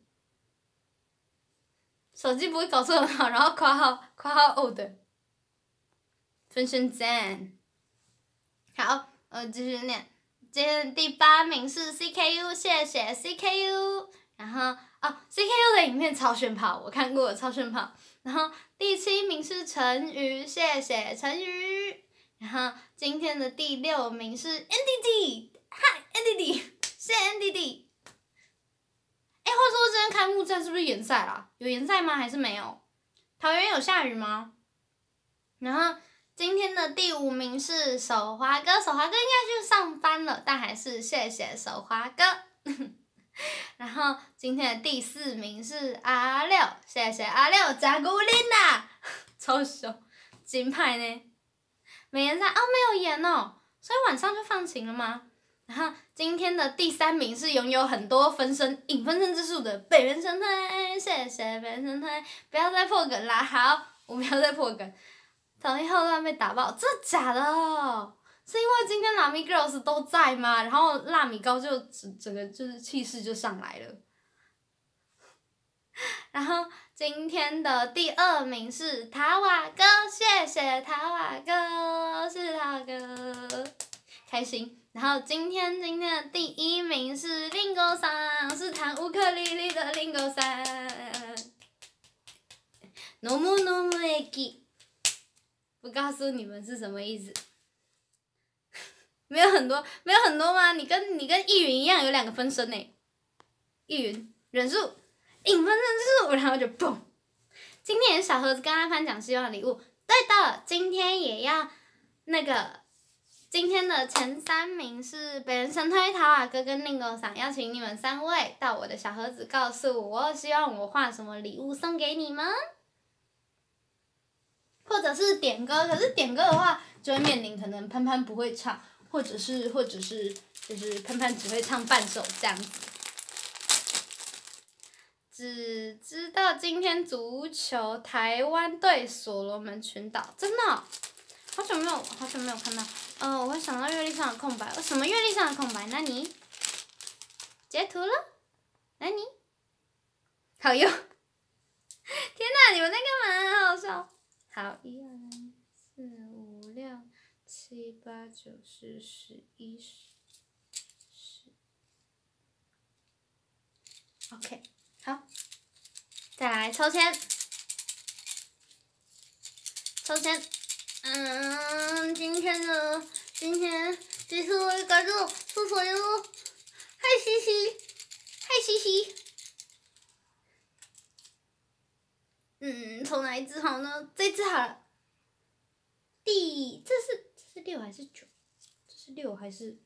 手机不会搞错很好，然后括号括号 old， 分身赞。好，我继续念。今天第八名是 C K U， 谢谢 C K U。然后哦 ，C K U 的影片超炫炮，我看过超炫炮。然后第七名是陈瑜，谢谢陈瑜。然后今天的第六名是 N D D， 嗨 N D D， 谢谢 N D D。哎，话说今天开幕战是不是延赛啦？有延赛吗？还是没有？桃园有下雨吗？然后。今天的第五名是手华哥，手华哥应该去上班了，但还是谢谢手华哥。然后今天的第四名是阿六，谢谢阿六，加古琳娜，超凶，金牌呢？没演赛哦，没有演哦，所以晚上就放晴了吗？然后今天的第三名是拥有很多分身影分身之术的北原神推，谢谢北原神推，不要再破梗啦，好，我不要再破梗。统一后段被打爆，真的假的？是因为今天拉米 girls 都在吗？然后辣米糕就整整个就是气势就上来了。然后今天的第二名是塔瓦哥，谢谢塔瓦哥，是塔瓦哥，开心。然后今天今天的第一名是林狗桑，是弹乌克丽丽的林狗桑。诺姆诺姆駅。不告诉你们是什么意思？没有很多，没有很多吗？你跟你跟易云一样有两个分身呢。易云忍术， 影分身之术，然后就嘣。今天也是小盒子跟阿潘讲希望礼物。对的，今天也要那个，今天的前三名是北人神推、桃瓦哥跟令狗桑，邀请你们三位到我的小盒子告诉我，希望我画什么礼物送给你们，或者是点歌。可是点歌的话，就会面临可能潘潘不会唱，或者是或者是就是潘潘只会唱半首这样子。只知道今天足球台湾对所罗门群岛，真的、哦，好久没有好久没有看到。呃，我会想到月历上的空白，为什么月历上的空白？那你截图了？那你好用！天哪，你们在干嘛？好好笑。好，一二三四五六七八九十十一十十。OK。好，再来抽签，抽签，嗯，今天呢，今天这次我感觉厕所哟，嗨嘻嘻，嗨嘻嘻，嗯，抽哪一只好呢？这只好了，第，这是这是六还是九？这是六还是？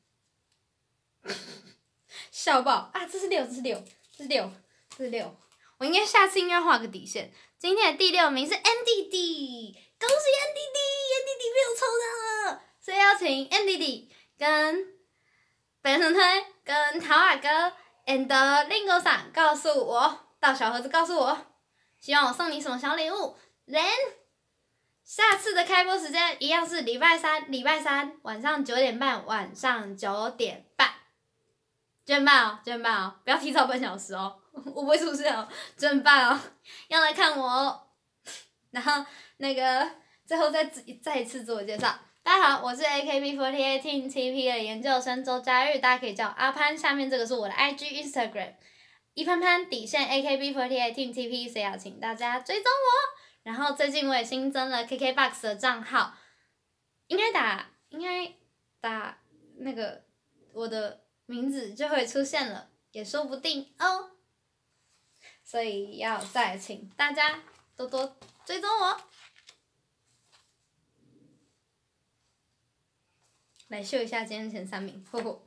笑爆啊！这是六，这是六，这是六。四六，我应该下次应该画个底线。今天的第六名是 N D D， 恭喜 N D D，N D D 被我抽到了，所以邀请 N D D 跟北神推跟桃瓦哥 and 令狗桑告诉我，到小盒子告诉我，希望我送你什么小礼物。Then 下次的开播时间一样是礼拜三，礼拜三晚上九点半，晚上九点半。九点半哦，九点半哦，不要提早半小时哦，我不会出现哦，九点半哦，要来看我哦。然后那个最后再再一次自我介绍，大家好，我是 A K B 四十八 Team T P 的研究生周佳玉，大家可以叫我阿潘，下面这个是我的 I G Instagram， 一潘潘底线 A K B 四十八 Team T P， 所以要请大家追踪我。然后最近我也新增了 K K B O X 的账号，应该打应该打那个我的名字就会出现了，也说不定哦。所以要再请大家多多追踪我。来秀一下今天前三名，吼吼。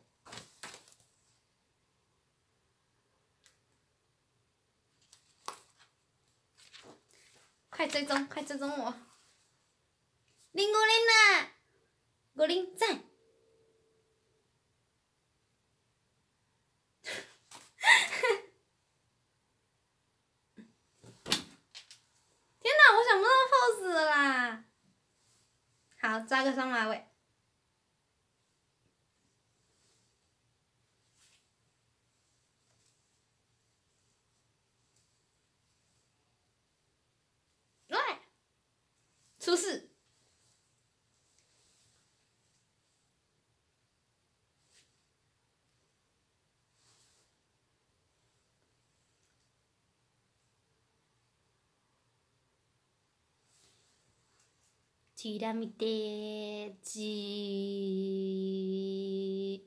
快追踪，快追踪我！零五零呐，五零赞。天哪，我想不到 pose 了啦！好，抓个双马尾。喂，出事！ちら見てじ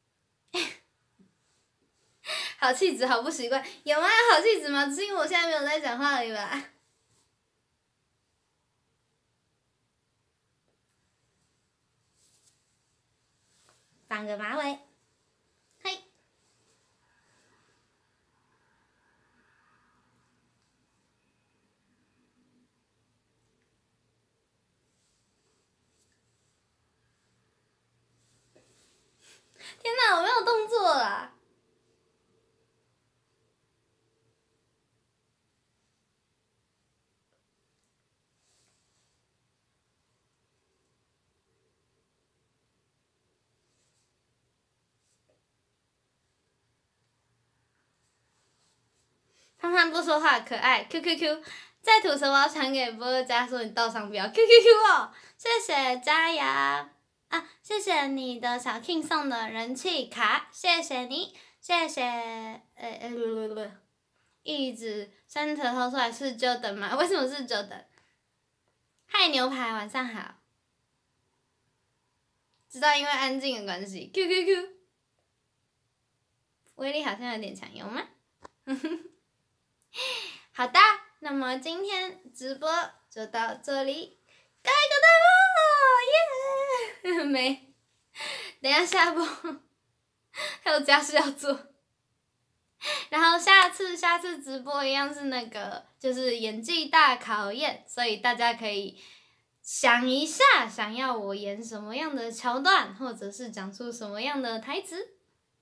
好气质，好不习惯，有吗？好气质吗？只是因为我现在没有在讲话而已吧。绑个马尾，嘿。天哪，我没有动作啦！胖胖不说话，可爱 Q Q Q， 在吐舌我要传给波波家说你盗商标 Q Q Q 哦，谢谢佳瑶啊，谢谢你的小 King 送的人气卡，谢谢你，谢谢呃呃不不不，一直伸舌头出来是 Jordan 吗？为什么是 Jordan？ 嗨牛排，晚上好。知道因为安静的关系 ，Q Q Q， 威力好像有点强，有吗？ 好的，那么今天直播就到这里，盖个大幕，耶、yeah! 没，等一下下播还有家事要做。然后下次下次直播一样是那个就是演技大考验，所以大家可以想一下想要我演什么样的桥段，或者是讲出什么样的台词。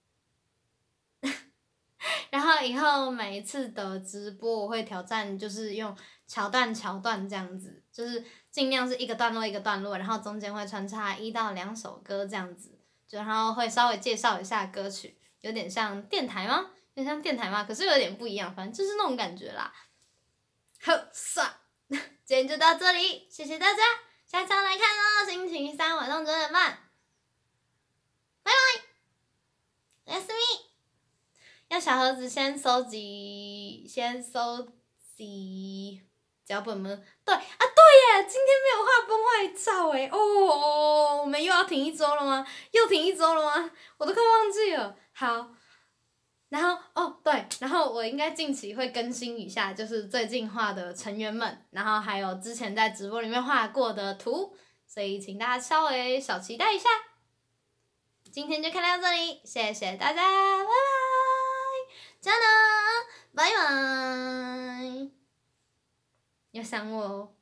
然后以后每一次的直播我会挑战就是用桥段桥段这样子，就是尽量是一个段落一个段落，然后中间会穿插一到两首歌这样子，就然后会稍微介绍一下歌曲，有点像电台吗？有点像电台吗？可是有点不一样，反正就是那种感觉啦。好，算，今天就到这里，谢谢大家，下场来看哦，星期三晚上九点半，拜拜，おやすみ。要小盒子先收集，先收集脚本吗？对啊，对耶，今天没有画崩坏照哎，哦，我们又要停一周了吗？又停一周了吗？我都快忘记了。好，然后哦对，然后我应该近期会更新一下，就是最近画的成员们，然后还有之前在直播里面画过的图，所以请大家稍微小期待一下。今天就看到这里，谢谢大家，拜拜。加呢，拜拜。要想我哦，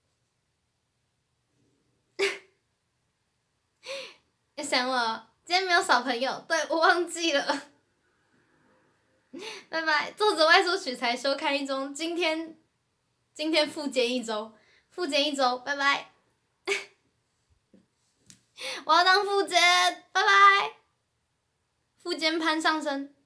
要想我哦。今天没有小朋友，对我忘记了。拜拜，作者外出取材休刊一周，今天今天复健一周，复健一周，拜拜。我要当副监，拜拜。副监攀上升。